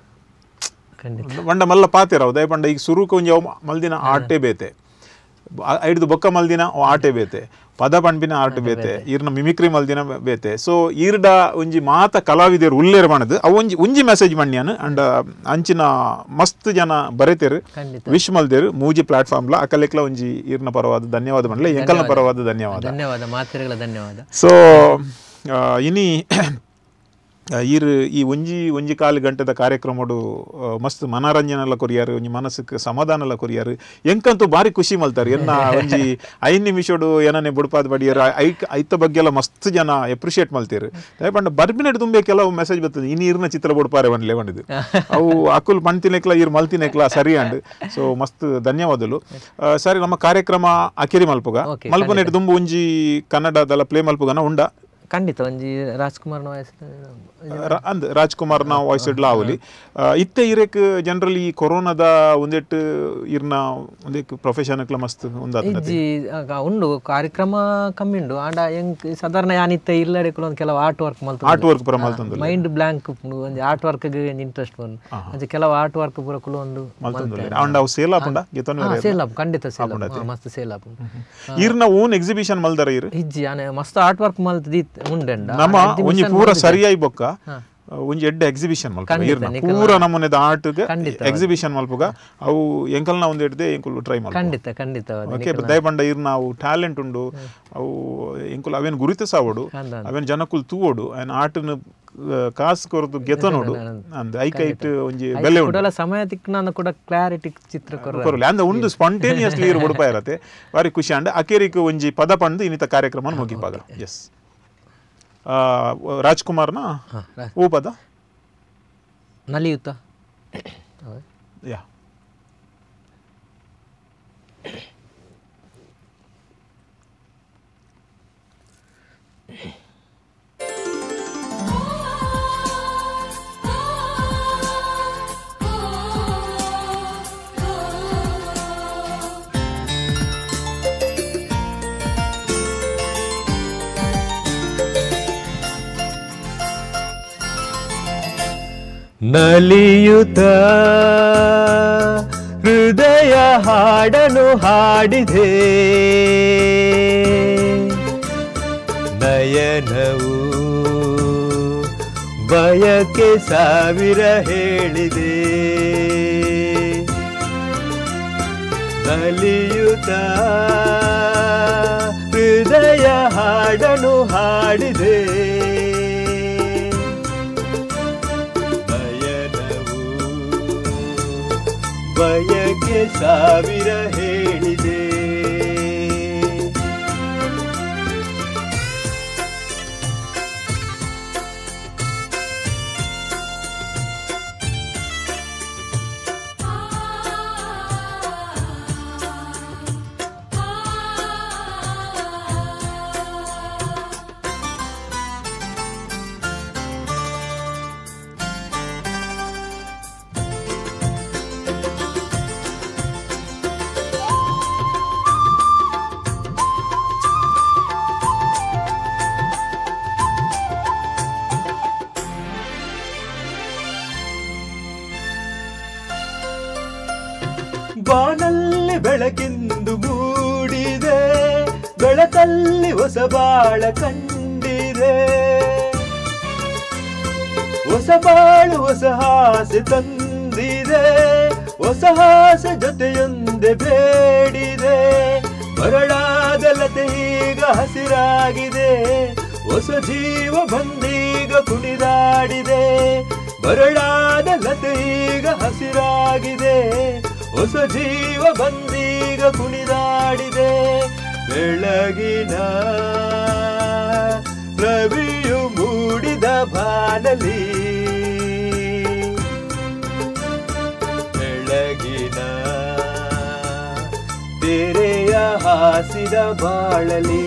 ಬಂಡ ಮಲ್ಲ ಪಾತೆರಾವ್ ದಯ ಪಂಡ ಈಗ ಸುರುಕ ಒಂಜಿ ಮಲ್ದಿನ ಆಟೆ ಬೇತೆ ಐಡ್ದು ಬೊಕ್ಕ ಮಲ್ದಿನ ಆಟೆ ಬೇತೆ ಪದ ಪಂಪಿನ ಆರ್ಟ್ ಬೇತೆ ಈರ್ನ ಮಿಮಿಕ್ರಿ ಮಲ್ದಿನ ಬೇತೆ ಸೊ ಈರ್ಡ ಒಂಜಿ ಮಾತ ಕಲಾವಿದರು ಉಲ್ಲೇರ ಬಣ್ಣದು ಅವು ಒಂಜಿ ಒಂಜಿ ಮೆಸೇಜ್ ಮಣ್ಯಾನು ಅಂಡ್ ಅಂಚಿನ ಮಸ್ತ್ ಜನ ಬರೆತೇರು ವಿಶ್ ಮಲ್ದೇರು ಮೂಜಿ ಪ್ಲಾಟ್ಫಾರ್ಮ್ಲ ಅಕಲೆಕ್ಲ ಒಂಜಿ ಈರ್ನ ಪರವಾದ ಧನ್ಯವಾದ ಮಣ್ಲೆ ಎಂಕಲ್ನ ಪರವಾದ ಧನ್ಯವಾದ ಧನ್ಯವಾದ ಮಾತೆರೆಗಳ ಧನ್ಯವಾದ ಸೊ ಇನಿ ಈರ್ ಈ ಒಂಜಿ ಒಂಜಿ ಕಾಲು ಗಂಟೆದ ಕಾರ್ಯಕ್ರಮಡು ಮಸ್ತ್ ಮನರಂಜನೆಲ್ಲ ಕೊರಿಯಾರು ಒಂಜಿ ಮನಸ್ಸಿಗೆ ಸಮಾಧಾನ ಕೊರಿಯಾರು ಎಂಕಂತೂ ಬಾರಿ ಖುಷಿ ಮಲ್ತಾರೆ ಎನ್ನ ಒಂಜಿ ಐದು ನಿಮಿಷಡು ಏನನ್ನೇ ಬುಡ್ಪಾದ ಬಡಿಯಾರು ಐಕ್ ಐತ ಬಗ್ಗೆ ಎಲ್ಲ ಮಸ್ತ್ ಜನ ಎಪ್ರಿಷಿಯೇಟ್ ಮಲ್ತೀರು ದಯಪಂಡ ಬರ್ಬಿನೆಡ್ ತುಂಬೆ ಕೆಲವು ಮೆಸೇಜ್ ಬರ್ತದೆ ಇನ್ನು ಈರ್ನ ಚಿತ್ರ ಬುಡ್ಪಾರೆ ಒನ್ಲೆ ಬಂದಿದ್ದು ಅವು ಅಕುಲ್ ಪಣ್ತಿನೆಕ್ಲ ಈರ್ ಮಲ್ತಿನೆಕ್ಲ ಸರಿ ಅಂಡ್ ಸೊ ಮಸ್ತ್ ಧನ್ಯವಾದಗಳು ಸರಿ ನಮ್ಮ ಕಾರ್ಯಕ್ರಮ ಅಕೆರಿ ಮಲ್ಪುಗ ಮಲ್ಪನೆಡ್ ತುಂಬ ಒಂಜಿ ಕನ್ನಡದಲ್ಲ ಪ್ಲೇ ಮಲ್ಪುಗನ ಉಂಡ ಖಂಡಿತ ಒಂಜಿ ರಾಜ್ಕುಮಾರ್ನ ವಾಯ್ಸ್ ಅಂದ್ ರಾಜ್ಕುಮಾರ್ನ ವಾಯ್ಸ್ ಇಡ್ಲ ಆವಲಿ ಇತ್ತೆ ಇರೆಕ್ ಜನರಲಿ ಈ ಕೊರೋನಾದ ಒಂದೆಟ್ಟು ಇರ್ನ ಒಂದೆಕ್ ಪ್ರೊಫೆಷನ್ಕ್ಲ ಮಸ್ತ್ ಇಜ್ಜಿ ಉಂಡು ಕಾರ್ಯಕ್ರಮ ಕಮ್ಮಿ ಉಂಡು ಆಂಡ ಎಂಕ್ ಸಾಧಾರಣ ಯಾನಿತ್ತೆ ಇಲ್ಲಡೆ ಒಂದು ಕೆಲವು ಆರ್ಟ್ ವರ್ಕ್ ಮಲ್ತು ಆರ್ಟ್ ವರ್ಕ್ ಪುರ ಮಲ್ತೊಂದು ಮೈಂಡ್ ಬ್ಲಾಂಕ್ ಒಂಜಿ ಆರ್ಟ್ ವರ್ಕ್ ಗೆ ಇಂಟ್ರೆಸ್ಟ್ ಬಂದು ಅಂಚೆ ಕೆಲವು ಆರ್ಟ್ ವರ್ಕ್ ಪುರ ಕುಲು ಒಂದು ಮಲ್ತೊಂದು ಆಂಡ ಅವು ಸೇಲ್ ಆಪುಂಡ ಗೆತನ ಸೇಲ್ ಆಪ್ ಖಂಡಿತ ಸೇಲ್ ಆಪ್ ಮಸ್ತ್ ಸೇಲ್ ಆಪ್ ಇರ್ನ ಓನ್ ಎಕ್ಸಿಬಿಷನ್ ಮಲ್ದರ ಇರು ಇಜ್ಜಿ ಆನೆ ಮಸ್ತ್ ಆರ್ಟ್ ವರ್ಕ್ ಮಲ್ತದಿ ಉಂಡೆಂಡ ನಮ್ಮ ಒಂಜಿ ಪೂರ ಸರಿಯಾಗಿ ಬೊಕ್ಕ ಒಂಜಿ ಎಡ್ಡೆ ಎಕ್ಸಿಬಿಷನ್ ಮಲ್ಪುಗ ಪೂರ ನಮೂನೆದ ಆರ್ಟ್ ಎಕ್ಸಿಬಿಷನ್ ಮಲ್ಪುಗ ಅವು ಎಂಕಲ್ನ ಒಂದು ಎಡ್ದೆ ಎಂಕುಲು ಟ್ರೈ ಮಲ್ಪುಗ ಖಂಡಿತ ಖಂಡಿತ ಓಕೆ ದಯಪಂಡ ಇರ್ನ ಅವು ಟ್ಯಾಲೆಂಟ್ ಉಂಡು ಅವು ಎಂಕುಲು ಅವೇನು ಗುರುತಿಸಾವಡು ಅವೇನು ಜನಕ್ಕುಲು ತೂವೋಡು ಅವೇನು ಆರ್ಟ್ನ ಕಾಸು ಕೊರದು ಗೆತನೋಡು ಅಂದ ಐಕೈಟ್ ಒಂಜಿ ಬೆಲೆ ಉಂಡು ಸಮಯ ತಿಕ್ನ ಕೂಡ ಕ್ಲಾರಿಟಿ ಚಿತ್ರ ಕೊರಲೆ ಅಂದ ಒಂದು ಸ್ಪಾಂಟೇನಿಯಸ್ಲಿ ಇರು ಬುಡಪ ಇರತ್ತೆ ಬಾರಿ ಖುಷಿ ಅಂಡ ಅಕೇರಿಕ್ ಒಂಜಿ ಪದ ಪಂದು ಇನ್ನಿತ ಕಾರ್ಯಕ್ರಮ ಮುಗಿಪಾಗ ಎಸ್ ರಾಜ್ಕುಮಾರ್ನ ಓ ಪದ ನಲಿಯುತ್ತ ಯಾ ನಲಿಯುತ್ತ ಹೃದಯ ಹಾಡನು ಹಾಡಿದೆ ನಯನವು ಬಯಕೆ ಸಾವಿರ ಹೇಳಿದೆ ನಲಿಯುತ್ತ ಹೃದಯ ಹಾಡನು ಹಾಡಿದೆ ಬಯಕೆ ಸಾವಿರ ಹೇಳಿದೆ ಬಾನಲ್ಲಿ ಬೆಳಕಿಂದು ಮೂಡಿದೆ ಬೆಳಕಲ್ಲಿ ಹೊಸ ಬಾಳ ಕಂಡಿದೆ ಹೊಸ ಬಾಳು ಹೊಸ ಆಸೆ ತಂದಿದೆ ಹೊಸ ಹಾಸ ಜೊತೆಯೊಂದೆ ಬೇಡಿದೆ ಬರಡಾದ ಲತೆ ಈಗ ಹಸಿರಾಗಿದೆ ಹೊಸ ಜೀವ ಬಂದೀಗ ಕುಣಿದಾಡಿದೆ ಬರಡಾದ ಲತೆ ಈಗ ಹಸಿರಾಗಿದೆ ಹೊಸ ಜೀವ ಬಂದೀಗ ಕುಣಿದಾಡಿದೆ ಬೆಳಗಿನ ರವಿಯು ಮೂಡಿದ ಬಾನಲಿ ಬೆಳಗಿನ ತೆರೆಯ ಹಾಸಿದ ಬಾಳಲಿ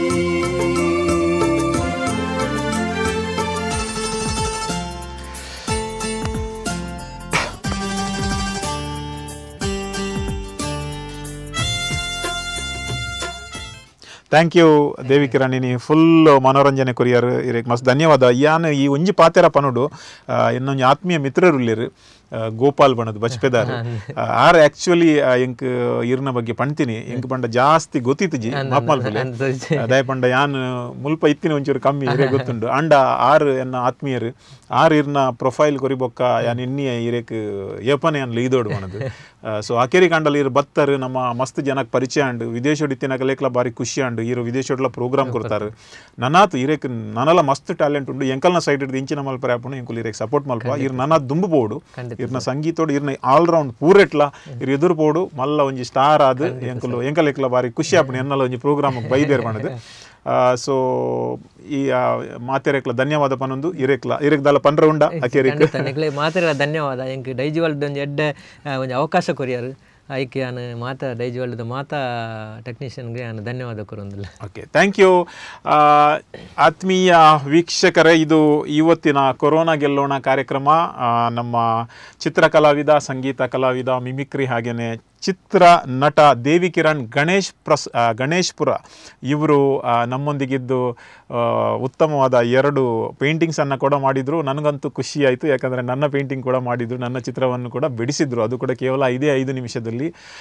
ಥ್ಯಾಂಕ್ ಯು ದೇವಿ ಕಿರಣ್ ಇನಿ ಫುಲ್ ಮನೋರಂಜನೆ ಕೊರಿಯರ್ ಇರಕ್ಕೆ ಮಸ್ತ್ ಧನ್ಯವಾದ ಯಾನು ಈ ಒಂಜಿ ಪಾತೆರ ಪನುಡು ಇನ್ನೊಂದು ಆತ್ಮೀಯ ಮಿತ್ರರುಲ್ಲಿರು ಗೋಪಾಲ್ ಬಣದು ಬಚ್ಪೆದಾರ್ ಆರ್ ಆಕ್ಚುಲಿ ಎಂಕ್ ಇರ್ನ ಬಗ್ಗೆ ಪಣ್ತೀನಿ ಎಂಕ್ ಪಂಡ ಜಾಸ್ತಿ ಗೊತ್ತಿತ್ತು ಜಿ ಮಾಪ್ಮಲ್ಪುಲೆ ಅದೇ ಪಂಡ ಯಾನ್ ಮುಲ್ಪ ಇತ್ತಿನ ಒಂಚೂರು ಕಮ್ಮಿ ಇರೇ ಗೊತ್ತುಂಡು ಅಂಡ ಆರ್ ಎನ್ನ ಆತ್ಮೀಯರು ಆರ್ ಇರ್ನ ಪ್ರೊಫೈಲ್ ಕೊರಿಬೊಕ್ಕ ಯಾನ್ ಇನ್ನಿಯ ಇರೇಕ್ ಏಪನೆ ಅನ್ಲ ಇದೋಡು ಬಣದು ಸೊ ಅಕೆರಿ ಕಂಡಲ್ಲಿ ಇರು ಬತ್ತರು ನಮ್ಮ ಮಸ್ತ್ ಜನಕ್ಕೆ ಪರಿಚಯ ಅಂಡು ವಿದೇಶೋಡ್ ಇತ್ತಿನ ಕಲೇಕ್ಲ ಬಾರಿ ಖುಷಿ ಅಂಡು ಇರು ವಿದೇಶೋಡ್ಲ ಪ್ರೋಗ್ರಾಮ್ ಕೊಡ್ತಾರೆ ನನಾತ್ ಇರೇಕ್ ನನಲ ಮಸ್ತ್ ಟ್ಯಾಲೆಂಟ್ ಉಂಡು ಎಂಕಲ್ನ ಸೈಡ್ ಹಿಡಿದು ಇಂಚಿನ ಮಲ್ಪ ಆಪುನು ಎಂಕುಲ್ ಇರೇಕ್ ಸಪೋರ್ಟ್ ಮಲ್ಪ ಇರ್ ನನ್ನ ದುಂಬು ಬೋಡು ಇರ್ನ ಸಂಗೀತೋಡು ಇರ್ನ ಆಲ್ ರೌಂಡ್ ಪೂರೆಟ್ಲ ಇರ್ ಎದುರು ಬೋಡು ಮಲ್ಲ ಒಂಜಿ ಸ್ಟಾರ್ ಆದ್ ಎಂಕುಲು ಎಂಕಲೆಕ್ಲ ಬಾರಿ ಖುಷಿ ಆಪುನು ಎನ್ನಲ ಒಂಜಿ ಪ್ರೋಗ್ರಾಮ್ ಬೈದೇರ್ ಬಣದು ಸೊ ಈ ಮಾತೆರೆಕ್ಲ ಧನ್ಯವಾದ ಪನೊಂದು ಇರೇಕ್ಲ ಇರೇಕ್ದಲ್ಲ ಪಂಡ್ರ ಉಂಡ ಅಕೆರಿಕ್ ಮಾತೆರೆಲ ಧನ್ಯವಾದ ಎಂಕ್ ಡೈಜಿವರ್ಲ್ಡ್ ಒಂಜಿ ಎಡ್ಡೆ ಒಂಜಿ ಅವಕಾಶ ಕೊರಿಯರು ಐಕೆ ನಾನು ಮಾತಾ ಡೈಜಿವರ್ಲ್ಡ್ ಮಾತಾ ಟೆಕ್ನಿಷಿಯನ್ಗೆ ನಾನು ಧನ್ಯವಾದ ಕೊರೊಂದಿಲ್ಲ ಓಕೆ ಥ್ಯಾಂಕ್ ಯು ಆತ್ಮೀಯ ವೀಕ್ಷಕರೇ ಇದು ಇವತ್ತಿನ ಕೊರೋನಾ ಗೆಲ್ಲೋಣ ಕಾರ್ಯಕ್ರಮ ನಮ್ಮ ಚಿತ್ರಕಲಾವಿದ ಸಂಗೀತ ಕಲಾವಿದ ಮಿಮಿಕ್ರಿ ಹಾಗೆಯೇ ಚಿತ್ರ ನಟ ದೇವಿ ಕಿರಣ್ ಗಣೇಶ್ ಪ್ರಸ್ ಗಣೇಶ್ಪುರ ಇವರು ನಮ್ಮೊಂದಿಗಿದ್ದು ಉತ್ತಮವಾದ ಎರಡು ಪೇಂಟಿಂಗ್ಸನ್ನು ಕೂಡ ಮಾಡಿದರು ನನಗಂತೂ ಖುಷಿ ಆಯಿತು ಯಾಕಂದರೆ ನನ್ನ ಪೇಂಟಿಂಗ್ ಕೂಡ ಮಾಡಿದರು ನನ್ನ ಚಿತ್ರವನ್ನು ಕೂಡ ಬಿಡಿಸಿದ್ರು ಅದು ಕೂಡ ಕೇವಲ ಐದೇ ಐದು ನಿಮಿಷದಲ್ಲಿ